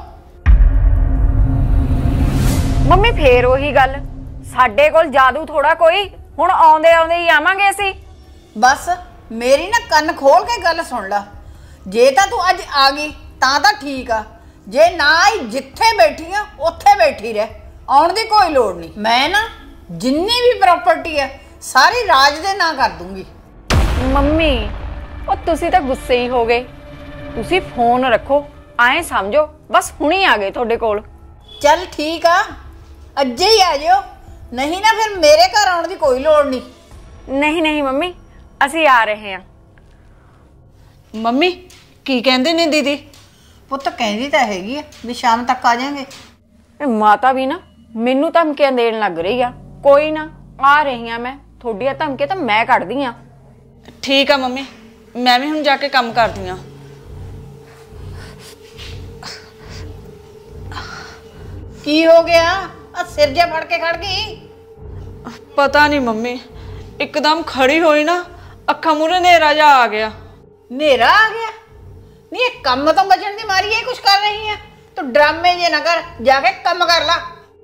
[SPEAKER 4] ਮੰਮੀ ਫੇਰ ਉਹੀ ਗੱਲ, ਸਾਡੇ ਕੋਲ ਜਾਦੂ ਥੋੜਾ ਕੋਈ, ਹੁਣ ਆਉਂਦੇ ਆਉਂਦੇ ਹੀ ਆਵਾਂਗੇ ਅਸੀਂ।
[SPEAKER 3] ਬਸ ਮੇਰੀ ਨਾ ਕੰਨ ਖੋਲ ਕੇ ਗੱਲ ਸੁਣ ਲੈ, ਜੇ ਤਾਂ ਤੂੰ ਅੱਜ ਆ ਗਈ ਤਾਂ ਤਾਂ ਠੀਕ ਆ, ਜੇ ਨਾ ਆਈ ਜਿੱਥੇ ਬੈਠੀ ਆ ਉੱਥੇ ਬੈਠੀ ਰਹਿ, ਆਉਣ ਦੀ ਕੋਈ ਲੋੜ ਨਹੀਂ। ਮੈਂ ਨਾ ਜਿੰਨੀ ਵੀ ਪ੍ਰਾਪਰਟੀ ਆ ਸਾਰੀ ਰਾਜ ਦੇ ਨਾਂ ਕਰ ਦੂੰਗੀ।
[SPEAKER 4] ਮੰਮੀ ਉਹ ਤੁਸੀਂ ਤਾਂ ਗੁੱਸੇ ਹੀ ਹੋ ਗਏ, ਤੁਸੀਂ ਫੋਨ ਰੱਖੋ, ਐਂ ਸਮਝੋ ਬਸ ਹੁਣੀ ਆ ਗਏ ਤੁਹਾਡੇ ਕੋਲ।
[SPEAKER 3] ਚੱਲ ਠੀਕ ਆ, ਅੱਜੇ ਹੀ ਆ ਜਿਓ, ਨਹੀਂ ਨਾ ਫਿਰ ਮੇਰੇ ਘਰ ਆਉਣ ਦੀ ਕੋਈ ਲੋੜ ਨਹੀਂ।
[SPEAKER 4] ਨਹੀਂ ਨਹੀਂ ਮੰਮੀ ਅਸੀਂ ਆ ਰਹੇ ਹਾਂ।
[SPEAKER 1] ਮੰਮੀ ਕੀ ਕਹਿੰਦੇ ਨੇ ਦੀਦੀ?
[SPEAKER 3] ਪੁੱਤ ਕਹਿੰਦੀ ਤਾਂ ਹੈਗੀ ਆ ਵੀ ਸ਼ਾਮ ਤੱਕ ਆ ਜਾਾਂਗੇ।
[SPEAKER 4] ਮਾਤਾ ਵੀ ਨਾ ਮੈਨੂੰ ਧਮਕੀਆਂ ਦੇਣ ਲੱਗ ਰਹੀ ਆ, ਕੋਈ ਨਾ ਆ ਰਹੀ ਆ ਮੈਂ, ਤੁਹਾਡੀਆਂ ਧਮਕੀਆਂ ਤਾਂ ਮੈਂ ਕੱਢਦੀ ਆ।
[SPEAKER 1] ਠੀਕ ਆ ਮੰਮੀ, ਮੈਂ ਵੀ ਹੁਣ ਜਾ ਕੇ ਕੰਮ ਕਰਦੀ ਆ।
[SPEAKER 3] ਕੀ ਹੋ ਗਿਆ, ਆ ਸਿਰ ਜਿਹਾ ਫੜ ਕੇ ਖੜ ਗਈ?
[SPEAKER 1] ਪਤਾ ਨਹੀਂ ਮੰਮੀ, ਇੱਕਦਮ ਖੜੀ ਹੋਈ ਨਾ, ਅੱਖਾਂ ਮੂਹਰੇ ਹਨੇਰਾ ਜਿਹਾ ਆ ਗਿਆ।
[SPEAKER 3] ਹਨੇਰਾ ਆ ਗਿਆ? ਨਹੀਂ ਇਹ ਕੰਮ ਤੋਂ ਬਚਣ ਦੀ ਮਾਰੀ ਇਹ ਕੁਛ ਕਰ ਰਹੀ ਆ? ਤੂੰ ਡਰਾਮੇ ਜੇ ਨਾ ਕਰ, ਜਾ ਕੇ ਕੰਮ ਕਰ ਲਾ।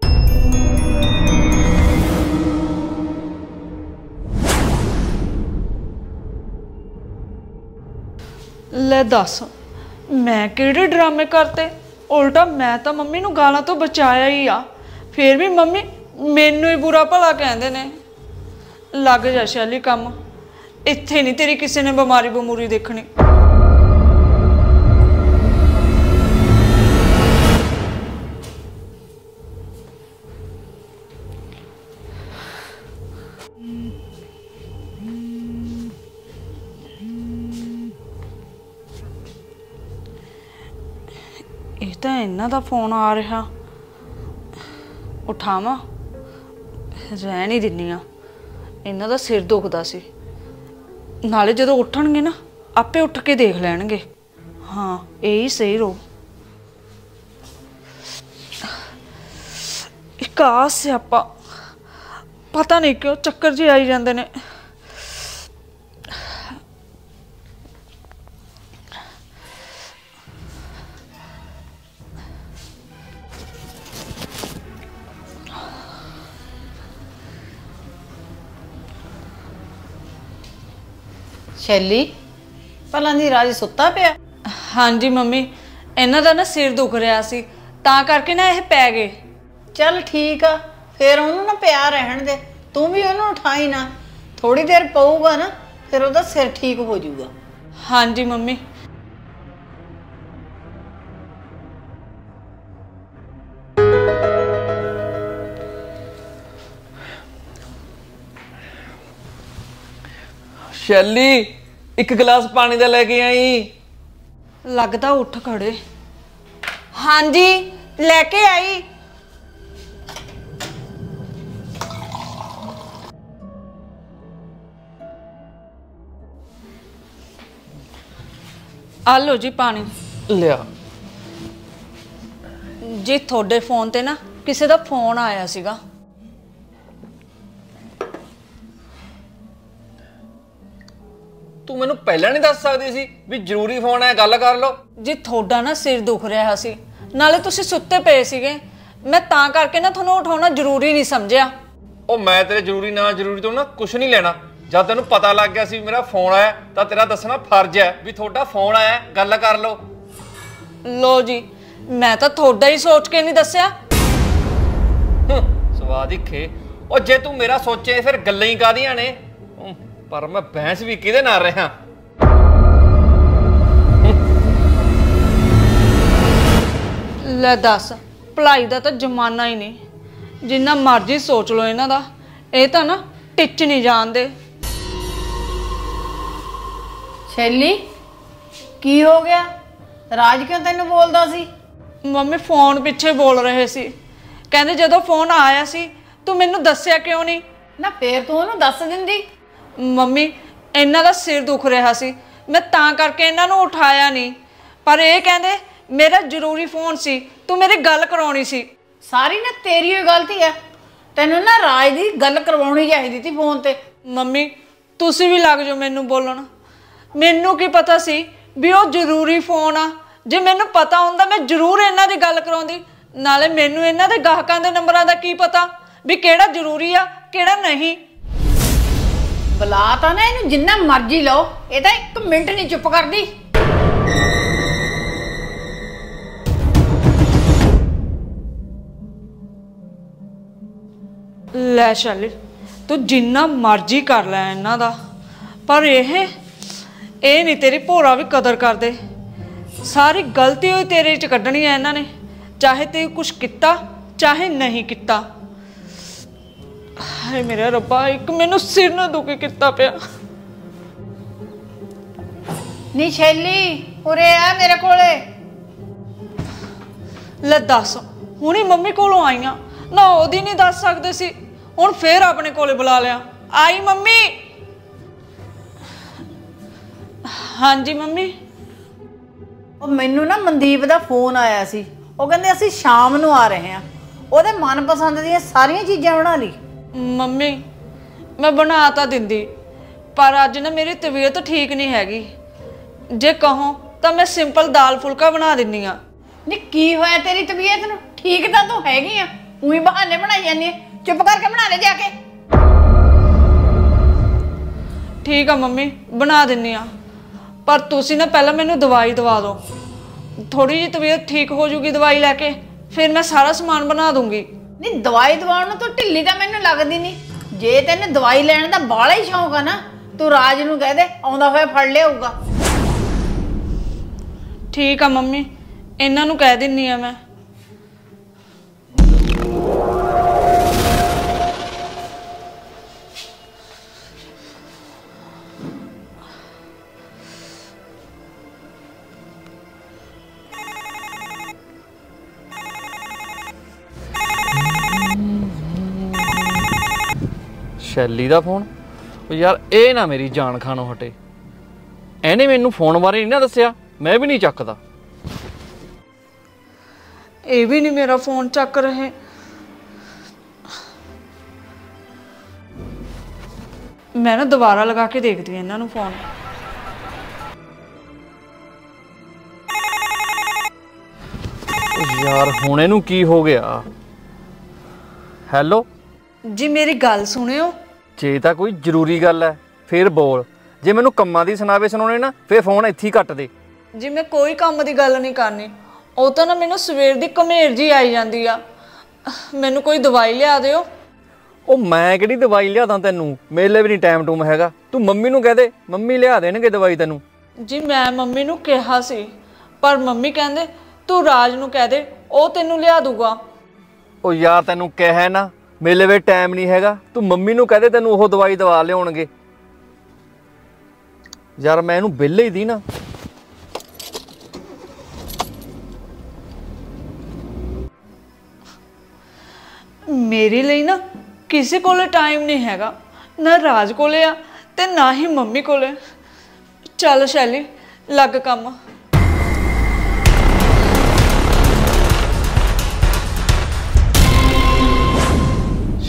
[SPEAKER 1] ਲੈ ਦੱਸ, ਮੈਂ ਕਿਹੜੇ ਡਰਾਮੇ ਕਰਤੇ? ਉਲਟਾ ਮੈਂ ਤਾਂ ਮੰਮੀ ਨੂੰ ਗਾਲਾਂ ਤੋਂ ਬਚਾਇਆ ਹੀ ਆ, ਫਿਰ ਵੀ ਮੰਮੀ ਮੈਨੂੰ ਹੀ ਬੁਰਾ ਭਲਾ ਕਹਿੰਦੇ ਨੇ। ਲੱਗ ਜਾ ਸ਼ੈਲੀ ਕੰਮ, ਇੱਥੇ ਨਹੀਂ ਤੇਰੀ ਕਿਸੇ ਨੇ ਬਿਮਾਰੀ ਬਮੂਰੀ ਦੇਖਣੀ। ਇਹ ਤਾਂ ਇਹਨਾਂ ਦਾ ਫੋਨ ਆ ਰਿਹਾ, ਉਠਾਵਾਂ? ਰਹਿਣ ਹੀ ਦਿੰਨੀ ਆ, ਇਹਨਾਂ ਦਾ ਸਿਰ ਦੁਖਦਾ ਸੀ, ਨਾਲੇ ਜਦੋਂ ਉੱਠਣਗੇ ਨਾ ਆਪੇ ਉੱਠ ਕੇ ਦੇਖ ਲੈਣਗੇ। ਹਾਂ ਇਹ ਹੀ ਸਹੀ ਰਹੂ। ਇੱਕ ਆ ਸਿਆਪਾ, ਪਤਾ ਨਹੀਂ ਕਿਉਂ ਚੱਕਰ ਜਿਹੇ ਆਈ ਜਾਂਦੇ ਨੇ।
[SPEAKER 3] ਸ਼ੈਲੀ ਭਲਾ ਦੀ ਰਾਜ ਸੁੱਤਾ ਪਿਆ?
[SPEAKER 1] ਹਾਂਜੀ ਮੰਮੀ, ਇਹਨਾਂ ਦਾ ਨਾ ਸਿਰ ਦੁਖ ਰਿਹਾ ਸੀ, ਤਾਂ ਕਰਕੇ ਨਾ ਇਹ ਪੈ ਗਏ।
[SPEAKER 3] ਚੱਲ ਠੀਕ ਆ, ਫਿਰ ਉਹਨੂੰ ਨਾ ਪਿਆ ਰਹਿਣ ਦੇ, ਤੂੰ ਵੀ ਉਹਨੂੰ ਉਠਾਈ ਨਾ, ਥੋੜੀ ਦੇਰ ਪਊਗਾ ਨਾ ਫਿਰ ਉਹਦਾ ਸਿਰ ਠੀਕ ਹੋ ਜਾਊਗਾ।
[SPEAKER 1] ਹਾਂਜੀ ਮੰਮੀ।
[SPEAKER 5] ਸ਼ੈਲੀ ਇੱਕ ਗਲਾਸ ਪਾਣੀ ਦਾ ਲੈ ਕੇ ਆਈ।
[SPEAKER 1] ਲੱਗਦਾ ਉੱਠ ਖੜੇ। ਹਾਂਜੀ ਲੈ ਕੇ ਆਈ। ਆ ਲਓ ਜੀ ਪਾਣੀ।
[SPEAKER 5] ਲਿਆ।
[SPEAKER 1] ਜੀ ਤੁਹਾਡੇ ਫੋਨ ਤੇ ਨਾ ਕਿਸੇ ਦਾ ਫੋਨ ਆਇਆ ਸੀਗਾ।
[SPEAKER 5] ਤੂੰ ਮੈਨੂੰ ਪਹਿਲਾਂ ਨਹੀਂ ਦੱਸ ਸਕਦੀ ਸੀ ਵੀ ਜ਼ਰੂਰੀ ਫੋਨ ਆਇਆ, ਗੱਲ ਕਰ ਲਓ।
[SPEAKER 1] ਜੀ ਤੁਹਾਡਾ ਨਾ ਸਿਰ ਦੁਖ ਰਿਹਾ ਸੀ, ਨਾਲੇ ਤੁਸੀਂ ਸੁੱਤੇ ਪਏ ਸੀਗੇ, ਮੈਂ ਤਾਂ ਕਰਕੇ ਨਾ ਤੁਹਾਨੂੰ ਉਠਾਉਣਾ ਜ਼ਰੂਰੀ ਨਹੀਂ ਸਮਝਿਆ।
[SPEAKER 5] ਉਹ ਮੈਂ ਤੇਰੇ ਜ਼ਰੂਰੀ ਨਾ ਜ਼ਰੂਰੀ ਤੋਂ ਨਾ ਕੁਝ ਨਹੀਂ ਲੈਣਾ। ਜਦ ਤੈਨੂੰ ਪਤਾ ਲੱਗ ਗਿਆ ਸੀ ਮੇਰਾ ਫੋਨ ਆਇਆ ਤਾਂ ਤੇਰਾ ਦੱਸਣਾ ਫਰਜ਼ ਹੈ ਵੀ ਤੁਹਾਡਾ ਫੋਨ ਆਇਆ, ਗੱਲ ਕਰ ਲਓ।
[SPEAKER 1] ਲੋ ਜੀ, ਮੈਂ ਤਾਂ ਤੁਹਾਡਾ ਹੀ ਸੋਚ ਕੇ ਨਹੀਂ ਦੱਸਿਆ।
[SPEAKER 5] ਸਵਾਦ ਹੀ ਖੇ। ਉਹ ਜੇ ਤੂੰ ਮੇਰਾ ਸੋਚੇ ਫਿਰ ਗੱਲਾਂ ਹੀ ਕਾਹਦੀਆਂ ਨੇ। ਪਰ ਮੈਂ ਬਹਿਸ ਵੀ ਕਿਹਦੇ ਨਾਲ ਰਿਹਾ।
[SPEAKER 1] ਲੈ ਦੱਸ, ਭਲਾਈ ਦਾ ਤਾਂ ਜ਼ਮਾਨਾ ਹੀ ਨਹੀਂ, ਜਿੰਨਾ ਮਰਜ਼ੀ ਸੋਚ ਲਓ ਇਹਨਾਂ ਦਾ, ਇਹ ਤਾਂ ਨਾ ਟਿੱਚ ਨਹੀਂ ਜਾਣਦੇ।
[SPEAKER 3] ਸ਼ੈਲੀ, ਕੀ ਹੋ ਗਿਆ? ਰਾਜ ਕਿਉਂ ਤੈਨੂੰ ਬੋਲਦਾ ਸੀ?
[SPEAKER 1] ਮੰਮੀ ਫੋਨ ਪਿੱਛੇ ਬੋਲ ਰਹੇ ਸੀ, ਕਹਿੰਦੇ ਜਦੋਂ ਫੋਨ ਆਇਆ ਸੀ ਤੂੰ ਮੈਨੂੰ ਦੱਸਿਆ ਕਿਉਂ ਨਹੀਂ?
[SPEAKER 3] ਨਾ ਫੇਰ ਤੂੰ ਉਹਨੂੰ ਦੱਸ ਦਿੰਦੀ।
[SPEAKER 1] ਮੰਮੀ ਇਹਨਾਂ ਦਾ ਸਿਰ ਦੁਖ ਰਿਹਾ ਸੀ, ਮੈਂ ਤਾਂ ਕਰਕੇ ਇਹਨਾਂ ਨੂੰ ਉਠਾਇਆ ਨਹੀਂ, ਪਰ ਇਹ ਕਹਿੰਦੇ ਮੇਰਾ ਜ਼ਰੂਰੀ ਫੋਨ ਸੀ, ਤੂੰ ਮੇਰੀ ਗੱਲ ਕਰਾਉਣੀ ਸੀ।
[SPEAKER 3] ਸਾਰੀ ਨਾ ਤੇਰੀ ਹੀ ਗਲਤੀ ਹੈ, ਤੈਨੂੰ ਨਾ ਰਾਜ ਦੀ ਗੱਲ ਕਰਵਾਉਣੀ ਚਾਹੀਦੀ ਸੀ ਫੋਨ ਤੇ।
[SPEAKER 1] ਮੰਮੀ ਤੁਸੀਂ ਵੀ ਲੱਗ ਜਾਓ ਮੈਨੂੰ ਬੋਲਣ, ਮੈਨੂੰ ਕੀ ਪਤਾ ਸੀ ਵੀ ਉਹ ਜ਼ਰੂਰੀ ਫੋਨ ਆ। ਜੇ ਮੈਨੂੰ ਪਤਾ ਹੁੰਦਾ ਮੈਂ ਜ਼ਰੂਰ ਇਹਨਾਂ ਦੀ ਗੱਲ ਕਰਾਉਂਦੀ। ਨਾਲੇ ਮੈਨੂੰ ਇਹਨਾਂ ਦੇ ਗਾਹਕਾਂ ਦੇ ਨੰਬਰਾਂ ਦਾ ਕੀ ਪਤਾ ਵੀ ਕਿਹੜਾ ਜ਼ਰੂਰੀ ਆ ਕਿਹੜਾ ਨਹੀਂ।
[SPEAKER 3] ਬੁਲਾ ਤਾਂ ਨਾ ਇਹਨੂੰ ਜਿੰਨਾ ਮਰਜ਼ੀ ਲਓ, ਇਹ ਤਾਂ ਇੱਕ ਮਿੰਟ ਨਹੀਂ ਚੁੱਪ ਕਰਦੀ।
[SPEAKER 1] ਲੈ ਸ਼ੈਲੀ, ਤੂੰ ਜਿੰਨਾ ਮਰਜ਼ੀ ਕਰ ਲੈ ਇਹਨਾਂ ਦਾ, ਪਰ ਇਹ ਇਹ ਨਹੀਂ ਤੇਰੀ ਭੋਰਾ ਵੀ ਕਦਰ ਕਰਦੇ। ਸਾਰੀ ਗਲਤੀ ਹੋਈ ਤੇਰੇ 'ਚ ਕੱਢਣੀ ਹੈ ਇਹਨਾਂ ਨੇ, ਚਾਹੇ ਤੇ ਕੁਛ ਕੀਤਾ ਚਾਹੇ ਨਹੀਂ ਕੀਤਾ। ਹਾਏ ਮੇਰੇ ਰੱਬਾ, ਇੱਕ ਮੈਨੂੰ ਸਿਰ ਨਾ ਦੁਖੀ ਕੀਤਾ ਪਿਆ।
[SPEAKER 3] ਨੀ ਸ਼ੈਲੀ, ਉਰੇ ਆ ਮੇਰੇ ਕੋਲੇ।
[SPEAKER 1] ਲੈ ਦੱਸ, ਹੁਣੀ ਮੰਮੀ ਕੋਲੋਂ ਆਈਆਂ ਨਾ, ਉਹਦੀ ਨਹੀਂ ਦੱਸ ਸਕਦੇ ਸੀ, ਹੁਣ ਫੇਰ ਆਪਣੇ ਕੋਲੇ ਬੁਲਾ ਲਿਆ। ਆਈ ਮੰਮੀ। ਹਾਂਜੀ ਮੰਮੀ।
[SPEAKER 3] ਉਹ ਮੈਨੂੰ ਨਾ ਮਨਦੀਪ ਦਾ ਫੋਨ ਆਇਆ ਸੀ, ਉਹ ਕਹਿੰਦੇ ਅਸੀਂ ਸ਼ਾਮ ਨੂੰ ਆ ਰਹੇ ਹਾਂ, ਉਹਦੇ ਮਨਪਸੰਦ ਦੀਆਂ ਸਾਰੀਆਂ ਚੀਜ਼ਾਂ ਬਣਾ ਲਈ।
[SPEAKER 1] ਮੰਮੀ ਮੈਂ ਬਣਾ ਤਾਂ ਦਿੰਦੀ, ਪਰ ਅੱਜ ਨਾ ਮੇਰੀ ਤਬੀਅਤ ਠੀਕ ਨਹੀਂ ਹੈਗੀ, ਜੇ ਕਹੋ ਤਾਂ ਮੈਂ ਸਿੰਪਲ ਦਾਲ ਫੁਲਕਾ ਬਣਾ ਦਿੰਨੀ ਆ।
[SPEAKER 3] ਨੀ ਕੀ ਹੋਇਆ ਤੇਰੀ ਤਬੀਅਤ ਨੂੰ? ਠੀਕ ਤਾਂ ਤੂੰ ਹੈਗੀ ਆ, ਉਹੀ ਬਹਾਨੇ ਬਣਾਈ ਜਾਂਦੀ ਆ। ਚੁੱਪ ਕਰਕੇ ਬਣਾ ਲੈ ਜਾ ਕੇ।
[SPEAKER 1] ਠੀਕ ਆ ਮੰਮੀ, ਬਣਾ ਦਿੰਨੀ ਆ, ਪਰ ਤੁਸੀਂ ਨਾ ਪਹਿਲਾਂ ਮੈਨੂੰ ਦਵਾਈ ਦਵਾ ਦਿਓ, ਥੋੜੀ ਜਿਹੀ ਤਬੀਅਤ ਠੀਕ ਹੋ ਜੂਗੀ ਦਵਾਈ ਲੈ ਕੇ, ਫਿਰ ਮੈਂ ਸਾਰਾ ਸਮਾਨ ਬਣਾ ਦੂੰਗੀ।
[SPEAKER 3] ਨਹੀਂ ਦਵਾਈ ਦਵਾਉਣ ਨੂੰ ਤੂੰ ਢਿੱਲੀ ਤਾਂ ਮੈਨੂੰ ਲੱਗਦੀ ਨਹੀਂ। ਜੇ ਤੈਨੂੰ ਦਵਾਈ ਲੈਣ ਦਾ ਬਾਹਲਾ ਹੀ ਸ਼ੌਂਕ ਆ ਨਾ, ਤੂੰ ਰਾਜ ਨੂੰ ਕਹਿ ਦੇ, ਆਉਂਦਾ ਹੋਇਆ ਫੜ ਲਿਆਊਗਾ।
[SPEAKER 1] ਠੀਕ ਆ ਮੰਮੀ, ਇਹਨਾਂ ਨੂੰ ਕਹਿ ਦਿੰਨੀ ਆ ਮੈਂ।
[SPEAKER 5] ਸ਼ੈਲੀ ਦਾ ਫੋਨ? ਉਹ ਯਾਰ ਇਹ ਨਾ ਮੇਰੀ ਜਾਨ ਖਾਣੋਂ ਹਟੇ। ਇਹਨੇ ਮੈਨੂੰ ਫੋਨ ਬਾਰੇ ਨਹੀਂ ਨਾ ਦੱਸਿਆ, ਮੈਂ ਵੀ ਨਹੀਂ ਚੱਕਦਾ।
[SPEAKER 1] ਇਹ ਵੀ ਨਹੀਂ ਮੇਰਾ ਫੋਨ ਚੱਕ ਰਹੇ। ਮੈਂ ਨਾ ਦੁਬਾਰਾ ਲਗਾ ਕੇ ਦੇਖਦੀ ਹਾਂ ਇਹਨਾਂ ਨੂੰ ਫੋਨ।
[SPEAKER 5] ਯਾਰ ਹੁਣ ਇਹਨੂੰ ਕੀ ਹੋ ਗਿਆ? ਹੈਲੋ
[SPEAKER 1] ਜੀ ਮੇਰੀ ਗੱਲ ਸੁਣਿਓ।
[SPEAKER 5] ਜੇ ਤਾਂ ਕੋਈ ਜ਼ਰੂਰੀ ਗੱਲ ਹੈ ਫਿਰ ਬੋਲ, ਜੇ ਮੈਨੂੰ ਕੰਮਾਂ ਦੀ ਸੁਣਾਵੇ ਸੁਣਾਉਣੇ ਨਾ ਫਿਰ ਫੋਨ ਇੱਥੇ ਹੀ ਕੱਟ ਦੇ।
[SPEAKER 1] ਜੀ ਮੈਂ ਕੋਈ ਕੰਮ ਦੀ ਗੱਲ ਨਹੀਂ ਕਰਨੀ, ਉਹ ਤਾਂ ਨਾ ਮੈਨੂੰ ਸਵੇਰ ਦੀ ਘਮੇਰ ਜੀ ਆਈ ਜਾਂਦੀ ਆ, ਮੈਨੂੰ ਕੋਈ ਦਵਾਈ ਲਿਆ ਦਿਓ।
[SPEAKER 5] ਉਹ ਮੈਂ ਕਿਹੜੀ ਦਵਾਈ ਲਿਆਦਾ ਤੈਨੂੰ, ਮੇਰੇ ਲਈ ਵੀ ਨਹੀਂ ਟਾਈਮ ਟੂਮ ਹੈਗਾ। ਤੂੰ ਮੰਮੀ ਨੂੰ ਕਹਿ ਦੇ, ਮੰਮੀ ਲਿਆ ਦੇਣਗੇ ਦਵਾਈ ਤੈਨੂੰ।
[SPEAKER 1] ਜੀ ਮੈਂ ਮੰਮੀ ਨੂੰ ਕਿਹਾ ਸੀ, ਪਰ ਮੰਮੀ ਕਹਿੰਦੇ ਤੂੰ ਰਾਜ ਨੂੰ ਕਹਿ ਦੇ, ਉਹ ਤੈਨੂੰ ਲਿਆ ਦੂਗਾ।
[SPEAKER 5] ਉਹ ਯਾਰ ਤੈਨੂੰ ਕਿਹਾ ਨਾ ਮੇਰੇ ਲਈ ਟਾਈਮ ਨਹੀਂ ਹੈਗਾ, ਤੂੰ ਮੰਮੀ ਨੂੰ ਕਹਿ ਦੇ ਤੈਨੂੰ ਉਹ ਦਵਾਈ ਦਵਾ ਲਿਆਉਣਗੇ। ਯਾਰ ਮੈਂ ਇਹਨੂੰ ਬਿੱਲ ਹੀ ਦੀ ਨਾ।
[SPEAKER 1] ਮੇਰੇ ਲਈ ਨਾ ਕਿਸੇ ਕੋਲੇ ਟਾਈਮ ਨਹੀਂ ਹੈਗਾ, ਨਾ ਰਾਜ ਕੋਲੇ ਆ ਤੇ ਨਾ ਹੀ ਮੰਮੀ ਕੋਲੇ। ਚੱਲ ਸ਼ੈਲੀ ਲੱਗ ਕੰਮ।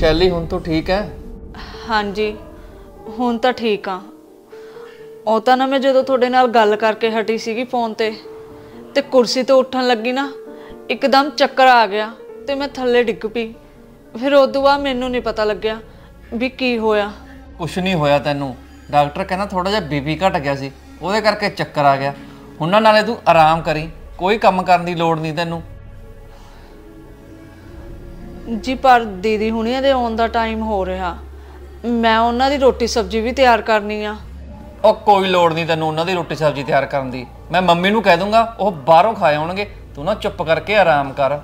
[SPEAKER 5] ਸ਼ੈਲੀ ਹੁਣ ਤੂੰ ਠੀਕ ਹੈ?
[SPEAKER 1] ਹਾਂਜੀ ਹੁਣ ਤਾਂ ਠੀਕ ਆ। ਉਹ ਤਾਂ ਨਾ ਮੈਂ ਜਦੋਂ ਤੁਹਾਡੇ ਨਾਲ ਗੱਲ ਕਰਕੇ ਹਟੀ ਸੀਗੀ ਫੋਨ ਤੇ ਤੇ ਕੁਰਸੀ ਤੋਂ ਉੱਠਣ ਲੱਗੀ ਨਾ ਇੱਕਦਮ ਚੱਕਰ ਆ ਗਿਆ ਤੇ ਮੈਂ ਥੱਲੇ ਡਿੱਗ ਪਈ। ਫਿਰ ਉਦੋਂ ਬਾਅਦ ਮੈਨੂੰ ਨਹੀਂ ਪਤਾ ਲੱਗਿਆ ਵੀ ਕੀ ਹੋਇਆ।
[SPEAKER 5] ਕੁਛ ਨਹੀਂ ਹੋਇਆ ਤੈਨੂੰ, ਡਾਕਟਰ ਕਹਿੰਦਾ ਥੋੜਾ ਜਿਹਾ ਬੀਪੀ ਘਟ ਗਿਆ ਸੀ, ਉਹਦੇ ਕਰਕੇ ਚੱਕਰ ਆ ਗਿਆ। ਹੁਣ ਨਾਲੇ ਤੂੰ ਆਰਾਮ ਕਰੀ, ਕੋਈ ਕੰਮ ਕਰਨ ਦੀ ਲੋੜ ਨਹੀਂ ਤੈਨੂੰ।
[SPEAKER 1] ਜੀ ਪਰ ਦੀਦੀ ਹੁਣੀਆਂ ਦੇ ਆਉਣ ਦਾ ਟਾਈਮ ਹੋ ਰਿਹਾ, ਮੈਂ ਉਹਨਾਂ ਦੀ ਰੋਟੀ ਸਬਜ਼ੀ ਵੀ ਤਿਆਰ ਕਰਨੀ ਆ।
[SPEAKER 5] ਉਹ ਕੋਈ ਲੋੜ ਨਹੀਂ ਤੈਨੂੰ ਉਹਨਾਂ ਦੀ ਰੋਟੀ ਸਬਜ਼ੀ ਤਿਆਰ ਕਰਨ ਦੀ, ਮੈਂ ਮੰਮੀ ਨੂੰ ਕਹਿ ਦੂੰਗਾ ਉਹ ਬਾਹਰੋਂ ਖਾ ਆਉਣਗੇ। ਤੂੰ ਨਾ ਚੁੱਪ ਕਰਕੇ ਆਰਾਮ ਕਰ।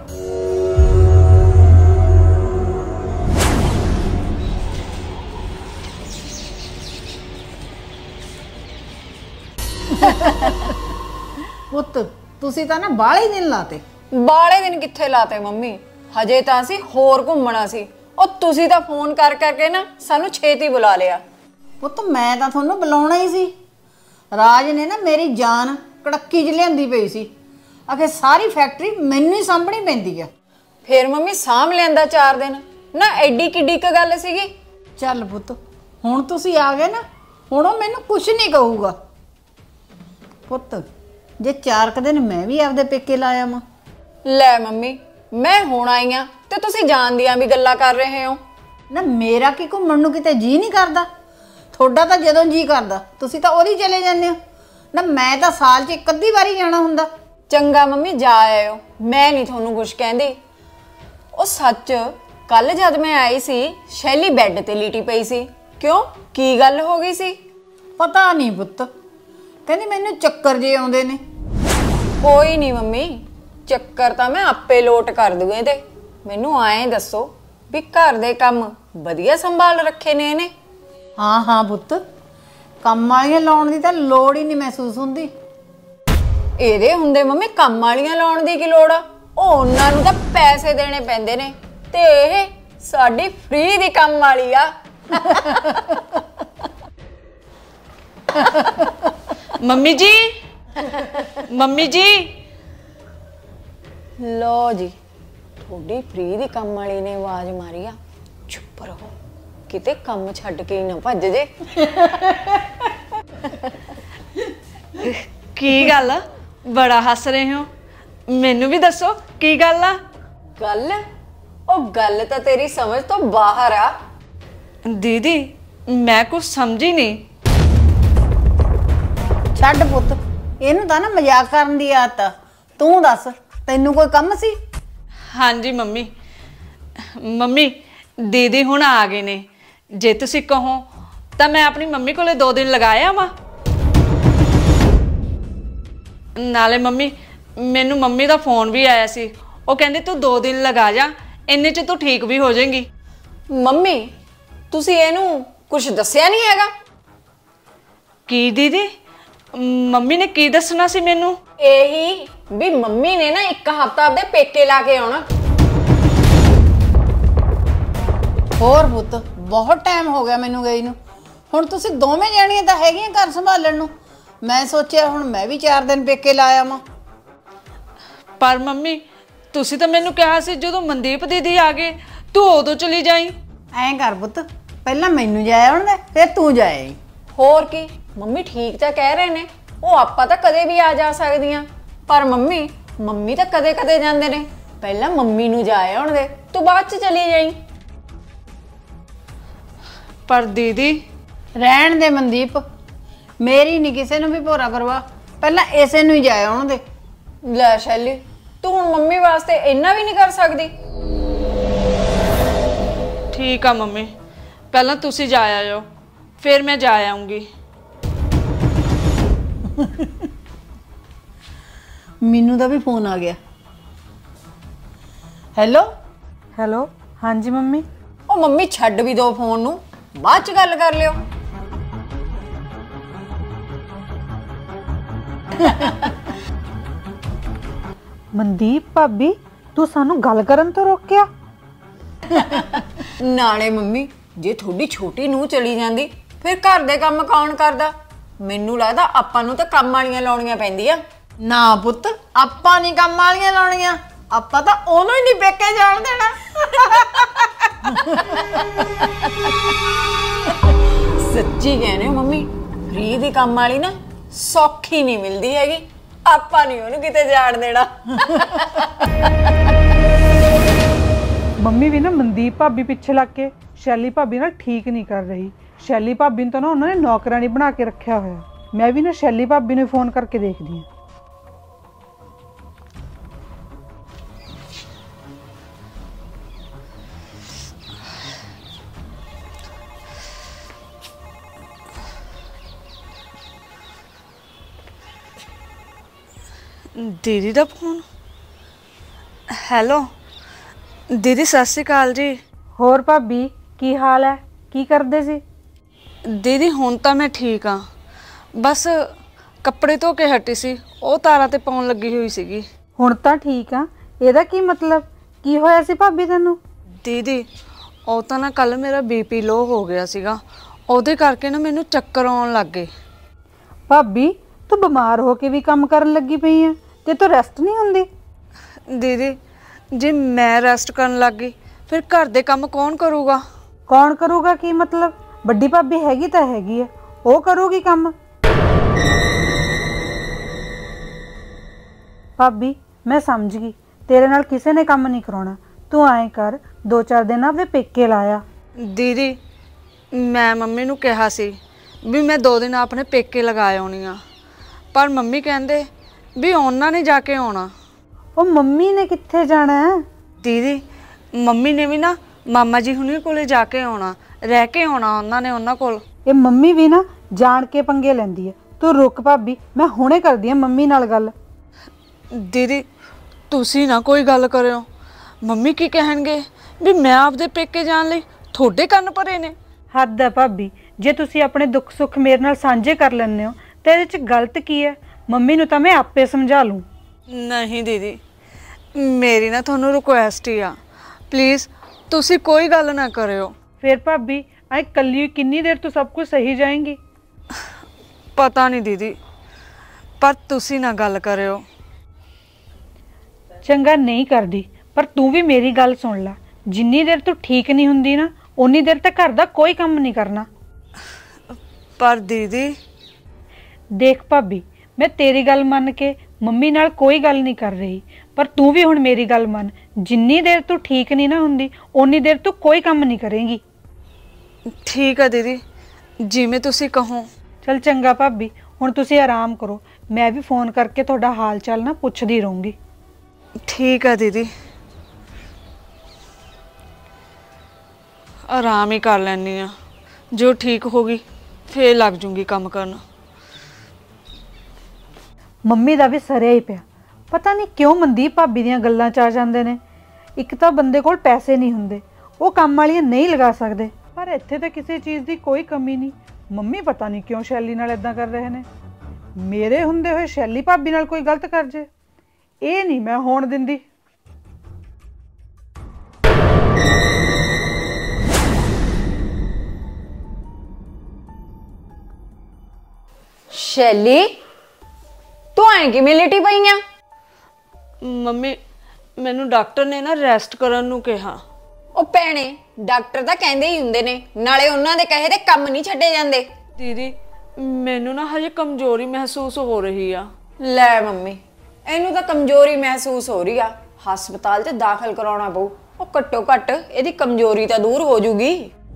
[SPEAKER 3] ਪੁੱਤ ਤੁਸੀਂ ਤਾਂ ਨਾ ਬਾਹਲੇ ਦਿਨ ਲਾਤੇ।
[SPEAKER 4] ਬਾਲੇ ਦਿਨ ਕਿੱਥੇ ਲਾਤੇ ਮੰਮੀ, ਹਜੇ ਤਾਂ ਅਸੀਂ ਹੋਰ ਘੁੰਮਣਾ ਸੀ। ਉਹ ਤੁਸੀਂ ਤਾਂ ਫੋਨ ਕਰ ਕਰਕੇ ਨਾ ਸਾਨੂੰ ਛੇਤੀ ਬੁਲਾ ਲਿਆ।
[SPEAKER 3] ਪੁੱਤ ਮੈਂ ਤਾਂ ਤੁਹਾਨੂੰ ਬੁਲਾਉਣਾ ਹੀ ਸੀ। ਰਾਜ ਨੇ ਨਾ ਮੇਰੀ ਜਾਨ ਕੜੱਕੀ 'ਚ ਲਿਆਂਦੀ ਪਈ ਸੀ, ਆਖੇ ਸਾਰੀ ਫੈਕਟਰੀ ਮੈਨੂੰ ਹੀ ਸਾਂਭਣੀ ਪੈਂਦੀ ਆ।
[SPEAKER 4] ਫੇਰ ਮੰਮੀ ਸਾਂਭ ਲੈਂਦਾ ਚਾਰ ਦਿਨ, ਨਾ ਐਡੀ ਕਿੱਡੀ ਕ ਗੱਲ ਸੀਗੀ।
[SPEAKER 3] ਚੱਲ ਪੁੱਤ ਹੁਣ ਤੁਸੀਂ ਆ ਗਏ ਨਾ, ਹੁਣ ਉਹ ਮੈਨੂੰ ਕੁਝ ਨਹੀਂ ਕਹੂਗਾ। ਪੁੱਤ ਜੇ ਚਾਰ ਕ ਦਿਨ ਮੈਂ ਵੀ ਆਪਦੇ ਪੇਕੇ ਲਾਇਆ ਮਾਂ।
[SPEAKER 4] ਲੈ ਮੰਮੀ ਮੈਂ ਹੁਣ ਆਈ ਆ ਤੇ ਤੁਸੀਂ ਜਾਣਦੀਆਂ ਵੀ ਗੱਲਾਂ ਕਰ ਰਹੇ ਹੋ।
[SPEAKER 3] ਨਾ ਮੇਰਾ ਕੀ ਘੁੰਮਣ ਨੂੰ ਕਿਤੇ ਜੀ ਨਹੀਂ ਕਰਦਾ? ਤੁਹਾਡਾ ਤਾਂ ਜਦੋਂ ਜੀ ਕਰਦਾ ਤੁਸੀਂ ਤਾਂ ਉਹਦੀ ਚਲੇ ਜਾਂਦੇ ਹੋ ਨਾ। ਮੈਂ ਤਾਂ ਸਾਲ 'ਚ ਇੱਕ ਅੱਧੀ ਵਾਰੀ ਜਾਣਾ ਹੁੰਦਾ।
[SPEAKER 4] ਚੰਗਾ ਮੰਮੀ ਜਾ ਆਇਓ, ਮੈਂ ਨਹੀਂ ਤੁਹਾਨੂੰ ਕੁਝ ਕਹਿੰਦੀ। ਉਹ ਸੱਚ ਕੱਲ ਜਦ ਮੈਂ ਆਈ ਸੀ ਸ਼ੈਲੀ ਬੈੱਡ ਤੇ ਲੇਟੀ ਪਈ ਸੀ, ਕਿਉਂ ਕੀ ਗੱਲ ਹੋ ਗਈ ਸੀ?
[SPEAKER 3] ਪਤਾ ਨਹੀਂ ਪੁੱਤ, ਕਹਿੰਦੀ ਮੈਨੂੰ ਚੱਕਰ ਜੇ ਆਉਂਦੇ ਨੇ।
[SPEAKER 4] ਕੋਈ ਨਹੀਂ ਮੰਮੀ, ਚੱਕਰ ਤਾਂ ਮੈਂ ਆਪੇ ਲੋਟ ਕਰ ਦੂਏ। ਤੇ ਮੈਨੂੰ ਆਏ ਦੱਸੋ ਵੀ ਘਰ ਦੇ ਕੰਮ ਵਧੀਆ ਸੰਭਾਲ ਰੱਖੇ ਨੇ ਇਹਨੇ?
[SPEAKER 3] ਹਾਂ ਹਾਂ ਪੁੱਤ, ਕੰਮ ਵਾਲੀਆਂ ਲਾਉਣ ਦੀ ਤਾਂ ਲੋੜ ਹੀ ਨਹੀਂ ਮਹਿਸੂਸ ਹੁੰਦੀ।
[SPEAKER 4] ਇਹਦੇ ਹੁੰਦੇ ਮੰਮੀ ਕੰਮ ਵਾਲੀਆਂ ਲਾਉਣ ਦੀ ਕੀ ਲੋੜ ਆ? ਉਹ ਉਹਨਾਂ ਨੂੰ ਤਾਂ ਪੈਸੇ ਦੇਣੇ ਪੈਂਦੇ ਨੇ ਤੇ ਇਹ ਸਾਡੀ ਫ੍ਰੀ ਦੀ ਕੰਮ ਵਾਲੀ ਆ।
[SPEAKER 1] ਮੰਮੀ ਜੀ, ਮੰਮੀ ਜੀ।
[SPEAKER 4] ਲੋ ਜੀ ਤੁਹਾਡੀ ਫ੍ਰੀ ਦੀ ਕੰਮ ਵਾਲੀ ਨੇ ਆਵਾਜ਼ ਮਾਰੀ ਆ। ਚੁੱਪ ਰਹੋ, ਕਿਤੇ ਕੰਮ ਛੱਡ ਕੇ ਹੀ ਨਾ ਭੱਜ ਜੇ।
[SPEAKER 1] ਕੀ ਗੱਲ ਬੜਾ ਹੱਸ ਰਹੇ ਹੋ? ਮੈਨੂੰ ਵੀ ਦੱਸੋ ਕੀ ਗੱਲ ਆ?
[SPEAKER 4] ਗੱਲ ਉਹ ਗੱਲ ਤਾਂ ਤੇਰੀ ਸਮਝ ਤੋਂ ਬਾਹਰ ਆ।
[SPEAKER 1] ਦੀਦੀ ਮੈਂ ਕੁਝ ਸਮਝੀ ਨਹੀਂ।
[SPEAKER 3] ਛੱਡ ਪੁੱਤ, ਇਹਨੂੰ ਤਾਂ ਨਾ ਮਜ਼ਾਕ ਕਰਨ ਦੀ ਆਦਤ ਆ। ਤੂੰ ਦੱਸ ਤੈਨੂੰ ਕੋਈ ਕੰਮ ਸੀ?
[SPEAKER 1] ਹਾਂਜੀ ਮੰਮੀ, ਮੰਮੀ ਦੀਦੀ ਹੁਣ ਆ ਗਏ ਨੇ। ਜੇ ਤੁਸੀਂ ਕਹੋ ਤਾਂ ਮੈਂ ਆਪਣੀ ਮੰਮੀ ਕੋਲੇ ਦੋ ਦਿਨ ਲਗਾਇਆ ਵਾ। ਨਾਲੇ ਮੰਮੀ ਮੈਨੂੰ ਮੰਮੀ ਦਾ ਫੋਨ ਵੀ ਆਇਆ ਸੀ, ਉਹ ਕਹਿੰਦੇ ਤੂੰ ਦੋ ਦਿਨ ਲਗਾ ਜਾ, ਇੰਨੇ 'ਚ ਤੂੰ ਠੀਕ ਵੀ ਹੋ ਜਾਏਂਗੀ।
[SPEAKER 4] ਮੰਮੀ ਤੁਸੀਂ ਇਹਨੂੰ ਕੁਝ ਦੱਸਿਆ ਨਹੀਂ ਹੈਗਾ?
[SPEAKER 1] ਕੀ ਦੀਦੀ, ਮੰਮੀ ਨੇ ਕੀ ਦੱਸਣਾ ਸੀ ਮੈਨੂੰ?
[SPEAKER 4] ਇਹੀ ਵੀ ਮੰਮੀ ਨੇ ਨਾ ਇੱਕ ਹਫ਼ਤਾ ਆਪਦੇ ਪੇਕੇ ਲਾ ਕੇ ਆਉਣਾ।
[SPEAKER 3] ਹੋਰ ਪੁੱਤ ਬਹੁਤ ਟਾਈਮ ਹੋ ਗਿਆ ਮੈਨੂੰ ਗਈ ਨੂੰ। ਹੁਣ ਤੁਸੀਂ ਦੋਵੇਂ ਜਾਣੀਆਂ ਤਾਂ ਹੈਗੀਆਂ ਘਰ ਸੰਭਾਲਣ ਨੂੰ। ਮੈਂ ਸੋਚਿਆ ਹੁਣ ਮੈਂ ਵੀ ਚਾਰ ਦਿਨ ਪੇਕੇ ਲਾਇਆ ਮਾਂ।
[SPEAKER 1] ਪਰ ਮੰਮੀ ਤੁਸੀਂ ਤਾਂ ਮੈਨੂੰ ਕਿਹਾ ਸੀ ਜਦੋਂ ਮਨਦੀਪ ਦੀਦੀ ਆ ਗਏ ਤੂੰ ਉਦੋਂ ਚਲੀ ਜਾਈਂ।
[SPEAKER 3] ਐਂ ਕਰ ਪੁੱਤ, ਪਹਿਲਾਂ ਮੈਨੂੰ ਜਾਇਆ ਹੁਣ ਦੇ, ਫਿਰ ਤੂੰ ਜਾਏ।
[SPEAKER 4] ਹੋਰ ਕੀ ਮੰਮੀ ਠੀਕ ਤਾਂ ਕਹਿ ਰਹੇ ਨੇ, ਉਹ ਆਪਾਂ ਤਾਂ ਕਦੇ ਵੀ ਆ ਜਾ ਸਕਦੀਆਂ। ਪਰ ਮੰਮੀ ਮੰਮੀ ਤਾਂ ਕਦੇ ਕਦੇ ਜਾਂਦੇ ਨੇ। ਪਹਿਲਾਂ ਮੰਮੀ ਨੂੰ ਜਾਇਆ ਹੁਣ ਦੇ, ਤੂੰ ਬਾਅਦ ਚ ਚਲੀ ਜਾਈਂ।
[SPEAKER 1] ਪਰ ਦੀਦੀ
[SPEAKER 3] ਰਹਿਣ ਦੇ ਮਨਦੀਪ, ਮੇਰੀ ਨਹੀਂ ਕਿਸੇ ਨੂੰ ਵੀ ਭੋਰਾ ਕਰਵਾ, ਪਹਿਲਾਂ ਇਸੇ ਨੂੰ ਹੀ ਜਾਇਆ ਹੁਣ ਦੇ।
[SPEAKER 4] ਲੈ ਸ਼ੈਲੀ ਤੂੰ ਹੁਣ ਮੰਮੀ ਵਾਸਤੇ ਇੰਨਾ ਵੀ ਨਹੀਂ ਕਰ ਸਕਦੀ?
[SPEAKER 1] ਠੀਕ ਆ ਮੰਮੀ, ਪਹਿਲਾਂ ਤੁਸੀਂ ਜਾ ਆਇਓ ਫਿਰ ਮੈਂ ਜਾ ਆਉਂਗੀ।
[SPEAKER 3] ਮੈਨੂੰ ਦਾ ਵੀ ਫੋਨ ਆ ਗਿਆ। ਹੈਲੋ
[SPEAKER 6] ਹੈਲੋ, ਹਾਂਜੀ ਮੰਮੀ।
[SPEAKER 4] ਉਹ ਮੰਮੀ ਛੱਡ ਵੀ ਦੋ ਫੋਨ ਨੂੰ, ਬਾਅਦ ਚ ਗੱਲ ਕਰ ਲਿਓ।
[SPEAKER 6] ਮਨਦੀਪ ਭਾਬੀ, ਤੂੰ ਸਾਨੂੰ ਗੱਲ ਕਰਨ ਤੋਂ ਰੋਕਿਆ?
[SPEAKER 4] ਨਾਲੇ ਮੰਮੀ ਜੇ ਤੁਹਾਡੀ ਛੋਟੀ ਨੂੰਹ ਚਲੀ ਜਾਂਦੀ ਫਿਰ ਘਰ ਦੇ ਕੰਮ ਕੌਣ ਕਰਦਾ? ਮੈਨੂੰ ਲੱਗਦਾ ਆਪਾਂ ਨੂੰ ਤਾਂ ਕੰਮ ਵਾਲੀਆਂ ਲਾਉਣੀਆਂ ਪੈਂਦੀਆਂ।
[SPEAKER 3] ਨਾ ਪੁੱਤ, ਆਪਾਂ ਨਹੀਂ ਕੰਮ ਵਾਲੀਆਂ ਲਾਉਣੀਆਂ, ਆਪਾਂ ਤਾਂ ਉਹਨੂੰ ਹੀ ਨਹੀਂ ਪੇਕੇ ਜਾਣ ਦੇਣਾ।
[SPEAKER 4] सच्ची कहने हो मम्मी, फ्री दी काम वाली ना सौखी नहीं मिलती हैगी। आपा नहीं ਉਹਨੂੰ ਕਿਤੇ ਜਾਣ ਦੇਣਾ।
[SPEAKER 6] ਮੰਮੀ ਵੀ ਨਾ ਮਨਦੀਪ ਭਾਬੀ ਪਿੱਛੇ ਲੱਗ ਕੇ ਸ਼ੈਲੀ ਭਾਬੀ ਨਾਲ ਠੀਕ ਨਹੀਂ ਕਰ ਰਹੀ। ਸ਼ੈਲੀ ਭਾਬੀ ਨੂੰ ਤਾਂ ਨਾ ਉਹਨਾਂ ਨੇ ਨੌਕਰਾਨੀ ਬਣਾ ਕੇ ਰੱਖਿਆ ਹੋਇਆ। ਮੈਂ ਵੀ ਨਾ ਸ਼ੈਲੀ ਭਾਬੀ ਨੂੰ ਫੋਨ ਕਰਕੇ ਦੇਖਦੀ ਹਾਂ।
[SPEAKER 1] दीदी का फोन। हैलो दीदी, सत श्री अकाल जी।
[SPEAKER 6] ਹੋਰ ਭਾਬੀ ਕੀ ਹਾਲ ਹੈ? ਕੀ ਕਰਦੇ ਸੀ?
[SPEAKER 1] दीदी हुण तां मैं ठीक हाँ, बस कपड़े धो के हटी सी, ਉਹ ਤਾਰਾਂ ਤੇ ਪਾਉਣ ਲੱਗੀ ਹੋਈ ਸੀਗੀ।
[SPEAKER 6] ਹੁਣ ਤਾਂ ਠੀਕ ਆ। ਇਹਦਾ ਕੀ ਮਤਲਬ? ਕੀ ਹੋਇਆ ਸੀ ਭਾਬੀ ਤੈਨੂੰ?
[SPEAKER 1] दीदी ਉਹ ਤਾਂ ਨਾ ਕੱਲ ਮੇਰਾ ਬੀਪੀ ਲੋ ਹੋ ਗਿਆ ਸੀਗਾ, ਉਹਦੇ ਕਰਕੇ ਨਾ ਮੈਨੂੰ ਚੱਕਰ ਆਉਣ ਲੱਗ ਗਏ।
[SPEAKER 6] ਭਾਬੀ ਤੂੰ ਬਿਮਾਰ ਹੋ ਕੇ ਵੀ ਕੰਮ ਕਰਨ ਲੱਗੀ ਪਈ ਆ ਤੇ ਤੂੰ ਰੈਸਟ ਨਹੀਂ ਹੁੰਦੀ?
[SPEAKER 1] दीदी ਜੇ ਮੈਂ ਰੈਸਟ ਕਰਨ ਲੱਗ ਗਈ ਫਿਰ ਘਰ ਦੇ ਕੰਮ ਕੌਣ ਕਰੂਗਾ?
[SPEAKER 6] ਕੌਣ ਕਰੂਗਾ ਕੀ ਮਤਲਬ? ਵੱਡੀ ਭਾਬੀ ਹੈਗੀ ਤਾਂ ਹੈਗੀ ਆ, ਉਹ ਕਰੂਗੀ ਕੰਮ। ਭਾਬੀ ਮੈਂ ਸਮਝ ਗਈ, ਤੇਰੇ ਨਾਲ ਕਿਸੇ ਨੇ ਕੰਮ ਨਹੀਂ ਕਰਾਉਣਾ। ਤੂੰ ਐਂ ਕਰ, ਦੋ ਚਾਰ ਦਿਨ ਆਪਣੇ ਪੇਕੇ ਲਾਇਆ।
[SPEAKER 1] दीदी ਮੈਂ ਮੰਮੀ ਨੂੰ ਕਿਹਾ ਸੀ ਵੀ ਮੈਂ ਦੋ ਦਿਨ ਆਪਣੇ ਪੇਕੇ ਲਗਾ ਆਉਣੀ ਆ, ਪਰ ਮੰਮੀ ਕਹਿੰਦੇ ਵੀ ਉਹਨਾਂ ਨੇ ਜਾ ਕੇ ਆਉਣਾ।
[SPEAKER 6] ਉਹ ਮੰਮੀ ਨੇ ਕਿੱਥੇ ਜਾਣਾ ਹੈ?
[SPEAKER 1] दीदी ਮੰਮੀ ਨੇ ਵੀ ਨਾ ਮਾਮਾ ਜੀ ਹੁਣੀ ਕੋਲੇ ਜਾ ਕੇ ਆਉਣਾ, ਰਹਿ ਕੇ ਆਉਣਾ ਉਹਨਾਂ ਨੇ ਉਹਨਾਂ ਕੋਲ।
[SPEAKER 6] ਇਹ ਮੰਮੀ ਵੀ ਨਾ ਜਾਣ ਕੇ ਪੰਗੇ ਲੈਂਦੀ ਹੈ। ਤੂੰ ਰੁਕ ਭਾਬੀ, ਮੈਂ ਹੁਣੇ ਕਰਦੀ ਆ ਮੰਮੀ ਨਾਲ ਗੱਲ।
[SPEAKER 1] दीदी ਤੁਸੀਂ ਨਾ ਕੋਈ ਗੱਲ ਕਰਿਓ, ਮੰਮੀ ਕੀ ਕਹਿਣਗੇ ਵੀ ਮੈਂ ਆਪਦੇ ਪੇਕੇ ਜਾਣ ਲਈ ਤੁਹਾਡੇ ਕੰਨ ਭਰੇ ਨੇ।
[SPEAKER 6] ਹੱਦ ਹੈ ਭਾਬੀ, ਜੇ ਤੁਸੀਂ ਆਪਣੇ ਦੁੱਖ ਸੁੱਖ ਮੇਰੇ ਨਾਲ ਸਾਂਝੇ ਕਰ ਲੈਂਦੇ ਹੋ ਤੇ ਇਹਦੇ 'ਚ ਗਲਤ ਕੀ ਹੈ? ਮੰਮੀ ਨੂੰ ਤਾਂ ਮੈਂ ਆਪੇ ਸਮਝਾ ਲੂੰ।
[SPEAKER 1] ਨਹੀਂ दीदी ਮੇਰੀ ਨਾ ਤੁਹਾਨੂੰ ਰਿਕੁਐਸਟ ਹੀ ਆ, ਪਲੀਜ਼ ਤੁਸੀਂ ਕੋਈ ਗੱਲ ਨਾ ਕਰਿਓ।
[SPEAKER 6] ਫਿਰ ਭਾਬੀ ਐ ਕੱਲੀ ਕਿੰਨੀ ਦੇਰ ਤੋਂ ਸਭ ਕੁਝ ਸਹੀ ਜਾਏਗੀ?
[SPEAKER 1] ਪਤਾ ਨਹੀਂ दीदी, ਪਰ ਤੁਸੀਂ ਨਾ ਗੱਲ ਕਰਿਓ।
[SPEAKER 6] ਚੰਗਾ ਨਹੀਂ ਕਰਦੀ, ਪਰ ਤੂੰ ਵੀ ਮੇਰੀ ਗੱਲ ਸੁਣ ਲੈ। ਜਿੰਨੀ ਦੇਰ ਤੂੰ ਠੀਕ ਨਹੀਂ ਹੁੰਦੀ ਨਾ, ਉਨੀ ਦੇਰ ਤੱਕ ਘਰ ਦਾ ਕੋਈ ਕੰਮ ਨਹੀਂ ਕਰਨਾ।
[SPEAKER 1] ਪਰ दीदी
[SPEAKER 6] ਦੇਖ ਭਾਬੀ, ਮੈਂ ਤੇਰੀ ਗੱਲ ਮੰਨ ਕੇ ਮੰਮੀ ਨਾਲ ਕੋਈ ਗੱਲ ਨਹੀਂ ਕਰ ਰਹੀ, ਪਰ ਤੂੰ ਵੀ ਹੁਣ ਮੇਰੀ ਗੱਲ ਮੰਨ। ਜਿੰਨੀ ਦੇਰ ਤੂੰ ਠੀਕ ਨਹੀਂ ਨਾ ਹੁੰਦੀ, ਉਨੀ ਦੇਰ ਤੂੰ ਕੋਈ ਕੰਮ ਨਹੀਂ ਕਰੇਂਗੀ।
[SPEAKER 1] ਠੀਕ ਆ दीदी, ਜਿਵੇਂ ਤੁਸੀਂ ਕਹੋ।
[SPEAKER 6] ਚਲ ਚੰਗਾ ਭਾਬੀ, ਹੁਣ ਤੁਸੀਂ ਆਰਾਮ ਕਰੋ। ਮੈਂ ਵੀ ਫੋਨ ਕਰਕੇ ਤੁਹਾਡਾ ਹਾਲ ਚਾਲ ਨਾ ਪੁੱਛਦੀ ਰਹੂੰਗੀ।
[SPEAKER 1] ਠੀਕ ਆ दीदी, ਆਰਾਮ ਹੀ ਕਰ ਲੈਣੀ ਆ। ਜੋ ਠੀਕ ਹੋ ਗਈ ਫੇਰ ਲੱਗ ਜੂੰਗੀ ਕੰਮ ਕਰਨ।
[SPEAKER 6] ਮੰਮੀ ਦਾ ਵੀ ਸਰਿਆ ਹੀ ਪਿਆ। ਪਤਾ ਨਹੀਂ ਕਿਉਂ ਮਨਦੀਪ ਭਾਬੀ ਦੀਆਂ ਗੱਲਾਂ 'ਚ ਆ ਜਾਂਦੇ ਨੇ। ਇੱਕ ਤਾਂ ਬੰਦੇ ਕੋਲ ਪੈਸੇ ਨਹੀਂ ਹੁੰਦੇ, ਉਹ ਕੰਮ ਵਾਲੀਆਂ ਨਹੀਂ ਲਗਾ ਸਕਦੇ, ਪਰ ਇੱਥੇ ਤਾਂ ਕਿਸੇ ਚੀਜ਼ ਦੀ ਕੋਈ ਕਮੀ ਨਹੀਂ। ਮੰਮੀ ਪਤਾ ਨਹੀਂ ਕਿਉਂ ਸ਼ੈਲੀ ਨਾਲ ਇਦਾਂ ਕਰ ਰਹੇ ਨੇ। ਮੇਰੇ ਹੁੰਦੇ ਹੋਏ ਸ਼ੈਲੀ ਭਾਬੀ ਨਾਲ ਕੋਈ ਗਲਤ ਕਰ ਜੇ, ਇਹ ਨਹੀਂ ਮੈਂ ਹੋਣ ਦਿੰਦੀ।
[SPEAKER 4] ਸ਼ੈਲੀ ਤੂੰ ਐਂ ਕਿਵੇਂ ਲੇਟੀ ਪਈ ਆ?
[SPEAKER 1] ਮੰਮੀ ਮੈਨੂੰ ਡਾਕਟਰ ਨੇ ਨਾ ਰੈਸਟ ਕਰਨ ਨੂੰ ਕਿਹਾ।
[SPEAKER 4] ਉਹ ਭੈਣੇ, ਡਾਕਟਰ ਤਾਂ ਕਹਿੰਦੇ ਹੀ ਹੁੰਦੇ ਨੇ, ਨਾਲੇ ਉਹਨਾਂ ਦੇ ਕਹੇ ਤੇ ਕੰਮ ਨਹੀਂ ਛੱਡੇ ਜਾਂਦੇ।
[SPEAKER 1] दीदी ਮੈਨੂੰ ਨਾ ਹਜੇ ਕਮਜ਼ੋਰੀ ਮਹਿਸੂਸ ਹੋ ਰਹੀ ਆ।
[SPEAKER 4] ਲੈ ਮੰਮੀ, ਇਹਨੂੰ ਤਾਂ ਕਮਜ਼ੋਰੀ ਮਹਿਸੂਸ ਹੋ ਰਹੀ ਆ, ਹਸਪਤਾਲ 'ਚ ਦਾਖਲ ਕਰਾਉਣਾ ਪਊ। ਉਹ ਘੱਟੋ ਘੱਟ ਇਹਦੀ ਕਮਜ਼ੋਰੀ ਤਾਂ ਦੂਰ ਹੋ ਜੂਗੀ।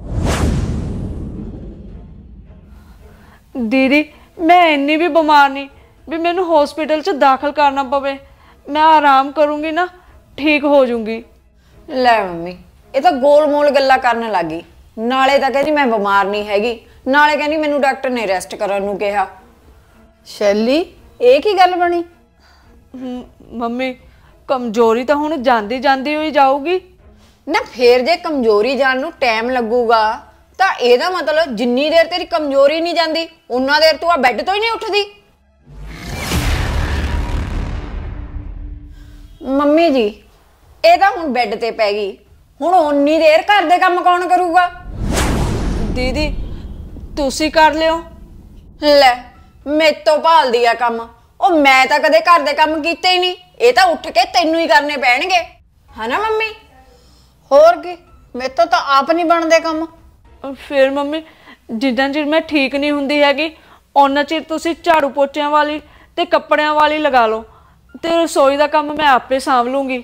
[SPEAKER 1] दीदी मैं ਇੰਨੀ ਵੀ ਬਿਮਾਰ ਨਹੀਂ ਵੀ ਮੈਨੂੰ ਹਸਪੀਟਲ 'ਚ ਦਾਖਲ ਕਰਨਾ ਪਵੇ। ਮੈਂ ਆਰਾਮ ਕਰੂੰਗੀ ਨਾ, ਠੀਕ ਹੋ ਜੂੰਗੀ।
[SPEAKER 4] ਲੈ ਮੰਮੀ, ਇਹ ਤਾਂ ਗੋਲ ਮੋਲ ਗੱਲਾਂ ਕਰਨ ਲੱਗੀ। ਨਾਲੇ ਤਾਂ ਕਹਿੰਦੀ ਮੈਂ ਬਿਮਾਰ ਨਹੀਂ ਹੈਗੀ, ਨਾਲੇ ਕਹਿੰਦੀ ਮੈਨੂੰ ਡਾਕਟਰ ਨੇ ਰੈਸਟ ਕਰਨ ਨੂੰ ਕਿਹਾ।
[SPEAKER 3] ਸ਼ੈਲੀ ਇਹ ਕੀ ਗੱਲ ਬਣੀ?
[SPEAKER 1] ਮੰਮੀ ਕਮਜ਼ੋਰੀ ਤਾਂ ਹੁਣ ਜਾਂਦੀ ਜਾਂਦੀ ਹੋਈ ਜਾਊਗੀ
[SPEAKER 4] ਨਾ। ਫੇਰ ਜੇ ਕਮਜ਼ੋਰੀ ਜਾਣ ਨੂੰ ਟਾਈਮ ਲੱਗੂਗਾ ਤਾਂ ਇਹਦਾ ਮਤਲਬ ਜਿੰਨੀ ਦੇਰ ਤੇਰੀ ਕਮਜ਼ੋਰੀ ਨਹੀਂ ਜਾਂਦੀ, ਉਨਾ ਦੇਰ ਤੂੰ ਆ ਬੈੱਡ ਤੋਂ ਹੀ ਨਹੀਂ ਉੱਠਦੀ। ਮੰਮੀ ਜੀ, ਇਹ ਤਾਂ ਹੁਣ ਬੈੱਡ ਤੇ ਪੈ ਗਈ, ਹੁਣ ਓਨੀ ਦੇਰ ਘਰ ਦੇ ਕੰਮ ਕੌਣ ਕਰੂਗਾ?
[SPEAKER 1] दीदी ਤੁਸੀਂ ਕਰ ਲਿਓ।
[SPEAKER 4] ਲੈ ਮੇਰੇ ਤੋਂ ਭਾਲਦੀ ਆ ਕੰਮ। ਉਹ ਮੈਂ ਤਾਂ ਕਦੇ ਘਰ ਦੇ ਕੰਮ ਕੀਤੇ ਹੀ ਨਹੀਂ, ਇਹ ਤਾਂ ਉੱਠ ਕੇ ਤੈਨੂੰ ਹੀ ਕਰਨੇ ਪੈਣਗੇ, ਹਨਾ ਮੰਮੀ?
[SPEAKER 3] ਹੋਰ ਕੀ, ਮੇਰੇ ਤੋਂ ਤਾਂ ਆਪ ਨਹੀਂ ਬਣਦੇ ਕੰਮ।
[SPEAKER 1] ਫਿਰ ਮੰਮੀ ਜਿੱਦਾਂ ਚਿਰ ਮੈਂ ਠੀਕ ਨਹੀਂ ਹੁੰਦੀ ਹੈਗੀ ਉਹਨਾਂ ਚਿਰ ਤੁਸੀਂ ਝਾੜੂ ਪੋਚਿਆਂ ਵਾਲੀ ਤੇ ਕੱਪੜਿਆਂ ਵਾਲੀ ਲਗਾ ਲਓ ਤੇ ਰਸੋਈ ਦਾ ਕੰਮ ਮੈਂ ਆਪੇ ਸਾਂਭ ਲੂੰਗੀ।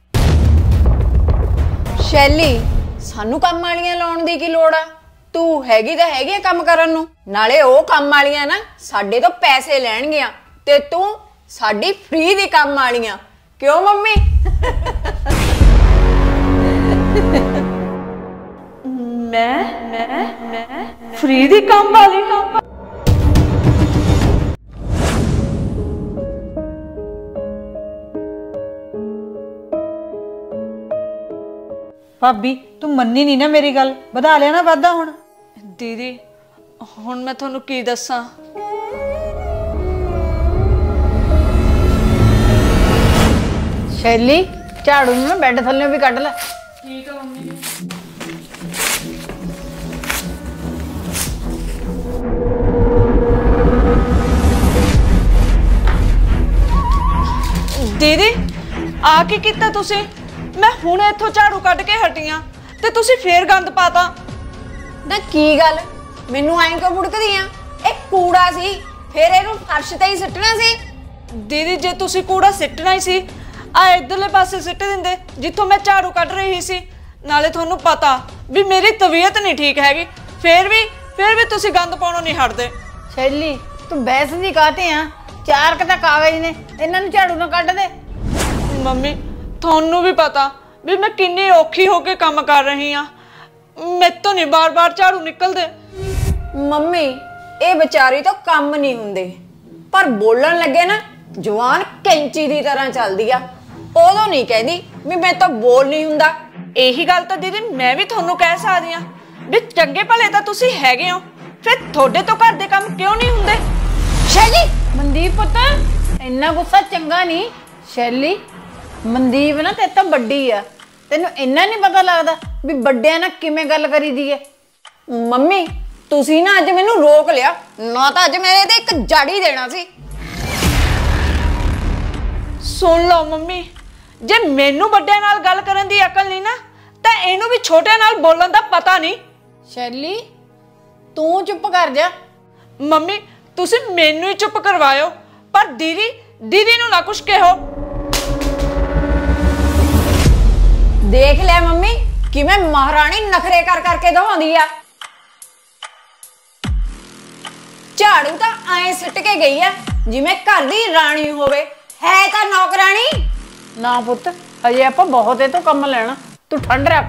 [SPEAKER 4] ਸ਼ੈਲੀ, ਸਾਨੂੰ ਕੰਮ ਵਾਲੀਆਂ ਲਾਉਣ ਦੀ ਕੀ ਲੋੜ ਆ? ਤੂੰ ਹੈਗੀ ਤਾਂ ਹੈਗੀ ਆ ਕੰਮ ਕਰਨ ਨੂੰ। ਨਾਲੇ ਉਹ ਕੰਮ ਵਾਲੀਆਂ ਨਾ ਸਾਡੇ ਤੋਂ ਪੈਸੇ ਲੈਣਗੀਆਂ ਤੇ ਤੂੰ ਸਾਡੀ ਫ੍ਰੀ ਦੀ ਕੰਮ ਵਾਲੀਆਂ। ਕਿਉਂ ਮੰਮੀ?
[SPEAKER 1] ਮੈਂ ਮੈਂ ਮੈਂ ਫ੍ਰੀ ਦੀ ਕੰਮ ਵਾਲੀ ਕੰਮ
[SPEAKER 6] ਭਾਬੀ ਤੂੰ ਮੰਨੀ ਨਹੀਂ ਨਾ ਮੇਰੀ ਗੱਲ, ਵਧਾ ਲਿਆ ਨਾ ਵਾਧਾ ਹੁਣ।
[SPEAKER 1] ਦੀਦੀ ਹੁਣ ਮੈਂ ਤੁਹਾਨੂੰ ਕੀ ਦੱਸਾਂ।
[SPEAKER 3] ਸ਼ੈਲੀ ਝਾੜੂ ਨੂੰ ਨਾ ਬੈੱਡ ਥੱਲੇ ਵੀ ਕੱਢ ਲੈ।
[SPEAKER 1] ਠੀਕ ਆ ਮੰਮੀ। ਦੀਦੀ ਆ ਕੀ ਕੀਤਾ ਤੁਸੀਂ? ਮੈਂ ਹੁਣ ਇੱਥੋਂ ਝਾੜੂ ਕੱਢ ਕੇ ਹਟੀਆਂ ਤੇ ਤੁਸੀਂ ਫੇਰ ਗੰਦ ਪਾਤਾ।
[SPEAKER 4] ਨਾ ਕੀ ਗੱਲ, ਮੈਨੂੰ ਐਂ ਕਿਉਂ ਬੁੜਕਦੀ ਆ? ਇਹ ਕੂੜਾ ਸੀ, ਫੇਰ ਇਹਨੂੰ ਫਰਸ਼ ਤੇ ਹੀ ਸਿੱਟਣਾ ਸੀ।
[SPEAKER 1] ਦੀਦੀ ਜੇ ਤੁਸੀਂ ਕੂੜਾ ਸਿੱਟਣਾ ਹੀ ਸੀ ਆ ਇਧਰਲੇ ਪਾਸੇ ਸਿੱਟ ਦਿੰਦੇ ਜਿੱਥੋਂ ਮੈਂ ਝਾੜੂ ਕੱਢ ਰਹੀ ਸੀ। ਨਾਲੇ ਤੁਹਾਨੂੰ ਪਤਾ ਵੀ ਮੇਰੀ ਤਬੀਅਤ ਨਹੀਂ ਠੀਕ ਹੈਗੀ, ਫੇਰ ਵੀ ਫੇਰ ਵੀ ਤੁਸੀਂ ਗੰਦ ਪਾਉਣੋਂ ਨਹੀਂ ਹਟਦੇ।
[SPEAKER 3] ਸ਼ੈਲੀ ਤੂੰ ਬਹਿਸ ਦੀ ਕਾਤੇ ਆ? ਚਾਰ ਕ ਤਾਂ ਕਾਗਜ਼ ਨੇ, ਇਹਨਾਂ ਨੂੰ ਝਾੜੂ ਨਾਲ ਕੱਢ ਦੇ।
[SPEAKER 1] ਮੰਮੀ ਤੁਹਾਨੂੰ ਵੀ ਪਤਾ ਵੀ ਮੈਂ ਕਿੰਨੀ ਔਖੀ ਹੋ ਕੇ ਕੰਮ ਕਰ ਰਹੀ ਆ, ਮੇਰੇ ਤੋਂ ਨਹੀਂ ਬਾਰ-ਬਾਰ ਝਾੜੂ ਨਿਕਲਦੇ।
[SPEAKER 4] ਮੰਮੀ ਇਹ ਵਿਚਾਰੀ ਤੋਂ ਕੰਮ ਨਹੀਂ ਹੁੰਦੇ, ਪਰ ਬੋਲਣ ਲੱਗੇ ਨਾ ਜਵਾਨ ਕੈਂਚੀ ਦੀ ਤਰ੍ਹਾਂ ਚੱਲਦੀ ਆ। ਉਦੋਂ ਨਹੀਂ ਕਹਿੰਦੀ ਵੀ ਮੈਂ ਤਾਂ ਬੋਲ ਨਹੀਂ ਹੁੰਦਾ।
[SPEAKER 1] ਇਹੀ ਗੱਲ ਤਾਂ ਦੀਦੀ ਮੈਂ ਵੀ ਤੁਹਾਨੂੰ ਕਹਿ ਸਕਦੀ ਆ ਵੀ ਚੰਗੇ ਭਲੇ ਤਾਂ ਤੁਸੀਂ ਹੈਗੇ ਹੋ, ਫਿਰ ਤੁਹਾਡੇ ਤੋਂ ਘਰ ਦੇ ਕੰਮ ਕਿਉਂ ਨਹੀਂ ਹੁੰਦੇ?
[SPEAKER 3] ਸ਼ੈਲੀ ਮਨਦੀਪ ਪੁੱਤ ਇੰਨਾ ਗੁੱਸਾ ਚੰਗਾ ਨਹੀਂ। ਸ਼ੈਲੀ ਮਨਦੀਪ ਨਾ ਤੇ ਤਾਂ ਵੱਡੀ ਆ, ਤੈਨੂੰ ਇੰਨਾ ਨਹੀਂ ਪਤਾ ਲੱਗਦਾ ਵੀ ਵੱਡਿਆਂ ਨਾਲ ਕਿਵੇਂ ਗੱਲ ਕਰੀਦੀ ਹੈ।
[SPEAKER 4] ਮੰਮੀ ਤੁਸੀਂ ਨਾ ਅੱਜ ਮੈਨੂੰ ਰੋਕ ਲਿਆ, ਨਾ ਤਾਂ ਅੱਜ ਮੇਰੇ ਤੇ ਇੱਕ ਜਾੜੀ ਦੇਣਾ ਸੀ।
[SPEAKER 1] ਸੁਣ ਲਓ ਮੰਮੀ, ਜੇ ਮੈਨੂੰ ਵੱਡਿਆਂ ਨਾਲ ਗੱਲ ਕਰਨ ਦੀ ਅਕਲ ਨਹੀਂ ਨਾ ਤਾਂ ਇਹਨੂੰ ਵੀ ਛੋਟਿਆਂ ਨਾਲ ਬੋਲਣ ਦਾ ਪਤਾ ਨਹੀਂ।
[SPEAKER 3] ਸ਼ੈਲੀ ਤੂੰ ਚੁੱਪ ਕਰ ਜਾ।
[SPEAKER 1] ਮੰਮੀ ਤੁਸੀਂ ਮੈਨੂੰ ਹੀ ਚੁੱਪ ਕਰਵਾਇਓ, ਪਰ ਦੀਦੀ ਦੀਦੀ ਨੂੰ ਨਾ ਕੁਛ ਕਹੋ।
[SPEAKER 4] ਦੇਖ ਲੈ ਮੰਮੀ ਕਿਵੇਂ ਮਹਾਰਾਣੀ ਨਖਰੇ ਕਰ ਕਰਕੇ ਦਵਾਉਂਦੀ ਆ। ਝਾੜੂ ਤਾਂ ਐਂ ਸਿੱਟ ਕੇ ਗਈ ਆ ਜਿਵੇਂ ਘਰ ਦੀ ਰਾਣੀ ਹੋਵੇ, ਹੈ ਤਾਂ ਨੌਕਰਾਣੀ।
[SPEAKER 3] ਨਾ ਪੁੱਤ ਅਜੇ ਆਪਾਂ ਬਹੁਤ ਇਹ ਤੋਂ ਕੰਮ ਲੈਣਾ, ਤੂੰ ਠੰਡ ਰੱਖ।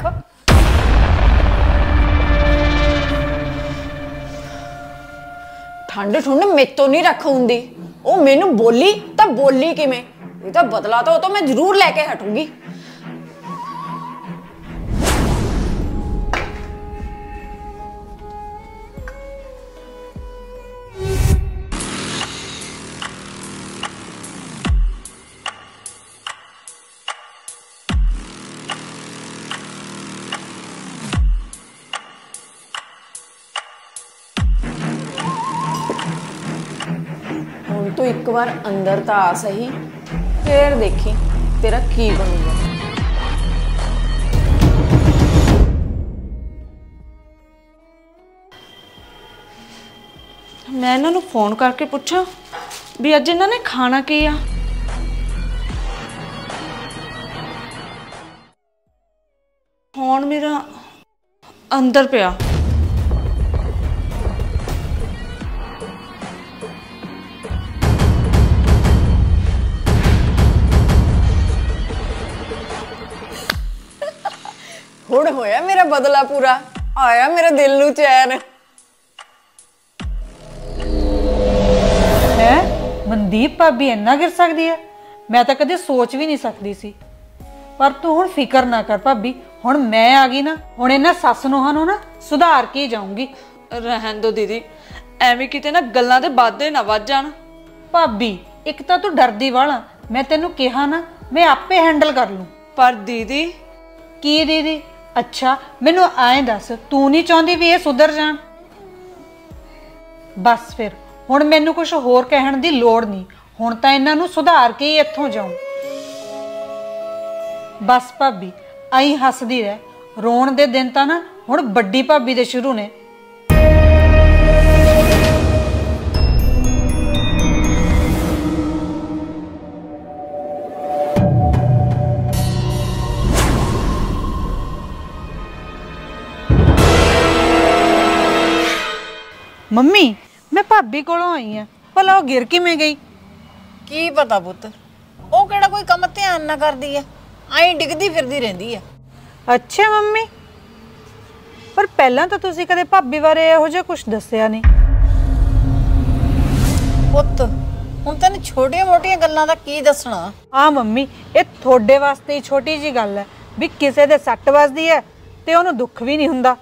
[SPEAKER 4] ਠੰਡ ਠੁੰਡ ਮੇਤੋਂ ਨਹੀਂ ਰੱਖ ਹੁੰਦੀ। ਉਹ ਮੈਨੂੰ ਬੋਲੀ ਤਾਂ ਬੋਲੀ ਕਿਵੇਂ? ਇਹ ਤਾਂ ਬਦਲਾ ਤਾਂ ਉਹ ਤੋਂ ਮੈਂ ਜ਼ਰੂਰ ਲੈ ਕੇ ਹਟੂੰਗੀ। ਹੁਣ ਤੂੰ ਇੱਕ ਵਾਰ ਅੰਦਰ ਤਾਂ ਆ ਸਹੀ, ਫੇਰ ਦੇਖੀ ਤੇਰਾ ਕੀ ਬਣੂਗਾ।
[SPEAKER 1] ਮੈਂ ਇਹਨਾਂ ਨੂੰ ਫੋਨ ਕਰਕੇ ਪੁੱਛਾਂ ਵੀ ਅੱਜ ਇਹਨਾਂ ਨੇ ਖਾਣਾ ਕੀ ਆ। ਫੋਨ ਮੇਰਾ ਅੰਦਰ ਪਿਆ।
[SPEAKER 4] ਹੁਣ ਹੋਇਆ ਮੇਰਾ ਬਦਲਾ ਪੂਰਾ, ਆਇਆ ਮੇਰੇ ਦਿਲ ਨੂੰ ਚੈਨ।
[SPEAKER 6] ਹੈ ਮਨਦੀਪ ਭਾਬੀ ਇੰਨਾ ਗਿਰ ਸਕਦੀ ਹੈ? ਮੈਂ ਤਾਂ ਕਦੇ ਸੋਚ ਵੀ ਨਹੀਂ ਸਕਦੀ ਸੀ। ਪਰ ਤੂੰ ਹੁਣ ਫਿਕਰ ਨਾ ਕਰ ਭਾਬੀ, ਹੁਣ ਮੈਂ ਆ ਗਈ ਨਾ, ਹੁਣ ਇਹਨਾਂ ਸੱਸ ਨੂੰਹਾਂ ਨੂੰ ਨਾ ਸੁਧਾਰ ਕੇ ਜਾਊਂਗੀ।
[SPEAKER 1] ਰਹਿਣ ਦੋ ਦੀਦੀ, ਐਵੇਂ ਕਿਤੇ ਨਾ ਗੱਲਾਂ ਦੇ ਵਾਧੇ ਨਾ ਵੱਧ ਜਾਣ।
[SPEAKER 6] ਭਾਬੀ ਇੱਕ ਤਾਂ ਤੂੰ ਡਰਦੀ ਵਾਲਾ, ਮੈਂ ਤੈਨੂੰ ਕਿਹਾ ਨਾ ਮੈਂ ਆਪੇ ਹੈਂਡਲ ਕਰ ਲੂੰ।
[SPEAKER 1] ਪਰ ਦੀਦੀ
[SPEAKER 6] ਕੀ ਦੀਦੀ? ਅੱਛਾ ਮੈਨੂੰ ਐਂ ਦੱਸ, ਤੂੰ ਨਹੀਂ ਚਾਹੁੰਦੀ ਵੀ ਇਹ ਸੁਧਰ ਜਾਣ? ਬਸ ਫਿਰ ਹੁਣ ਮੈਨੂੰ ਕੁਝ ਹੋਰ ਕਹਿਣ ਦੀ ਲੋੜ ਨਹੀਂ, ਹੁਣ ਤਾਂ ਇਹਨਾਂ ਨੂੰ ਸੁਧਾਰ ਕੇ ਹੀ ਇੱਥੋਂ ਜਾਊਂ। ਬਸ ਭਾਬੀ ਐਂ ਹੱਸਦੀ ਰਹਿ, ਰੋਣ ਦੇ ਦਿਨ ਤਾਂ ਨਾ ਹੁਣ ਵੱਡੀ ਭਾਬੀ ਦੇ ਸ਼ੁਰੂ ਨੇ। ਮੰਮੀ ਮੈਂ ਭਾਬੀ ਕੋਲੋਂ ਆਈ ਆ, ਭਲਾ ਉਹ ਗਿਰ ਕਿਵੇਂ ਗਈ?
[SPEAKER 3] ਕੀ ਪਤਾ ਪੁੱਤ, ਉਹ ਕਿਹੜਾ ਕੋਈ ਕੰਮ ਧਿਆਨ ਨਾ ਕਰਦੀ ਆ, ਐਂ ਡਿੱਗਦੀ ਫਿਰਦੀ ਰਹਿੰਦੀ ਆ।
[SPEAKER 6] ਅੱਛਾ ਮੰਮੀ, ਪਰ ਪਹਿਲਾਂ ਤਾਂ ਤੁਸੀਂ ਕਦੇ ਭਾਬੀ ਬਾਰੇ ਇਹੋ ਜਿਹਾ ਕੁਝ ਦੱਸਿਆ ਨਹੀਂ।
[SPEAKER 3] ਪੁੱਤ ਹੁਣ ਤੈਨੂੰ ਛੋਟੀਆਂ ਮੋਟੀਆਂ ਗੱਲਾਂ ਦਾ ਕੀ ਦੱਸਣਾ।
[SPEAKER 6] ਹਾਂ ਮੰਮੀ, ਇਹ ਤੁਹਾਡੇ ਵਾਸਤੇ ਹੀ ਛੋਟੀ ਜੀ ਗੱਲ ਹੈ ਵੀ ਕਿਸੇ ਦੇ ਸੱਟ ਵੱਜਦੀ ਹੈ ਤੇ ਉਹਨੂੰ ਦੁੱਖ ਵੀ ਨਹੀਂ ਹੁੰਦਾ।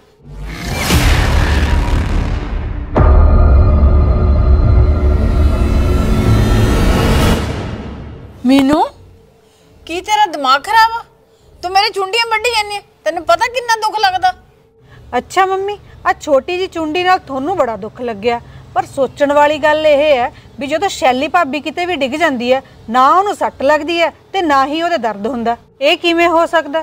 [SPEAKER 3] ਮੀਨੂ, ਕੀ ਤੇਰਾ ਦਿਮਾਗ ਖਰਾਬ ਆ? ਤੂੰ ਮੇਰੇ ਚੁੰਡੀਆਂ ਵੱਢੀ ਜਾਂਦੀ, ਤੈਨੂੰ ਪਤਾ ਕਿੰਨਾ ਦੁੱਖ ਲੱਗਦਾ।
[SPEAKER 6] ਅੱਛਾ ਮੰਮੀ, ਆ ਛੋਟੀ ਜੀ ਚੁੰਡੀ ਨਾਲ ਤੁਹਾਨੂੰ ਬੜਾ ਦੁੱਖ ਲੱਗਿਆ, ਪਰ ਸੋਚਣ ਵਾਲੀ ਗੱਲ ਇਹ ਹੈ ਵੀ ਜਦੋਂ ਸ਼ੈਲੀ ਭਾਬੀ ਕਿਤੇ ਵੀ ਡਿੱਗ ਜਾਂਦੀ ਹੈ ਨਾ ਉਹਨੂੰ ਸੱਟ ਲੱਗਦੀ ਹੈ ਤੇ ਨਾ ਹੀ ਉਹਦੇ ਦਰਦ ਹੁੰਦਾ। ਇਹ ਕਿਵੇਂ ਹੋ ਸਕਦਾ?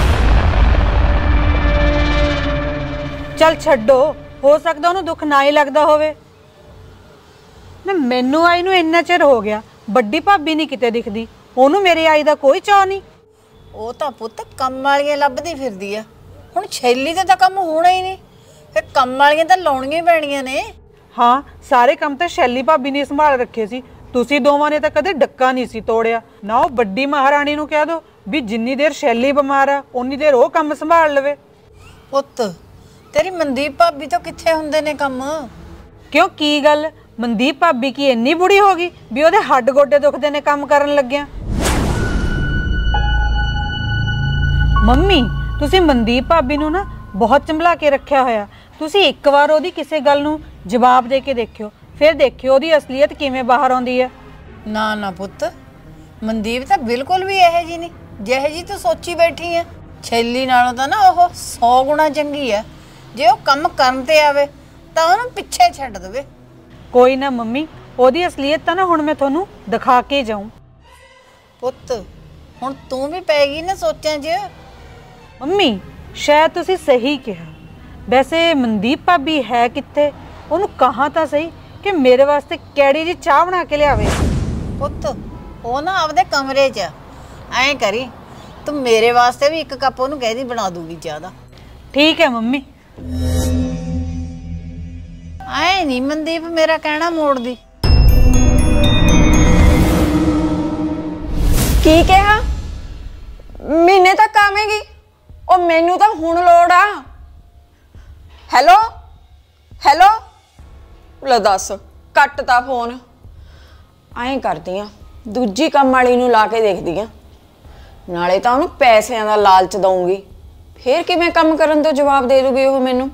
[SPEAKER 6] ਚੱਲ ਛੱਡੋ, ਹੋ ਸਕਦਾ ਉਹਨੂੰ ਦੁੱਖ ਨਾ ਹੀ ਲੱਗਦਾ ਹੋਵੇ ਨਾ। ਮੈਨੂੰ ਆਈ ਨੂੰ ਇੰਨਾ ਚਿਰ ਹੋ ਗਿਆ, ਵੱਡੀ ਭਾਬੀ ਨਹੀਂ ਕਿਤੇ ਦਿਖਦੀ, ਉਹਨੂੰ ਮੇਰੇ ਆਈ ਦਾ ਕੋਈ ਚਾਅ ਨਹੀਂ।
[SPEAKER 3] ਉਹ ਤਾਂ ਪੁੱਤ ਕੰਮ ਵਾਲੀਆਂ ਲੱਭਦੀ ਫਿਰਦੀ ਆ, ਹੁਣ ਛੈਲੀ ਤੇ ਤਾਂ ਕੰਮ ਹੋਣਾ ਹੀ ਨਹੀਂ, ਫਿਰ ਕੰਮ ਵਾਲੀਆਂ ਤਾਂ ਲਾਉਣੀਆਂ ਹੀ ਪੈਣੀਆਂ ਨੇ।
[SPEAKER 6] ਹਾਂ, ਸਾਰੇ ਕੰਮ ਤਾਂ ਸ਼ੈਲੀ ਭਾਬੀ ਨੇ ਸੰਭਾਲ ਰੱਖੇ ਸੀ, ਤੁਸੀਂ ਦੋਵਾਂ ਨੇ ਤਾਂ ਕਦੇ ਡੱਕਾ ਨਹੀਂ ਸੀ ਤੋੜਿਆ। ਨਾ ਉਹ ਵੱਡੀ ਮਹਾਰਾਣੀ ਨੂੰ ਕਹਿ ਦੋ ਵੀ ਜਿੰਨੀ ਦੇਰ ਸ਼ੈਲੀ ਬਿਮਾਰ ਆ ਉਨੀ ਦੇਰ ਉਹ ਕੰਮ ਸੰਭਾਲ ਲਵੇ।
[SPEAKER 3] ਪੁੱਤ ਤੇਰੀ ਮਨਦੀਪ ਭਾਬੀ ਤੋਂ ਕਿੱਥੇ ਹੁੰਦੇ ਨੇ ਕੰਮ?
[SPEAKER 6] ਕਿਉਂ, ਕੀ ਗੱਲ, ਮਨਦੀਪ ਭਾਬੀ ਕੀ ਇੰਨੀ ਬੁੜੀ ਹੋ ਗਈ ਵੀ ਉਹਦੇ ਹੱਡ ਗੋਡੇ ਦੁਖਦੇ ਨੇ ਕੰਮ ਕਰਨ ਲੱਗਿਆ? ਮੰਮੀ ਤੁਸੀਂ ਮਨਦੀਪ ਭਾਬੀ ਨੂੰ ਨਾ ਬਹੁਤ ਚੰਬਲਾ ਕੇ ਰੱਖਿਆ ਹੋਇਆ, ਤੁਸੀਂ ਇੱਕ ਵਾਰ ਉਹਦੀ ਕਿਸੇ ਗੱਲ ਨੂੰ ਜਵਾਬ ਦੇ ਕੇ ਦੇਖਿਓ, ਫਿਰ ਦੇਖਿਓ ਉਹਦੀ ਅਸਲੀਅਤ ਕਿਵੇਂ ਬਾਹਰ ਆਉਂਦੀ ਹੈ।
[SPEAKER 3] ਨਾ ਨਾ ਪੁੱਤ, ਮਨਦੀਪ ਤਾਂ ਬਿਲਕੁਲ ਵੀ ਇਹੋ ਜੀ ਨਹੀਂ ਜਿਹੇ ਜੀ ਤੂੰ ਸੋਚੀ ਬੈਠੀ ਆ। ਛੈਲੀ ਨਾਲੋਂ ਤਾਂ ਨਾ ਉਹ ਸੌ ਗੁਣਾ ਚੰਗੀ ਆ, ਜੇ ਉਹ ਕੰਮ ਕਰਨ ਤੇ ਆਵੇ ਤਾਂ ਉਹਨੂੰ ਪਿੱਛੇ ਛੱਡ ਦੇਵੇ।
[SPEAKER 6] ਕੋਈ ਨਾ ਮੰਮੀ, ਉਹਦੀ ਅਸਲੀਅਤ ਤਾਂ ਨਾ ਹੁਣ ਮੈਂ ਤੁਹਾਨੂੰ ਦਿਖਾ ਕੇ ਜਾਊਂ।
[SPEAKER 3] ਪੁੱਤ ਹੁਣ ਤੂੰ ਵੀ ਪੈ ਗਈ ਨਾ ਸੋਚਾਂ 'ਚ।
[SPEAKER 6] ਮੰਮੀ ਸ਼ਾਇਦ ਤੁਸੀਂ ਸਹੀ ਕਿਹਾ, ਵੈਸੇ ਮਨਦੀਪ ਭਾਬੀ ਹੈ ਕਿੱਥੇ? ਉਹਨੂੰ ਕਹਾਂ ਤਾਂ ਸਹੀ ਕਿ ਮੇਰੇ ਵਾਸਤੇ ਕਿਹੜੀ ਜੀ ਚਾਹ ਬਣਾ ਕੇ ਲਿਆਵੇ।
[SPEAKER 3] ਪੁੱਤ ਉਹ ਨਾ ਆਪਦੇ ਕਮਰੇ 'ਚ, ਐਂ ਕਰੀ ਤੂੰ ਮੇਰੇ ਵਾਸਤੇ ਵੀ ਇੱਕ ਕੱਪ ਉਹਨੂੰ ਕਹਿ ਦੀ ਬਣਾ ਦੂਗੀ ਚਾਹ ਦਾ।
[SPEAKER 6] ਠੀਕ ਹੈ ਮੰਮੀ।
[SPEAKER 3] ਐ ਨਹੀਂ ਮਨਦੀਪ ਮੇਰਾ ਕਹਿਣਾ ਮੋੜਦੀ।
[SPEAKER 4] ਕੀ ਕਿਹਾ? ਮਹੀਨੇ ਤੱਕ ਆਵੇਂਗੀ? ਉਹ ਮੈਨੂੰ ਤਾਂ ਹੁਣ ਲੋੜ ਆ। ਹੈਲੋ ਹੈਲੋ, ਲੈ ਦੱਸ, ਕੱਟਤਾ ਫੋਨ। ਐਂ ਕਰਦੀ ਆ, ਦੂਜੀ ਕੰਮ ਵਾਲੀ ਨੂੰ ਲਾ ਕੇ ਦੇਖਦੀ ਆ, ਨਾਲੇ ਤਾਂ ਉਹਨੂੰ ਪੈਸਿਆਂ ਦਾ ਲਾਲਚ ਦਊਂਗੀ, ਫੇਰ ਕਿਵੇਂ ਕੰਮ ਕਰਨ ਤੋਂ ਜਵਾਬ ਦੇ ਦੂਗੀ ਉਹ ਮੈਨੂੰ।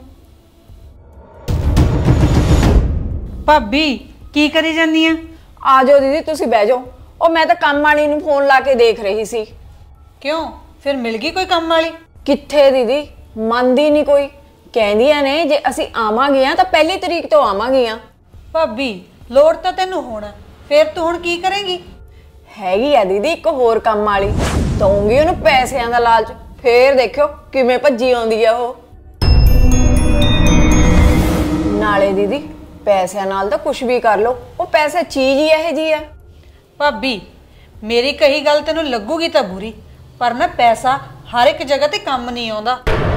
[SPEAKER 6] ਭਾਬੀ ਕੀ ਕਰੀ ਜਾਂਦੀ ਆ?
[SPEAKER 4] ਆ ਜਾਓ ਦੀਦੀ, ਤੁਸੀਂ ਬਹਿ ਜਾਓ। ਉਹ ਮੈਂ ਤਾਂ ਕੰਮ ਵਾਲੀ ਨੂੰ ਫੋਨ ਲਾ ਕੇ ਦੇਖ ਰਹੀ ਸੀ।
[SPEAKER 6] ਕਿਉਂ, ਫਿਰ ਮਿਲ ਗਈ ਕੋਈ ਕੰਮ ਵਾਲੀ?
[SPEAKER 4] ਕਿੱਥੇ ਦੀਦੀ, ਮੰਨਦੀ ਨਹੀਂ ਕੋਈ, ਕਹਿੰਦੀਆਂ ਨੇ ਜੇ ਅਸੀਂ ਆਵਾਂਗੀਆਂ ਤਾਂ ਪਹਿਲੀ ਤਰੀਕ ਤੋਂ ਆਵਾਂਗੀਆਂ।
[SPEAKER 6] ਭਾਬੀ ਲੋੜ ਤਾਂ ਤੈਨੂੰ ਹੋਣਾ, ਫਿਰ ਤੂੰ ਹੁਣ ਕੀ ਕਰੇਂਗੀ?
[SPEAKER 4] ਹੈਗੀ ਆ ਦੀਦੀ ਇੱਕ ਹੋਰ ਕੰਮ ਵਾਲੀ, ਦਊਂਗੀ ਉਹਨੂੰ ਪੈਸਿਆਂ ਦਾ ਲਾਲਚ, ਫੇਰ ਦੇਖਿਓ ਕਿਵੇਂ ਭੱਜੀ ਆਉਂਦੀ ਆ ਉਹ। ਨਾਲੇ ਦੀਦੀ ਪੈਸਿਆਂ ਨਾਲ ਤਾਂ ਕੁਝ ਵੀ ਕਰ ਲਓ, ਉਹ ਪੈਸੇ ਚੀਜ਼ ਹੀ ਇਹੋ ਜਿਹੀ ਆ।
[SPEAKER 6] ਭਾਬੀ ਮੇਰੀ ਕਹੀ ਗੱਲ ਤੈਨੂੰ ਲੱਗੂਗੀ ਤਾਂ ਬੁਰੀ, ਪਰ ਨਾ ਪੈਸਾ ਹਰ ਇੱਕ ਜਗ੍ਹਾ ਤੇ ਕੰਮ ਨਹੀਂ ਆਉਂਦਾ।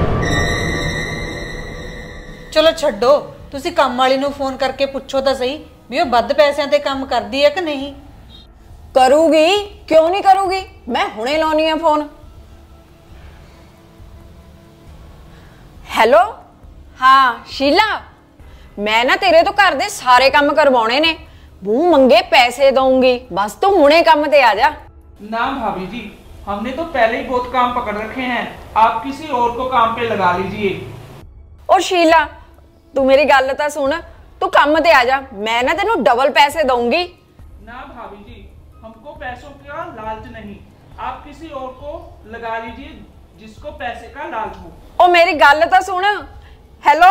[SPEAKER 6] ਚਲੋ ਛੱਡੋ, ਤੁਸੀਂ ਕੰਮ ਵਾਲੀ ਨੂੰ ਫੋਨ ਕਰਕੇ ਪੁੱਛੋ ਤਾਂ ਸਹੀ ਵੀ ਉਹ ਵੱਧ ਪੈਸਿਆਂ ਤੇ ਕੰਮ ਕਰਦੀ ਹੈ ਕਿ ਨਹੀਂ।
[SPEAKER 4] ਕਰੂਗੀ, ਕਿਉਂ ਨਹੀਂ ਕਰੂਗੀ, ਮੈਂ ਹੁਣੇ ਲਾਉਣੀ ਆ ਫੋਨ। ਹੈਲੋ, ਹਾਂ ਸ਼ੀਲਾ, ਮੈਂ ਨਾ ਤੇਰੇ ਤੋਂ ਘਰ ਦੇ ਸਾਰੇ ਕੰਮ ਕਰਵਾਉਣੇ ਨੇ, ਮੂੰਹ ਮੰਗੇ पैसे दूंगी, बस तू हुणे काम ते आ जा।
[SPEAKER 7] ना भाभी जी, हमने तो पहले ही बहुत काम पकड़ रखे हैं, आप किसी और को काम पे लगा लीजिए।
[SPEAKER 4] और शीला तू मेरी गल तो सुन, तू काम ते आ जा, मैं ना तेनू डबल पैसे दूंगी।
[SPEAKER 7] ना भाभी जी, हमको पैसों का लालच नहीं, आप किसी और को लगा लीजिए जिसको पैसे का लालच हो।
[SPEAKER 4] ओ मेरी गल तो सुन। हेलो,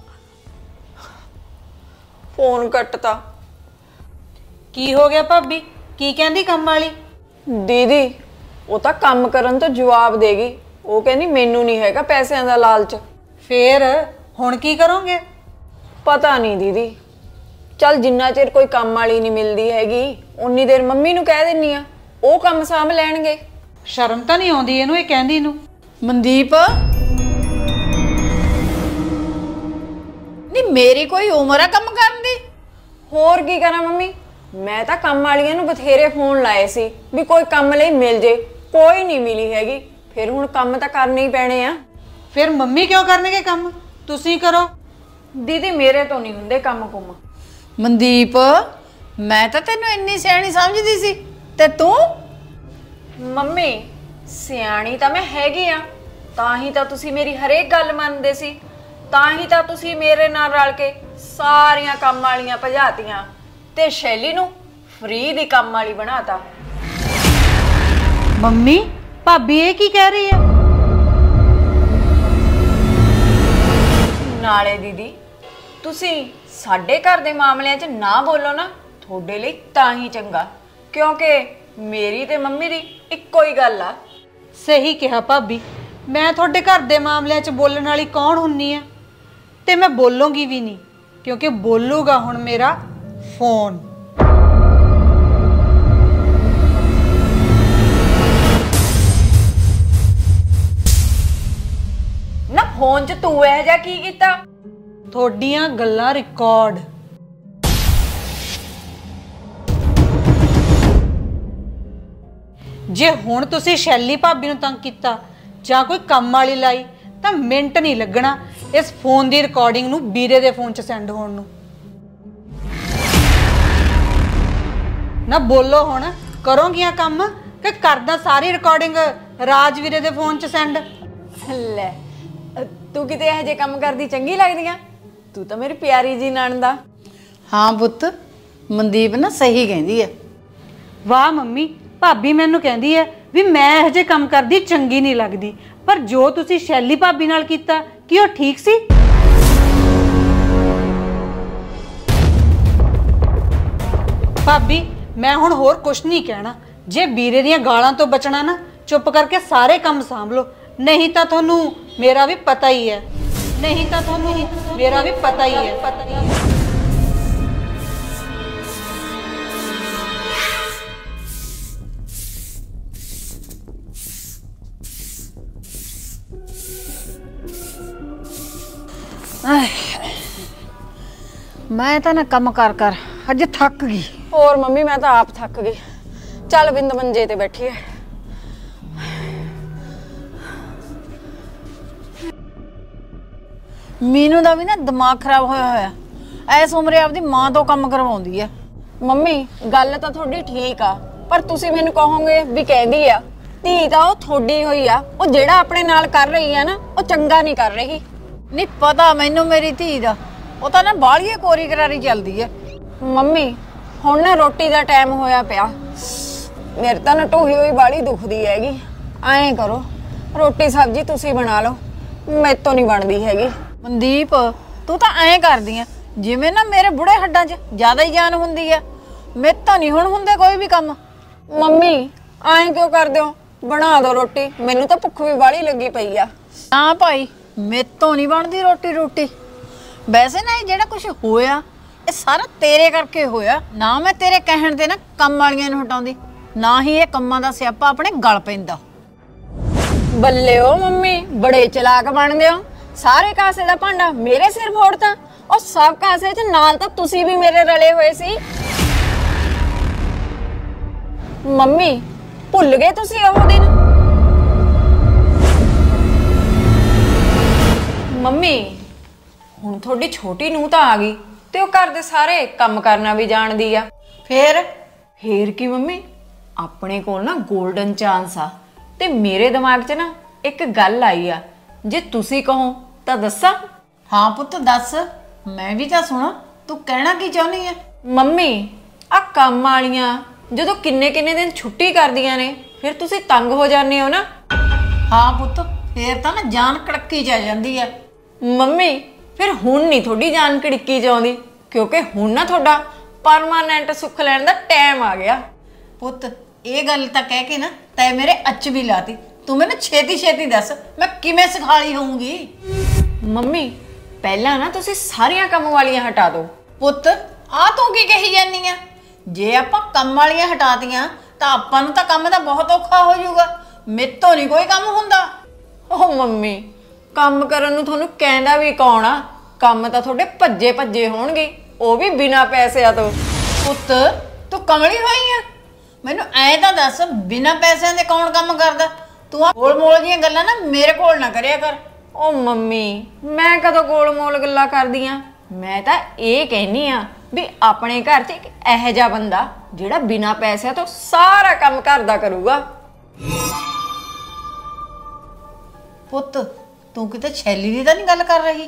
[SPEAKER 4] फोन कटता।
[SPEAKER 6] की हो गया भाभी, की कहंदी काम वाली?
[SPEAKER 4] दीदी वो तो काम करन तो जवाब देगी, ਉਹ ਕਹਿੰਦੀ ਮੈਨੂੰ ਨਹੀਂ ਹੈਗਾ ਪੈਸਿਆਂ ਦਾ ਲਾਲਚ।
[SPEAKER 6] ਫੇਰ ਹੁਣ ਕੀ ਕਰੋਗੇ?
[SPEAKER 4] ਪਤਾ ਨਹੀਂ ਦੀਦੀ, ਚੱਲ ਜਿੰਨਾ ਚਿਰ ਕੋਈ ਕੰਮ ਵਾਲੀ ਨਹੀਂ ਮਿਲਦੀ ਹੈਗੀ ਉਨੀ ਦੇਰ ਮੰਮੀ ਨੂੰ ਕਹਿ ਦਿੰਨੀ ਆ, ਉਹ ਕੰਮ ਸਾਂਭ ਲੈਣਗੇ।
[SPEAKER 6] ਸ਼ਰਮ ਤਾਂ ਨਹੀਂ ਆਉਂਦੀ ਇਹਨੂੰ ਇਹ ਕਹਿੰਦੀ ਨੂੰ?
[SPEAKER 3] ਮਨਦੀਪ ਨਹੀਂ ਮੇਰੀ ਕੋਈ ਉਮਰ ਆ ਕੰਮ ਕਰਨ ਦੀ?
[SPEAKER 4] ਹੋਰ ਕੀ ਕਰਾਂ ਮੰਮੀ, ਮੈਂ ਤਾਂ ਕੰਮ ਵਾਲੀਆਂ ਨੂੰ ਬਥੇਰੇ ਫੋਨ ਲਾਏ ਸੀ ਵੀ ਕੋਈ ਕੰਮ ਲਈ ਮਿਲ ਜੇ, ਕੋਈ ਨਹੀਂ ਮਿਲੀ ਹੈਗੀ। ਫਿਰ ਹੁਣ ਕੰਮ ਤਾਂ ਕਰਨੇ ਹੀ ਪੈਣੇ ਆ।
[SPEAKER 6] ਫਿਰ ਮੰਮੀ ਕਿਉਂ ਕਰਨਗੇ ਕੰਮ? ਤੁਸੀਂ ਕਰੋ।
[SPEAKER 4] ਦੀਦੀ ਮੇਰੇ ਤੋਂ ਨਹੀਂ ਹੁੰਦੇ ਕੰਮ ਕੁੰਮ।
[SPEAKER 3] ਮਨਦੀਪ ਮੈਂ ਤਾਂ ਤੈਨੂੰ ਇੰਨੀ ਸਿਆਣੀ ਸਮਝਦੀ ਸੀ ਤੇ ਤੂੰ?
[SPEAKER 4] ਮੰਮੀ ਸਿਆਣੀ ਤਾਂ ਮੈਂ ਹੈਗੀ ਆ, ਤਾਂ ਹੀ ਤਾਂ ਤੁਸੀਂ ਮੇਰੀ ਹਰੇਕ ਗੱਲ ਮੰਨਦੇ ਸੀ, ਤਾਂ ਹੀ ਤਾਂ ਤੁਸੀਂ ਮੇਰੇ ਨਾਲ ਰਲ ਕੇ ਸਾਰੀਆਂ ਕੰਮ ਵਾਲੀਆਂ ਭਜਾਤੀਆਂ ਤੇ ਸ਼ੈਲੀ ਨੂੰ ਫ੍ਰੀ ਦੀ ਕੰਮ ਵਾਲੀ ਬਣਾਤਾ।
[SPEAKER 6] ਮੰਮੀ ਭਾਬੀ ਇਹ ਕੀ ਕਹਿ ਰਹੀ ਹੈ?
[SPEAKER 4] ਨਾਲੇ ਦੀਦੀ ਤੁਸੀਂ ਸਾਡੇ ਘਰ ਦੇ ਮਾਮਲਿਆਂ 'ਚ ਨਾ ਬੋਲੋ ਨਾ, ਤੁਹਾਡੇ ਲਈ ਤਾਂ ਹੀ ਚੰਗਾ, ਕਿਉਂਕਿ ਮੇਰੀ ਤੇ ਮੰਮੀ ਦੀ ਇੱਕੋ ਹੀ ਗੱਲ ਆ।
[SPEAKER 6] ਸਹੀ ਕਿਹਾ ਭਾਬੀ, ਮੈਂ ਤੁਹਾਡੇ ਘਰ ਦੇ ਮਾਮਲਿਆਂ 'ਚ ਬੋਲਣ ਵਾਲੀ ਕੌਣ ਹੁੰਨੀ ਆ? ਤੇ ਮੈਂ ਬੋਲੂੰਗੀ ਵੀ ਨਹੀਂ, ਕਿਉਂਕਿ ਬੋਲੂਗਾ ਹੁਣ ਮੇਰਾ ਫੋਨ।
[SPEAKER 4] ਨਾ ਫੋਨ 'ਚ ਤੂੰ ਇਹ ਜਿਹਾ ਕੀ ਕੀਤਾ?
[SPEAKER 6] ਤੁਹਾਡੀਆਂ ਗੱਲਾਂ ਰਿਕਾਰਡ। ਜੇ ਹੁਣ ਤੁਸੀਂ ਸ਼ੈਲੀ ਭਾਬੀ ਨੂੰ ਤੰਗ ਕੀਤਾ ਜਾਂ ਕੋਈ ਕੰਮ ਵਾਲੀ ਲਾਈ ਤਾਂ ਮਿੰਟ ਨਹੀਂ ਲੱਗਣਾ ਇਸ ਫੋਨ ਦੀ ਰਿਕਾਰਡਿੰਗ ਨੂੰ ਵੀਰੇ ਦੇ ਫੋਨ 'ਚ ਸੈਂਡ ਹੋਣ ਨੂੰ। ਨਾ ਬੋਲੋ ਹੁਣ, ਕਰੋਗੀਆਂ ਕੰਮ ਕਿ ਕਰਦਾ ਸਾਰੀ ਰਿਕਾਰਡਿੰਗ ਰਾਜ ਵੀਰੇ ਦੇ ਫੋਨ 'ਚ ਸੈਂਡ?
[SPEAKER 4] ਲੈ ਤੂੰ ਕਿਤੇ ਇਹੋ ਜਿਹੇ ਕੰਮ ਕਰਦੀ ਚੰਗੀ ਲੱਗਦੀ ਆ? ਤੂੰ ਤਾਂ ਮੇਰੀ ਪਿਆਰੀ ਜੀ ਨਣਦ ਆ।
[SPEAKER 3] ਹਾਂ ਪੁੱਤ ਮਨਦੀਪ ਨਾ ਸਹੀ ਕਹਿੰਦੀ ਹੈ।
[SPEAKER 6] ਵਾਹ ਮੰਮੀ, ਭਾਬੀ ਮੈਨੂੰ ਕਹਿੰਦੀ ਹੈ ਵੀ ਮੈਂ ਇਹੋ ਜਿਹੇ ਕੰਮ ਕਰਦੀ ਚੰਗੀ ਨਹੀਂ ਲੱਗਦੀ, ਪਰ ਜੋ ਤੁਸੀਂ ਸ਼ੈਲੀ ਭਾਬੀ ਨਾਲ ਕੀਤਾ ਕੀ ਉਹ ਠੀਕ ਸੀ? ਭਾਬੀ ਮੈਂ ਹੁਣ ਹੋਰ ਕੁਛ ਨਹੀਂ ਕਹਿਣਾ। ਜੇ ਵੀਰੇ ਦੀਆਂ ਗਾਲਾਂ ਤੋਂ ਬਚਣਾ ਨਾ, ਚੁੱਪ ਕਰਕੇ ਸਾਰੇ ਕੰਮ ਸਾਂਭ ਲਓ, ਨਹੀਂ ਤਾਂ ਤੁਹਾਨੂੰ ਮੇਰਾ ਵੀ ਪਤਾ ਹੀ ਹੈ ਨਹੀਂ ਤਾਂ ਤੁਹਾਨੂੰ ਮੇਰਾ ਵੀ ਪਤਾ ਹੀ ਹੈ ਪਤਾ ਹੀ ਹੈ।
[SPEAKER 3] ਮੈਂ ਤਾਂ ਨਾ ਕੰਮ ਕਰ ਕਰ ਅੱਜ ਥੱਕ ਗਈ।
[SPEAKER 4] ਹੋਰ ਮੰਮੀ ਮੈਂ ਤਾਂ ਆਪ ਥੱਕ ਗਈ। ਚੱਲ ਬਿੰਦ ਮੰਜੇ ਤੇ ਬੈਠੀ ਐ।
[SPEAKER 3] ਮੀਨੂ ਦਾ ਵੀ ਨਾ ਦਿਮਾਗ ਖਰਾਬ ਹੋਇਆ ਹੋਇਆ, ਐਸ ਉਮਰੇ ਆਪਦੀ ਮਾਂ ਤੋਂ ਕੰਮ ਕਰਵਾਉਂਦੀ ਐ।
[SPEAKER 4] ਮੰਮੀ ਗੱਲ ਤਾਂ ਤੁਹਾਡੀ ਠੀਕ ਆ, ਪਰ ਤੁਸੀਂ ਮੈਨੂੰ ਕਹੋਗੇ ਵੀ ਕਹਿੰਦੀ ਆ, ਧੀ ਤਾਂ ਉਹ ਥੋੜੀ ਹੋਈ ਆ, ਉਹ ਜਿਹੜਾ ਆਪਣੇ ਨਾਲ ਕਰ ਰਹੀ ਆ ਨਾ ਉਹ ਚੰਗਾ ਨਹੀਂ ਕਰ ਰਹੀ।
[SPEAKER 3] ਨਹੀਂ ਪਤਾ ਮੈਨੂੰ ਮੇਰੀ ਧੀ ਦਾ, ਉਹ ਤਾਂ ਨਾ ਬਾਹਲੀ ਕੋਰੀ ਕਰਾਰੀ ਚੱਲਦੀ ਐ।
[SPEAKER 4] ਮੰਮੀ ਹੁਣ ਨਾ ਰੋਟੀ ਦਾ ਟਾਈਮ ਹੋਇਆ ਪਿਆ, ਮੇਰੇ ਤਾਂ ਨਾ ਢੋਹੀ ਹੋਈ ਬਾਹਲੀ ਦੁਖਦੀ ਹੈਗੀ। ਐਂ ਕਰੋ ਰੋਟੀ ਸਬਜ਼ੀ ਤੁਸੀਂ ਬਣਾ ਲਓ, ਮੇਰੇ ਤੋਂ ਨਹੀਂ ਬਣਦੀ ਹੈਗੀ।
[SPEAKER 3] ਮਨਦੀਪ ਤੂੰ ਤਾਂ ਐਂ ਕਰਦੀ ਐ ਜਿਵੇਂ ਨਾ ਮੇਰੇ ਬੁੜੇ ਹੱਡਾਂ 'ਚ ਜ਼ਿਆਦਾ ਹੀ ਜਾਨ ਹੁੰਦੀ ਐ। ਮੇਰੇ ਤੋਂ ਨਹੀਂ ਹੁਣ ਹੁੰਦੇ ਕੋਈ ਵੀ ਕੰਮ।
[SPEAKER 4] ਮੰਮੀ ਐਂ ਕਿਉਂ ਕਰਦੇ ਹੋ? ਬਣਾ ਦਿਓ ਰੋਟੀ, ਮੈਨੂੰ ਤਾਂ ਭੁੱਖ ਵੀ ਬਾਹਲੀ ਲੱਗੀ ਪਈ ਆ।
[SPEAKER 3] ਨਾ ਭਾਈ ਮੇਰੇ ਤੋਂ ਨਹੀਂ ਬਣਦੀ ਰੋਟੀ ਰੋਟੀ। ਵੈਸੇ ਨਾ ਇਹ ਜਿਹੜਾ ਕੁਝ ਹੋਇਆ ਇਹ ਸਾਰਾ ਤੇਰੇ ਕਰਕੇ ਹੋਇਆ। ਨਾ ਮੈਂ ਤੇਰੇ ਕਹਿਣ ਤੇ ਨਾ ਕੰਮ ਵਾਲੀਆਂ ਨੂੰ ਹਟਾਉਂਦੀ, ਨਾ ਹੀ ਇਹ ਕੰਮਾਂ ਦਾ ਸਿਆਪਾ ਆਪਣੇ ਗਲ ਪੈਂਦਾ।
[SPEAKER 4] ਬੱਲੇ ਓ ਮੰਮੀ, ਬੜੇ ਚਲਾਕ ਬਣਦੇ ਹੋ। ਸਾਰੇ ਕਾਸੇ ਦਾ ਭਾਂਡਾ ਮੇਰੇ ਸਿਰ ਫੋੜਤਾ, ਉਹ ਸਭ ਕਾਸੇ 'ਚ ਨਾਲ ਤਾਂ ਤੁਸੀਂ ਵੀ ਮੇਰੇ ਰਲੇ ਹੋਏ ਸੀ। ਮੰਮੀ ਭੁੱਲ ਗਏ ਤੁਸੀਂ ਉਹ ਦਿਨ? ਮੰਮੀ ਹੁਣ ਤੁਹਾਡੀ ਛੋਟੀ ਨੂੰਹ ਤਾਂ ਆ ਗਈ ਤੇ ਉਹ ਘਰ ਦੇ ਸਾਰੇ ਕੰਮ ਕਰਨਾ ਵੀ ਜਾਣਦੀ ਆ।
[SPEAKER 3] ਫੇਰ
[SPEAKER 4] ਫੇਰ ਕੀ ਮੰਮੀ, ਆਪਣੇ ਕੋਲ ਨਾ 골ਡਨ ਚਾਂਸ ਆ। ਤੇ ਮੇਰੇ ਦਿਮਾਗ 'ਚ ਨਾ ਇੱਕ ਗੱਲ ਆਈ ਆ, ਜੇ ਤੁਸੀਂ ਕਹੋ ਤਾਂ ਦੱਸਾਂ?
[SPEAKER 3] ਹਾਂ ਪੁੱਤ ਦੱਸ, ਮੈਂ ਵੀ ਤਾਂ ਸੁਣਾ, ਤੂੰ ਕਹਿਣਾ ਕੀ ਚਾਹੁੰਦੀ ਐ?
[SPEAKER 4] ਮੰਮੀ ਆ ਕੰਮ ਵਾਲੀਆਂ ਜਦੋਂ ਕਿੰਨੇ ਕਿੰਨੇ ਦਿਨ ਛੁੱਟੀ ਕਰਦੀਆਂ ਨੇ, ਫਿਰ ਤੁਸੀਂ ਤੰਗ ਹੋ ਜਾਂਦੇ ਹੋ ਨਾ।
[SPEAKER 3] ਹਾਂ ਪੁੱਤ ਫੇਰ ਤਾਂ ਨਾ ਜਾਨ ਕੜਕੀ ਜਾ ਜਾਂਦੀ ਐ।
[SPEAKER 4] ਮੰਮੀ ਫਿਰ ਹੁਣ ਨਹੀਂ ਤੁਹਾਡੀ ਜਾਨ ਕੜਕੀ ਜਾਉਂਦੀ, ਕਿਉਂਕਿ ਹੁਣ ਨਾ ਤੁਹਾਡਾ ਪਰਮਾਨੈਂਟ ਸੁੱਖ ਲੈਣ ਦਾ ਟਾਈਮ ਆ ਗਿਆ।
[SPEAKER 3] ਪੁੱਤ ਇਹ ਗੱਲ ਤਾਂ ਕਹਿ ਕੇ ਨਾ ਤੈ ਮੇਰੇ ਅੱਚ ਵੀ ਲਾਤੀ, ਤੂੰ ਮੈਨੂੰ ਛੇਤੀ ਛੇਤੀ ਦੱਸ ਮੈਂ ਕਿਵੇਂ ਸਿਖਾਲੀ ਹੋਊਂਗੀ।
[SPEAKER 4] ਮੰਮੀ ਪਹਿਲਾਂ ਨਾ ਤੁਸੀਂ ਸਾਰੀਆਂ ਕੰਮ ਵਾਲੀਆਂ ਹਟਾ ਦਿਓ।
[SPEAKER 3] ਪੁੱਤ ਆ ਤੂੰ ਕੀ ਕਹੀ ਜਾਨੀ ਆ? ਜੇ ਆਪਾਂ ਕੰਮ ਵਾਲੀਆਂ ਹਟਾਤੀਆਂ ਤਾਂ ਆਪਾਂ ਨੂੰ ਤਾਂ ਕੰਮ ਦਾ ਬਹੁਤ ਔਖਾ ਹੋ ਜਾਊਗਾ। ਮੇਤੋਂ ਨਹੀਂ ਕੋਈ ਕੰਮ ਹੁੰਦਾ।
[SPEAKER 4] ਓ ਮੰਮੀ ਕੰਮ ਕਰਨ ਨੂੰ ਤੁਹਾਨੂੰ ਕਹਿੰਦਾ ਵੀ ਕੌਣ ਆ? ਕੰਮ ਤਾਂ ਤੁਹਾਡੇ ਭੱਜੇ ਭੱਜੇ ਹੋਣਗੇ, ਉਹ ਵੀ ਬਿਨਾਂ ਪੈਸਿਆਂ ਤੋਂ।
[SPEAKER 3] ਪੁੱਤ ਤੂੰ ਕਮਲੀ ਹੋਈ ਆ? ਮੈਨੂੰ ਐਂ ਤਾਂ ਦੱਸ ਬਿਨਾਂ ਪੈਸਿਆਂ ਦੇ ਕੌਣ ਕੰਮ ਕਰਦਾ? ਤੂੰ ਆ ਗੋਲ ਮੋਲ ਦੀਆਂ ਗੱਲਾਂ ਨਾ ਮੇਰੇ ਕੋਲ ਨਾ ਕਰਿਆ ਕਰ।
[SPEAKER 4] ਓ ਮੰਮੀ ਮੈਂ ਕਦੋਂ ਗੋਲ ਮੋਲ ਗੱਲਾਂ ਕਰਦੀ ਆ? ਮੈਂ ਤਾਂ ਇਹ ਕਹਿਨੀ ਆ ਵੀ ਆਪਣੇ ਘਰ 'ਚ ਇੱਕ ਇਹੋ ਜਿਹਾ ਬੰਦਾ ਜਿਹੜਾ ਬਿਨਾਂ ਪੈਸਿਆਂ ਤੋਂ ਸਾਰਾ ਕੰਮ ਘਰ ਦਾ ਕਰੂਗਾ।
[SPEAKER 3] ਪੁੱਤ ਤੂੰ ਕਿਤੇ ਛੈਲੀ ਦੀ ਤਾਂ ਨਹੀਂ ਗੱਲ ਕਰ ਰਹੀ?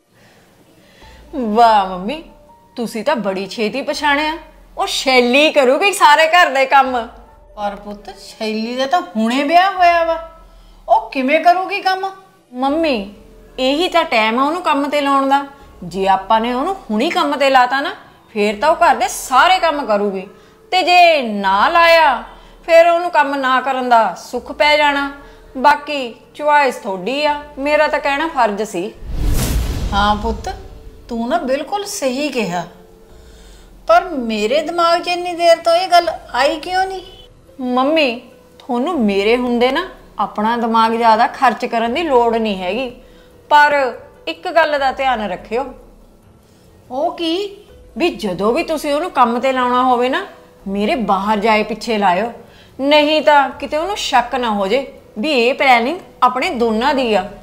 [SPEAKER 4] ਵਾਹ ਮੰਮੀ ਤੁਸੀਂ ਤਾਂ ਬੜੀ ਛੇਤੀ ਪਛਾਣਿਆ। ਉਹ ਸ਼ੈਲੀ ਕਰੂਗੀ ਸਾਰੇ ਘਰ ਦੇ ਕੰਮ।
[SPEAKER 3] ਪਰ ਪੁੱਤ ਸ਼ੈਲੀ ਦਾ ਤਾਂ ਹੁਣੇ ਵਿਆਹ ਹੋਇਆ ਵਾ, ਉਹ ਕਿਵੇਂ ਕਰੂਗੀ ਕੰਮ?
[SPEAKER 4] ਮੰਮੀ ਇਹੀ ਤਾਂ ਟਾਈਮ ਆ ਉਹਨੂੰ ਕੰਮ ਤੇ ਲਾਉਣ ਦਾ। ਜੇ ਆਪਾਂ ਨੇ ਉਹਨੂੰ ਹੁਣੀ ਕੰਮ ਤੇ ਲਾਤਾ ਨਾ ਫੇਰ ਤਾਂ ਉਹ ਘਰ ਦੇ ਸਾਰੇ ਕੰਮ ਕਰੂਗੀ, ਤੇ ਜੇ ਨਾ ਲਾਇਆ ਫਿਰ ਉਹਨੂੰ ਕੰਮ ਨਾ ਕਰਨ ਦਾ ਸੁੱਖ ਪੈ ਜਾਣਾ। ਬਾਕੀ ਚੁਆਇਸ ਤੁਹਾਡੀ ਆ, ਮੇਰਾ ਤਾਂ ਕਹਿਣਾ ਫਰਜ਼ ਸੀ।
[SPEAKER 3] ਹਾਂ ਪੁੱਤ ਤੂੰ ਨਾ ਬਿਲਕੁਲ ਸਹੀ ਕਿਹਾ, ਪਰ ਮੇਰੇ ਦਿਮਾਗ 'ਚ ਇੰਨੀ ਦੇਰ ਤੋਂ ਇਹ ਗੱਲ ਆਈ ਕਿਉਂ ਨਹੀਂ?
[SPEAKER 4] ਮੰਮੀ ਤੁਹਾਨੂੰ ਮੇਰੇ ਹੁੰਦੇ ਨਾ ਆਪਣਾ ਦਿਮਾਗ ਜ਼ਿਆਦਾ ਖਰਚ ਕਰਨ ਦੀ ਲੋੜ ਨਹੀਂ ਹੈਗੀ, ਪਰ ਇੱਕ ਗੱਲ ਦਾ ਧਿਆਨ ਰੱਖਿਓ।
[SPEAKER 3] ਉਹ ਕੀ?
[SPEAKER 4] ਵੀ ਜਦੋਂ ਵੀ ਤੁਸੀਂ ਉਹਨੂੰ ਕੰਮ ਤੇ ਲਾਉਣਾ ਹੋਵੇ ਨਾ ਮੇਰੇ ਬਾਹਰ ਜਾਏ ਪਿੱਛੇ ਲਾਇਓ, ਨਹੀਂ ਤਾਂ ਕਿਤੇ ਉਹਨੂੰ ਸ਼ੱਕ ਨਾ ਹੋ ਜੇ ਵੀ ਇਹ ਪਲੈਨਿੰਗ ਆਪਣੇ ਦੋਨਾਂ ਦੀ ਆ।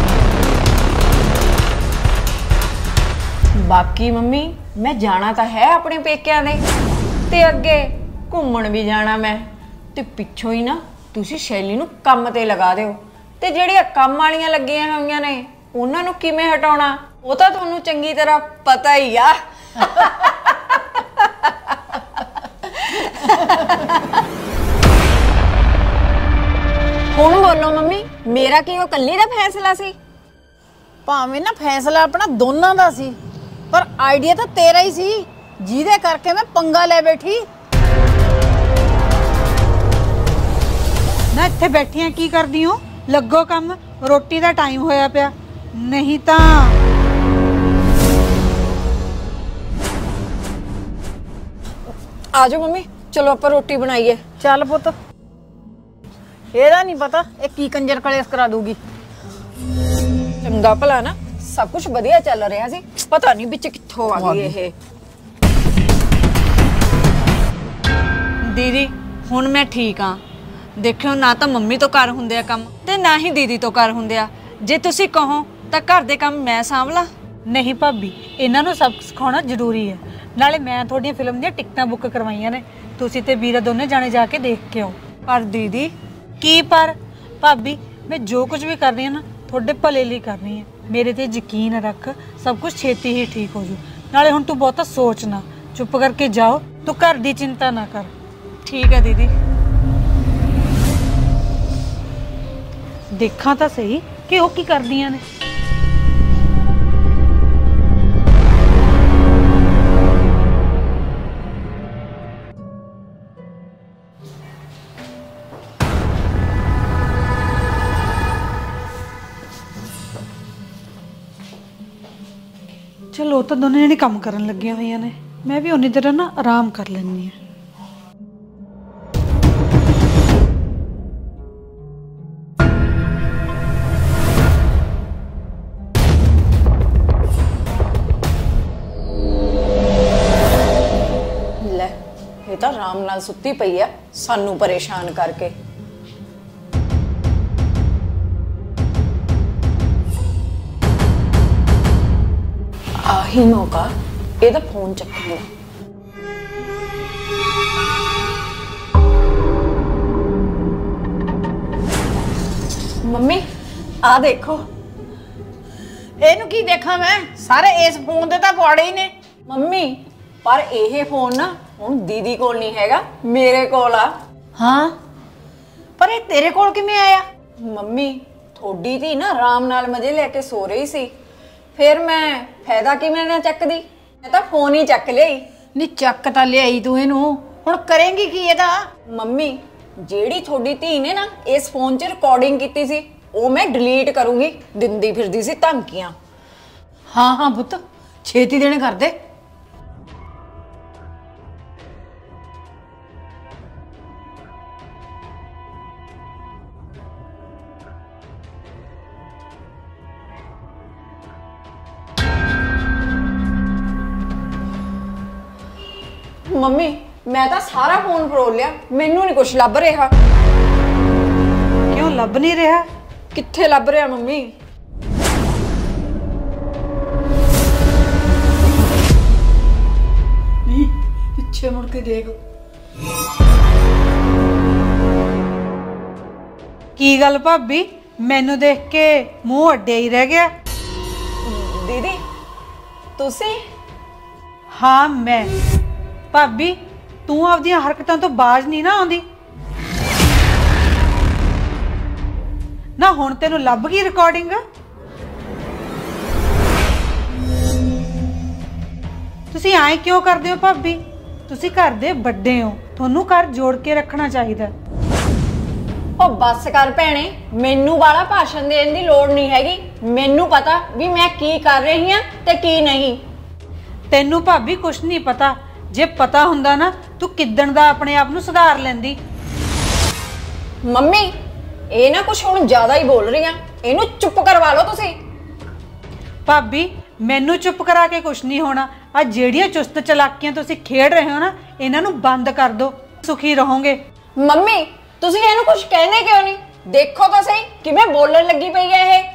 [SPEAKER 4] ਬਾਕੀ ਮੰਮੀ ਮੈਂ ਜਾਣਾ ਤਾਂ ਹੈ ਆਪਣੇ ਪੇਕਿਆਂ ਦੇ, ਤੇ ਅੱਗੇ ਘੁੰਮਣ ਵੀ ਜਾਣਾ ਮੈਂ, ਤੇ ਪਿੱਛੋਂ ਹੀ ਨਾ ਤੁਸੀਂ ਸ਼ੈਲੀ ਨੂੰ ਕੰਮ ਤੇ ਲਗਾ ਦਿਓ। ਤੇ ਜਿਹੜੀਆਂ ਕੰਮ ਵਾਲੀਆਂ ਲੱਗੀਆਂ ਹੋਈਆਂ ਨੇ ਉਹਨਾਂ ਨੂੰ ਕਿਵੇਂ ਹਟਾਉਣਾ ਉਹ ਤਾਂ ਤੁਹਾਨੂੰ ਚੰਗੀ ਤਰ੍ਹਾਂ ਪਤਾ ਹੀ ਆ। ਹੁਣ ਬੋਲੋ ਮੰਮੀ, ਮੇਰਾ ਕੀ ਉਹ ਕੱਲੀ ਦਾ ਫੈਸਲਾ ਸੀ?
[SPEAKER 3] ਭਾਵੇਂ ਨਾ ਫੈਸਲਾ ਆਪਣਾ ਦੋਨਾਂ ਦਾ ਸੀ, ਪਰ ਆਈਡੀਆ ਤਾਂ ਤੇਰਾ ਹੀ ਸੀ, ਜਿਹਦੇ ਕਰਕੇ ਮੈਂ ਪੰਗਾ ਲੈ ਬੈਠੀ।
[SPEAKER 6] ਨਾ ਇੱਥੇ ਬੈਠੀਆਂ ਕੀ ਕਰਦੀ ਹੋ? ਲੱਗੋ ਕੰਮ, ਰੋਟੀ ਦਾ ਟਾਈਮ ਹੋਇਆ ਪਿਆ, ਨਹੀਂ ਤਾਂ
[SPEAKER 4] ਆ ਜਾਓ ਮੰਮੀ, ਚਲੋ ਆਪਾਂ ਰੋਟੀ ਬਣਾਈਏ।
[SPEAKER 3] ਚੱਲ ਪੁੱਤ, ਇਹਦਾ ਨਹੀਂ ਪਤਾ ਇਹ ਕੀ ਕੰਜਰ ਕਲੇਸ਼ ਕਰਾ ਦੂਗੀ।
[SPEAKER 4] ਚੰਗਾ ਭਲਾ ਨਾ ਸਭ ਕੁਝ ਵਧੀਆ ਚੱਲ ਰਿਹਾ ਸੀ, ਪਤਾ ਨਹੀਂ ਵਿੱਚ ਕਿੱਥੋਂ ਆ ਗਈ ਇਹ।
[SPEAKER 1] ਦੀਦੀ ਹੁਣ ਮੈਂ ਠੀਕ ਆ। ਦੇਖਿਓ ਨਾ ਤਾਂ ਮੰਮੀ ਤੋਂ ਕਰ ਹੁੰਦੇ ਆ ਕੰਮ ਤੇ ਨਾ ਹੀ ਦੀਦੀ ਤੋਂ ਕਰ ਹੁੰਦੇ ਆ। ਜੇ ਤੁਸੀਂ ਕਹੋ ਤਾਂ ਘਰ ਦੇ ਕੰਮ ਮੈਂ ਸਾਂਭ ਲਾਂ।
[SPEAKER 6] ਨਹੀਂ ਭਾਬੀ, ਇਹਨਾਂ ਨੂੰ ਸਬਕ ਸਿਖਾਉਣਾ ਜ਼ਰੂਰੀ ਹੈ। ਨਾਲੇ ਮੈਂ ਤੁਹਾਡੀਆਂ ਫਿਲਮ ਦੀਆਂ ਟਿਕਟਾਂ ਬੁੱਕ ਕਰਵਾਈਆਂ ਨੇ, ਤੁਸੀਂ ਤੇ ਵੀਰਾ ਦੋਨੇ ਜਾਣੇ ਜਾ ਕੇ ਦੇਖ ਕੇ ਆਓ।
[SPEAKER 1] ਪਰ ਦੀਦੀ
[SPEAKER 6] ਕੀ ਪਰ? ਭਾਬੀ ਮੈਂ ਜੋ ਕੁਝ ਵੀ ਕਰ ਰਹੀ ਹਾਂ ਨਾ ਤੁਹਾਡੇ ਭਲੇ ਲਈ ਕਰ ਰਹੀ ਹਾਂ, ਮੇਰੇ ਤੇ ਯਕੀਨ ਰੱਖ, ਸਭ ਕੁਝ ਛੇਤੀ ਹੀ ਠੀਕ ਹੋ ਜੂ। ਨਾਲੇ ਹੁਣ ਤੂੰ ਬਹੁਤਾ ਸੋਚ ਨਾ, ਚੁੱਪ ਕਰਕੇ ਜਾਓ, ਤੂੰ ਘਰ ਦੀ ਚਿੰਤਾ ਨਾ ਕਰ।
[SPEAKER 1] ਠੀਕ ਹੈ ਦੀਦੀ।
[SPEAKER 6] ਦੇਖਾਂ ਤਾਂ ਸਹੀ ਕਿ ਉਹ ਕੀ ਕਰਦੀਆਂ ਨੇ। ਚਲੋ ਤਾਂ ਦੋਨੇ ਜਣੇ ਕੰਮ ਕਰਨ ਲੱਗੀਆਂ ਹੋਈਆਂ ਨੇ, ਮੈਂ ਵੀ ਉਨੀ ਦੇਰ ਨਾ ਆਰਾਮ ਕਰ ਲੈਂਦੀ ਹਾਂ।
[SPEAKER 4] ਲੈ ਇਹ ਤਾਂ ਆਰਾਮ ਨਾਲ ਸੁੱਤੀ ਪਈ ਆ ਸਾਨੂੰ ਪਰੇਸ਼ਾਨ ਕਰਕੇ। ਆਹੀ ਮੌਕਾ ਇਹਦਾ ਫੋਨ ਚੱਕਣ ਦਾ। ਮੰਮੀ ਆ ਦੇਖੋ।
[SPEAKER 3] ਇਹਨੂੰ ਕੀ ਦੇਖਾਂ ਮੈਂ? ਸਾਰੇ ਇਸ ਫੋਨ ਦੇ ਤਾਂ ਪਵਾੜੇ ਹੀ ਨੇ।
[SPEAKER 4] ਮੰਮੀ ਪਰ ਇਹ ਫੋਨ ਨਾ ਹੁਣ ਦੀਦੀ ਕੋਲ ਨਹੀਂ ਹੈਗਾ, ਮੇਰੇ ਕੋਲ ਆ।
[SPEAKER 3] ਹਾਂ ਪਰ ਇਹ ਤੇਰੇ ਕੋਲ ਕਿਵੇਂ ਆਇਆ?
[SPEAKER 4] ਮੰਮੀ ਥੋੜੀ ਧੀ ਨਾ ਆਰਾਮ ਨਾਲ ਮਜ਼ੇ ਲੈ ਕੇ ਸੋ ਰਹੀ ਸੀ, ਫਿਰ ਮੈਂ ਫਾਇਦਾ ਕਿਵੇਂ ਨਾ ਚੱਕਦੀ, ਮੈਂ ਤਾਂ ਫੋਨ ਹੀ ਚੱਕ ਲਈ।
[SPEAKER 3] ਨੀ ਚੱਕ ਤਾਂ ਲਿਆਈ ਤੂੰ ਇਹਨੂੰ, ਹੁਣ ਕਰੇਂਗੀ ਕੀ ਇਹਦਾ?
[SPEAKER 4] ਮੰਮੀ ਜਿਹੜੀ ਤੁਹਾਡੀ ਧੀ ਨੇ ਨਾ ਇਸ ਫੋਨ 'ਚ ਰਿਕਾਰਡਿੰਗ ਕੀਤੀ ਸੀ ਉਹ ਮੈਂ ਡਿਲੀਟ ਕਰੂੰਗੀ। ਦਿੰਦੀ ਫਿਰਦੀ ਸੀ ਧਮਕੀਆਂ।
[SPEAKER 3] ਹਾਂ ਹਾਂ ਪੁੱਤ ਛੇਤੀ ਦੇਣੇ ਕਰ ਦੇ।
[SPEAKER 4] ਮੰਮੀ ਮੈਂ ਤਾਂ ਸਾਰਾ ਫੋਨ ਫਰੋਲ ਲਿਆ, ਮੈਨੂੰ ਨਹੀਂ ਕੁਝ ਲੱਭ ਰਿਹਾ।
[SPEAKER 6] ਕਿਉਂ ਲੱਭ ਨਹੀਂ ਰਿਹਾ?
[SPEAKER 4] ਕਿੱਥੇ ਲੱਭ ਰਿਹਾ ਮੰਮੀ?
[SPEAKER 3] ਨਹੀਂ ਪਿੱਛੇ ਮੁੜ ਕੇ ਦੇਖ।
[SPEAKER 6] ਕੀ ਗੱਲ ਭਾਬੀ, ਮੈਨੂੰ ਦੇਖ ਕੇ ਮੂੰਹ ਅੱਡਿਆ ਹੀ ਰਹਿ ਗਿਆ।
[SPEAKER 4] ਦੀਦੀ ਤੁਸੀਂ?
[SPEAKER 6] ਹਾਂ ਮੈਂ। ਭਾਬੀ ਤੂੰ ਆਪਦੀਆਂ ਹਰਕਤਾਂ ਤੋਂ ਬਾਜ਼ ਨਹੀਂ ਨਾ ਆਉਂਦੀ ਨਾ। ਹੁਣ ਤੈਨੂੰ ਲੱਭ ਗਈ ਰਿਕਾਰਡਿੰਗ? ਤੁਸੀਂ ਐਂ ਕਿਉਂ ਕਰਦੇ ਹੋ ਭਾਬੀ? ਤੁਸੀਂ ਘਰ ਦੇ ਵੱਡੇ ਹੋ, ਤੁਹਾਨੂੰ ਘਰ ਜੋੜ ਕੇ ਰੱਖਣਾ ਚਾਹੀਦਾ।
[SPEAKER 4] ਉਹ ਬੱਸ ਕਰ ਭੈਣੇ, ਮੈਨੂੰ ਵਾਲਾ ਭਾਸ਼ਣ ਦੇਣ ਦੀ ਲੋੜ ਨਹੀਂ ਹੈਗੀ। ਮੈਨੂੰ ਪਤਾ ਵੀ ਮੈਂ ਕੀ ਕਰ ਰਹੀ ਹਾਂ ਤੇ ਕੀ ਨਹੀਂ।
[SPEAKER 6] ਤੈਨੂੰ ਭਾਬੀ ਕੁਛ ਨਹੀਂ ਪਤਾ। ਜੇ ਪਤਾ ਹੁੰਦਾ ਨਾ ਤੂੰ ਕਿੱਦਣ ਦਾ ਆਪਣੇ ਆਪ ਨੂੰ ਸੁਧਾਰ ਲੈਂਦੀ।
[SPEAKER 4] ਮੰਮੀ ਇਹ ਨਾ ਕੁਛ ਹੁਣ ਜ਼ਿਆਦਾ ਹੀ ਬੋਲ ਰਹੀ ਆ, ਇਹਨੂੰ ਚੁੱਪ ਕਰਵਾ ਲਓ ਤੁਸੀਂ।
[SPEAKER 6] ਭਾਬੀ ਮੈਨੂੰ ਚੁੱਪ ਕਰਾ ਕੇ ਕੁਛ ਨਹੀਂ ਹੋਣਾ। ਆ ਜਿਹੜੀਆਂ ਚੁਸਤ ਚਲਾਕੀਆਂ ਤੁਸੀਂ ਖੇਡ ਰਹੇ ਹੋ ਨਾ, ਇਹਨਾਂ ਨੂੰ ਬੰਦ ਕਰ ਦਿਓ, ਸੁਖੀ ਰਹੋਗੇ।
[SPEAKER 4] ਮੰਮੀ ਤੁਸੀਂ ਇਹਨੂੰ ਕੁਛ ਕਹਿੰਦੇ ਕਿਉਂ ਨਹੀਂ? ਦੇਖੋ ਤਾਂ ਸਹੀ ਕਿਵੇਂ ਬੋਲਣ ਲੱਗੀ ਪਈ ਹੈ ਇਹ।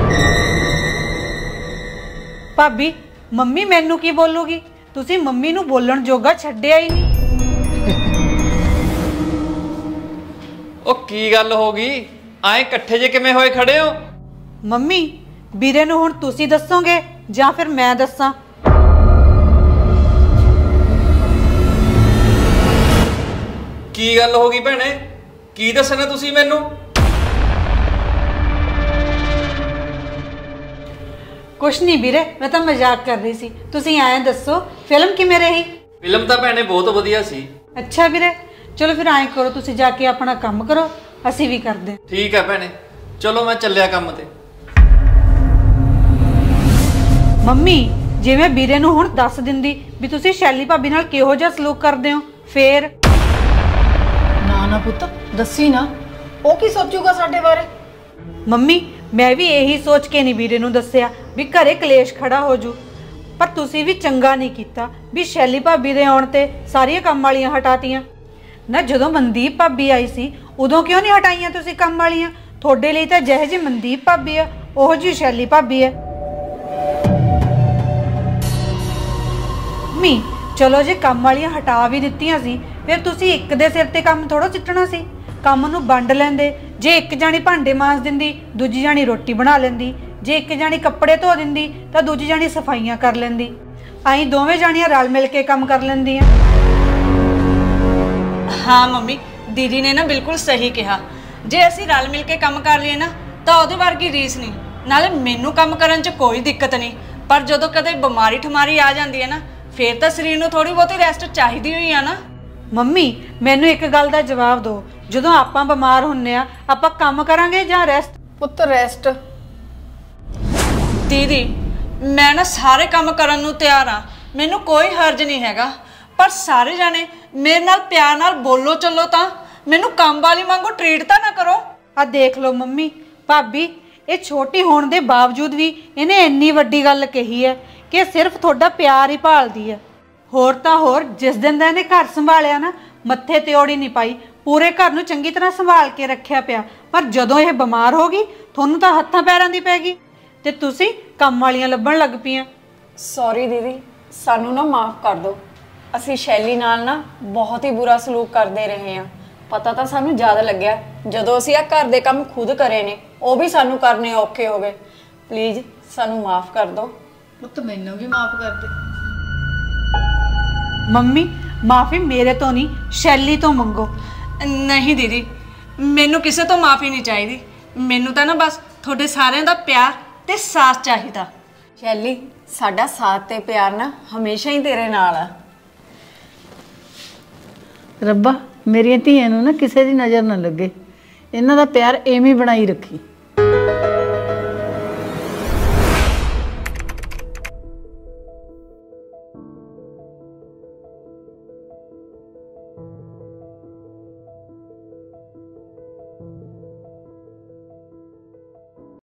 [SPEAKER 6] ਭਾਬੀ ਮੰਮੀ ਮੈਨੂੰ ਕੀ ਬੋਲੂਗੀ? ਤੁਸੀਂ ਮੰਮੀ ਨੂੰ ਬੋਲਣ ਜੋਗਾ ਛੱਡਿਆ ਹੀ ਨਹੀਂ।
[SPEAKER 5] ਉਹ ਕੀ ਗੱਲ ਹੋ ਗਈ? ਐਂ ਇਕੱਠੇ ਜੇ ਕਿਵੇਂ ਹੋਏ ਖੜੇ ਹੋ?
[SPEAKER 6] ਮੰਮੀ ਵੀਰੇ ਨੂੰ ਹੁਣ ਤੁਸੀਂ ਦੱਸੋਗੇ ਜਾਂ ਫਿਰ ਮੈਂ ਦੱਸਾਂ?
[SPEAKER 5] ਕੀ ਗੱਲ ਹੋ ਗਈ ਭੈਣੇ? ਕੀ ਦੱਸਣਾ ਤੁਸੀਂ ਮੈਨੂੰ?
[SPEAKER 6] ਕੁਛ ਨਹੀਂ ਵੀਰੇ, ਮੈਂ ਤਾਂ ਮਜ਼ਾਕ ਕਰ ਰਹੀ ਸੀ। ਤੁਸੀਂ ਐਂ ਦੱਸੋ ਫਿਲਮ ਕਿਵੇਂ ਰਹੀ?
[SPEAKER 5] ਫਿਲਮ ਤਾਂ ਭੈਣੇ ਬਹੁਤ ਵਧੀਆ ਸੀ।
[SPEAKER 6] ਅੱਛਾ ਵੀਰੇ, ਚਲੋ ਫਿਰ ਐਂ ਕਰੋ, ਤੁਸੀਂ ਜਾ ਕੇ ਆਪਣਾ ਕੰਮ ਕਰੋ, ਅਸੀਂ ਵੀ ਕਰਦੇ ਹਾਂ।
[SPEAKER 5] ਠੀਕ ਹੈ ਭੈਣੇ, ਚਲੋ ਮੈਂ ਚੱਲਿਆ ਕੰਮ ਤੇ।
[SPEAKER 6] ਮੰਮੀ ਜੇ ਮੈਂ ਵੀਰੇ ਨੂੰ ਹੁਣ ਦੱਸ ਦਿੰਦੀ ਵੀ ਤੁਸੀਂ ਸ਼ੈਲੀ ਭਾਬੀ ਨਾਲ ਕਿਹੋ ਜਿਹਾ ਸਲੂਕ ਕਰਦੇ ਹੋ, ਫੇਰ?
[SPEAKER 3] ਨਾ ਨਾ ਪੁੱਤ ਦੱਸੀ ਨਾ, ਉਹ ਕੀ ਸੋਚੂਗਾ ਸਾਡੇ ਬਾਰੇ?
[SPEAKER 6] ਮੰਮੀ ਮੈਂ ਵੀ ਇਹੀ ਸੋਚ ਕੇ ਨਹੀਂ ਵੀਰੇ ਨੂੰ ਦੱਸਿਆ ਵੀ ਘਰੇ ਕਲੇਸ਼ ਖੜਾ ਹੋ ਜੂ। ਪਰ ਤੁਸੀਂ ਵੀ ਚੰਗਾ ਨਹੀਂ ਕੀਤਾ ਵੀ ਸ਼ੈਲੀ ਭਾਬੀ ਦੇ ਆਉਣ ਤੇ ਸਾਰੀਆਂ ਕੰਮ ਵਾਲੀਆਂ ਹਟਾਤੀਆਂ ਨਾ। ਜਦੋਂ ਮਨਦੀਪ ਭਾਬੀ ਆਈ ਸੀ ਉਦੋਂ ਕਿਉਂ ਨਹੀਂ ਹਟਾਈਆਂ ਤੁਸੀਂ ਕੰਮ ਵਾਲੀਆਂ? ਤੁਹਾਡੇ ਲਈ ਤਾਂ ਜਿਹੇ ਜਿਹੀ ਮਨਦੀਪ ਭਾਬੀ ਆ ਉਹੋ ਜਿਹੀ ਸ਼ੈਲੀ ਭਾਬੀ ਹੈ। ਮੰਮੀ ਚਲੋ ਜੇ ਕੰਮ ਵਾਲੀਆਂ ਹਟਾ ਵੀ ਦਿੱਤੀਆਂ ਸੀ, ਫਿਰ ਤੁਸੀਂ ਇੱਕ ਦੇ ਸਿਰ ਤੇ ਕੰਮ ਥੋੜ੍ਹਾ ਸਿੱਟਣਾ ਸੀ। ਕੰਮ ਨੂੰ ਵੰਡ ਲੈਂਦੇ। ਜੇ ਇੱਕ ਜਾਣੀ ਭਾਂਡੇ ਮਾਂਜ ਦਿੰਦੀ, ਦੂਜੀ ਜਾਣੀ ਰੋਟੀ ਬਣਾ ਲੈਂਦੀ। ਜੇ ਇੱਕ ਜਾਣੀ ਕੱਪੜੇ ਧੋ ਦਿੰਦੀ ਤਾਂ ਦੂਜੀ ਜਾਣੀ ਸਫਾਈਆਂ ਕਰ ਲੈਂਦੀ। ਆਈ ਦੋਵੇਂ ਜਾਣੀਆਂ ਰਲ ਮਿਲ ਕੇ ਕੰਮ ਕਰ ਲੈਂਦੀਆਂ।
[SPEAKER 1] ਹਾਂ ਮੰਮੀ, ਦੀਦੀ ਨੇ ਨਾ ਬਿਲਕੁਲ ਸਹੀ ਕਿਹਾ। ਜੇ ਅਸੀਂ ਰਲ ਮਿਲ ਕੇ ਕੰਮ ਕਰ ਲਈਏ ਨਾ ਤਾਂ ਉਹਦੇ ਵਰਗੀ ਰੀਸ ਨਹੀਂ। ਨਾਲੇ ਮੈਨੂੰ ਕੰਮ ਕਰਨ 'ਚ ਕੋਈ ਦਿੱਕਤ ਨਹੀਂ, ਪਰ ਜਦੋਂ ਕਦੇ ਬਿਮਾਰੀ ਠਮਾਰੀ ਆ ਜਾਂਦੀ ਹੈ ਨਾ, ਫੇਰ ਤਾਂ ਸਰੀਰ ਨੂੰ ਥੋੜੀ ਬਹੁਤੀ ਰੈਸਟ ਚਾਹੀਦੀ ਹੋਈ ਆ ਨਾ।
[SPEAKER 6] ਮੰਮੀ ਮੈਨੂੰ ਇੱਕ ਗੱਲ ਦਾ ਜਵਾਬ ਦਿਓ, ਜਦੋਂ ਆਪਾਂ ਬਿਮਾਰ ਹੁੰਨੇ ਆ ਆਪਾਂ ਕੰਮ ਕਰਾਂਗੇ ਜਾਂ ਰੈਸਟ?
[SPEAKER 3] ਪੁੱਤ ਰੈਸਟ।
[SPEAKER 1] ਦੀਦੀ ਮੈਂ ਨਾ ਸਾਰੇ ਕੰਮ ਕਰਨ ਨੂੰ ਤਿਆਰ ਆ, ਮੈਨੂੰ ਕੋਈ ਹਰਜ ਨਹੀਂ ਹੈਗਾ, ਪਰ ਸਾਰੇ ਜਾਣੇ ਮੇਰੇ ਨਾਲ ਪਿਆਰ ਨਾਲ ਬੋਲੋ ਚੱਲੋ, ਤਾਂ ਮੈਨੂੰ ਕੰਮ ਵਾਲੀ ਵਾਂਗੂ ਟ੍ਰੀਟ ਤਾਂ ਨਾ ਕਰੋ।
[SPEAKER 6] ਆ ਦੇਖ ਲਓ ਮੰਮੀ, ਭਾਬੀ ਇਹ ਛੋਟੀ ਹੋਣ ਦੇ ਬਾਵਜੂਦ ਵੀ ਇਹਨੇ ਇੰਨੀ ਵੱਡੀ ਗੱਲ ਕਹੀ ਹੈ ਕਿ ਸਿਰਫ ਤੁਹਾਡਾ ਪਿਆਰ ਹੀ ਭਾਲਦੀ ਹੈ। ਹੋਰ ਤਾਂ ਹੋਰ ਜਿਸ ਦਿਨ ਦਾ ਇਹਨੇ ਘਰ ਸੰਭਾਲਿਆ ਨਾ, ਮੱਥੇ ਤੇ ਔੜੀ ਨਹੀਂ ਪਾਈ, ਪੂਰੇ ਘਰ ਨੂੰ ਚੰਗੀ ਤਰ੍ਹਾਂ ਸੰਭਾਲ ਕੇ ਰੱਖਿਆ ਪਿਆ। ਪਰ ਜਦੋਂ ਇਹ ਬਿਮਾਰ ਹੋ ਗਈ ਤੁਹਾਨੂੰ ਤਾਂ ਹੱਥਾਂ ਪੈਰਾਂ ਦੀ ਪੈ ਗਈ ਤੇ ਤੁਸੀਂ ਕੰਮ ਵਾਲੀਆਂ ਲੱਭਣ ਲੱਗ ਪਈਆਂ।
[SPEAKER 4] ਸੌਰੀ ਦੀਦੀ, ਸਾਨੂੰ ਨਾ ਮਾਫ ਕਰ ਦਿਓ। ਅਸੀਂ ਸ਼ੈਲੀ ਨਾਲ ਨਾ ਬਹੁਤ ਹੀ ਬੁਰਾ ਸਲੂਕ ਕਰਦੇ ਰਹੇ ਹਾਂ। ਪਤਾ ਤਾਂ ਸਾਨੂੰ ਜ਼ਿਆਦਾ ਲੱਗਿਆ ਜਦੋਂ ਅਸੀਂ ਆ ਘਰ ਦੇ ਕੰਮ ਖੁਦ ਕਰੇ ਨੇ, ਉਹ ਵੀ ਸਾਨੂੰ ਕਰਨੇ ਔਖੇ ਹੋ ਗਏ। ਪਲੀਜ਼ ਸਾਨੂੰ ਮਾਫ ਕਰ ਦਿਓ।
[SPEAKER 3] ਪੁੱਤ ਮੈਨੂੰ ਵੀ ਮਾਫ ਕਰ ਦੇ।
[SPEAKER 6] ਮੰਮੀ ਮਾਫੀ ਮੇਰੇ ਤੋਂ ਨਹੀਂ, ਸ਼ੈਲੀ ਤੋਂ ਮੰਗੋ।
[SPEAKER 1] ਨਹੀਂ ਦੀਦੀ, ਮੈਨੂੰ ਕਿਸੇ ਤੋਂ ਮਾਫੀ ਨਹੀਂ ਚਾਹੀਦੀ। ਮੈਨੂੰ ਤਾਂ ਨਾ ਬਸ ਤੁਹਾਡੇ ਸਾਰਿਆਂ ਦਾ ਪਿਆਰ ਤੇ ਸਾਥ ਚਾਹੀਦਾ।
[SPEAKER 4] ਸ਼ੈਲੀ ਸਾਡਾ ਸਾਥ ਤੇ ਪਿਆਰ ਨਾ ਹਮੇਸ਼ਾ ਹੀ ਤੇਰੇ ਨਾਲ ਆ।
[SPEAKER 3] ਰੱਬਾ ਮੇਰੀਆਂ ਧੀਆਂ ਨੂੰ ਨਾ ਕਿਸੇ ਦੀ ਨਜ਼ਰ ਨਾ ਲੱਗੇ, ਇਹਨਾਂ ਦਾ ਪਿਆਰ ਐਵੇਂ ਬਣਾਈ ਰੱਖੀ।